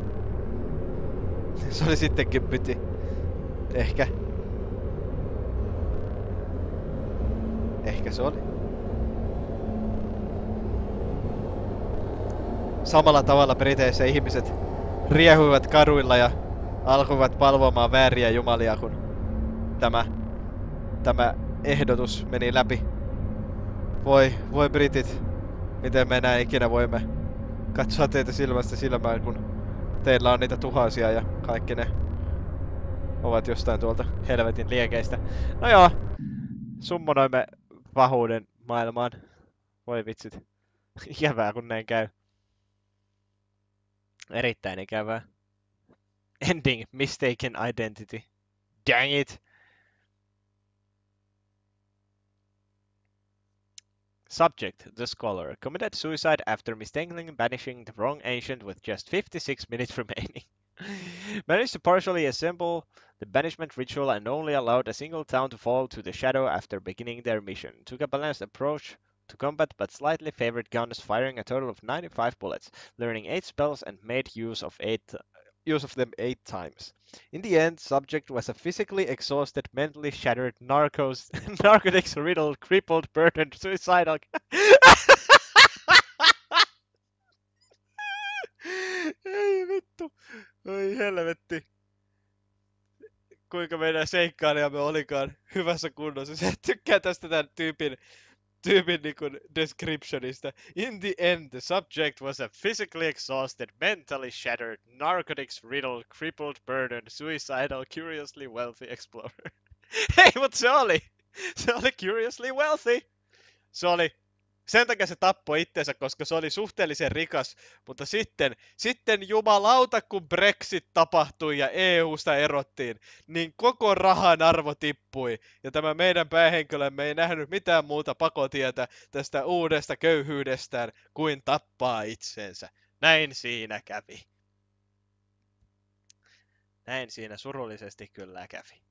Se oli sittenkin pyti. Ehkä. Ehkä se oli. Samalla tavalla Briteissä ihmiset riehuivat kaduilla ja alkoivat palvomaan vääriä jumalia, kun tämä ehdotus meni läpi. Voi britit, miten me enää ikinä voimme katsoa teitä silmästä silmään, kun teillä on niitä tuhansia ja kaikki ne ovat jostain tuolta helvetin liekeistä. No joo, summonoimme pahuuden maailmaan. Voi vitsit. Ikävää kun näin käy. Erittäin ikävää. Ending mistaken identity. Dang it! Subject, the scholar, committed suicide after mistakenly banishing the wrong ancient with just 56 minutes remaining. Managed to partially assemble the banishment ritual and only allowed a single town to fall to the shadow after beginning their mission. Took a balanced approach to combat but slightly favored guns, firing a total of 95 bullets, learning 8 spells and made use of them 8 times. In the end, subject was a physically exhausted, mentally shattered, narcotics-riddled, crippled, burdened, suicidal... Ei vittu. Oi helvetti. Kuinka meidän seikkailijamme olikaan hyvässä kunnossa. Se tykkää tästä tämän tyypin niinku descriptionista. In the end, the subject was a physically exhausted, mentally shattered, narcotics-riddled, crippled, burdened, suicidal, curiously wealthy explorer. Hei, mut se oli curiously wealthy. Se oli, sen takia se tappoi itsensä, koska se oli suhteellisen rikas, mutta sitten jumalauta, kun Brexit tapahtui ja EUsta erottiin, niin koko rahan arvo tippui. Ja tämä meidän päähenkilömme ei nähnyt mitään muuta pakotietä tästä uudesta köyhyydestään kuin tappaa itsensä. Näin siinä kävi. Näin siinä surullisesti kyllä kävi.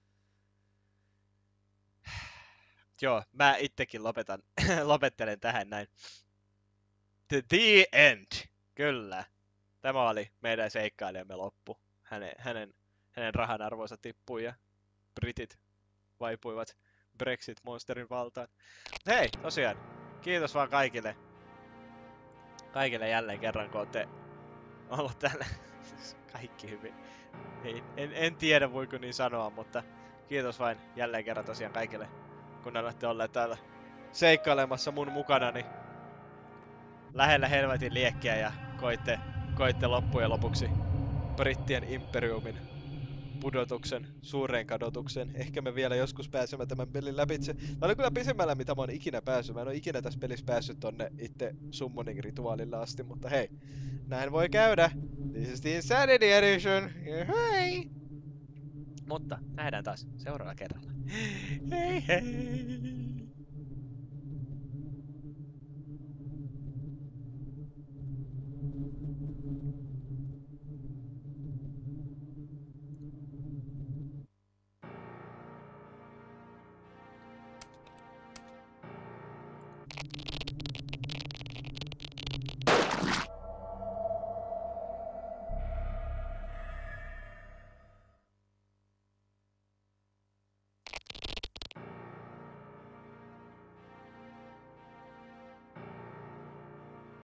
Joo, mä itsekin lopettelen tähän näin. The end. Kyllä. Tämä oli meidän seikkailijamme loppu. Hänen rahan arvonsa tippui ja britit vaipuivat Brexit-monsterin valtaan. Hei, tosiaan, kiitos vaan kaikille. Kaikille jälleen kerran, kun olette ollut täällä. Kaikki hyvin. En tiedä, voiko niin sanoa, mutta kiitos vain jälleen kerran tosiaan kaikille, kun olette olleet täällä seikkailemassa mun mukanani lähellä helvetin liekkiä ja koitte loppujen lopuksi brittien imperiumin pudotuksen, suureen kadotuksen. Ehkä me vielä joskus pääsemme tämän pelin läpitse. Tämä oli kyllä pisimmällä, mitä mä oon ikinä päässyt. Mä en oo ikinä tässä pelissä päässyt tonne itse summoning-rituaalille asti, mutta hei, näin voi käydä. This is the Insanity Edition. Hei! Mutta nähdään taas seuraavalla kerralla. Hei hei!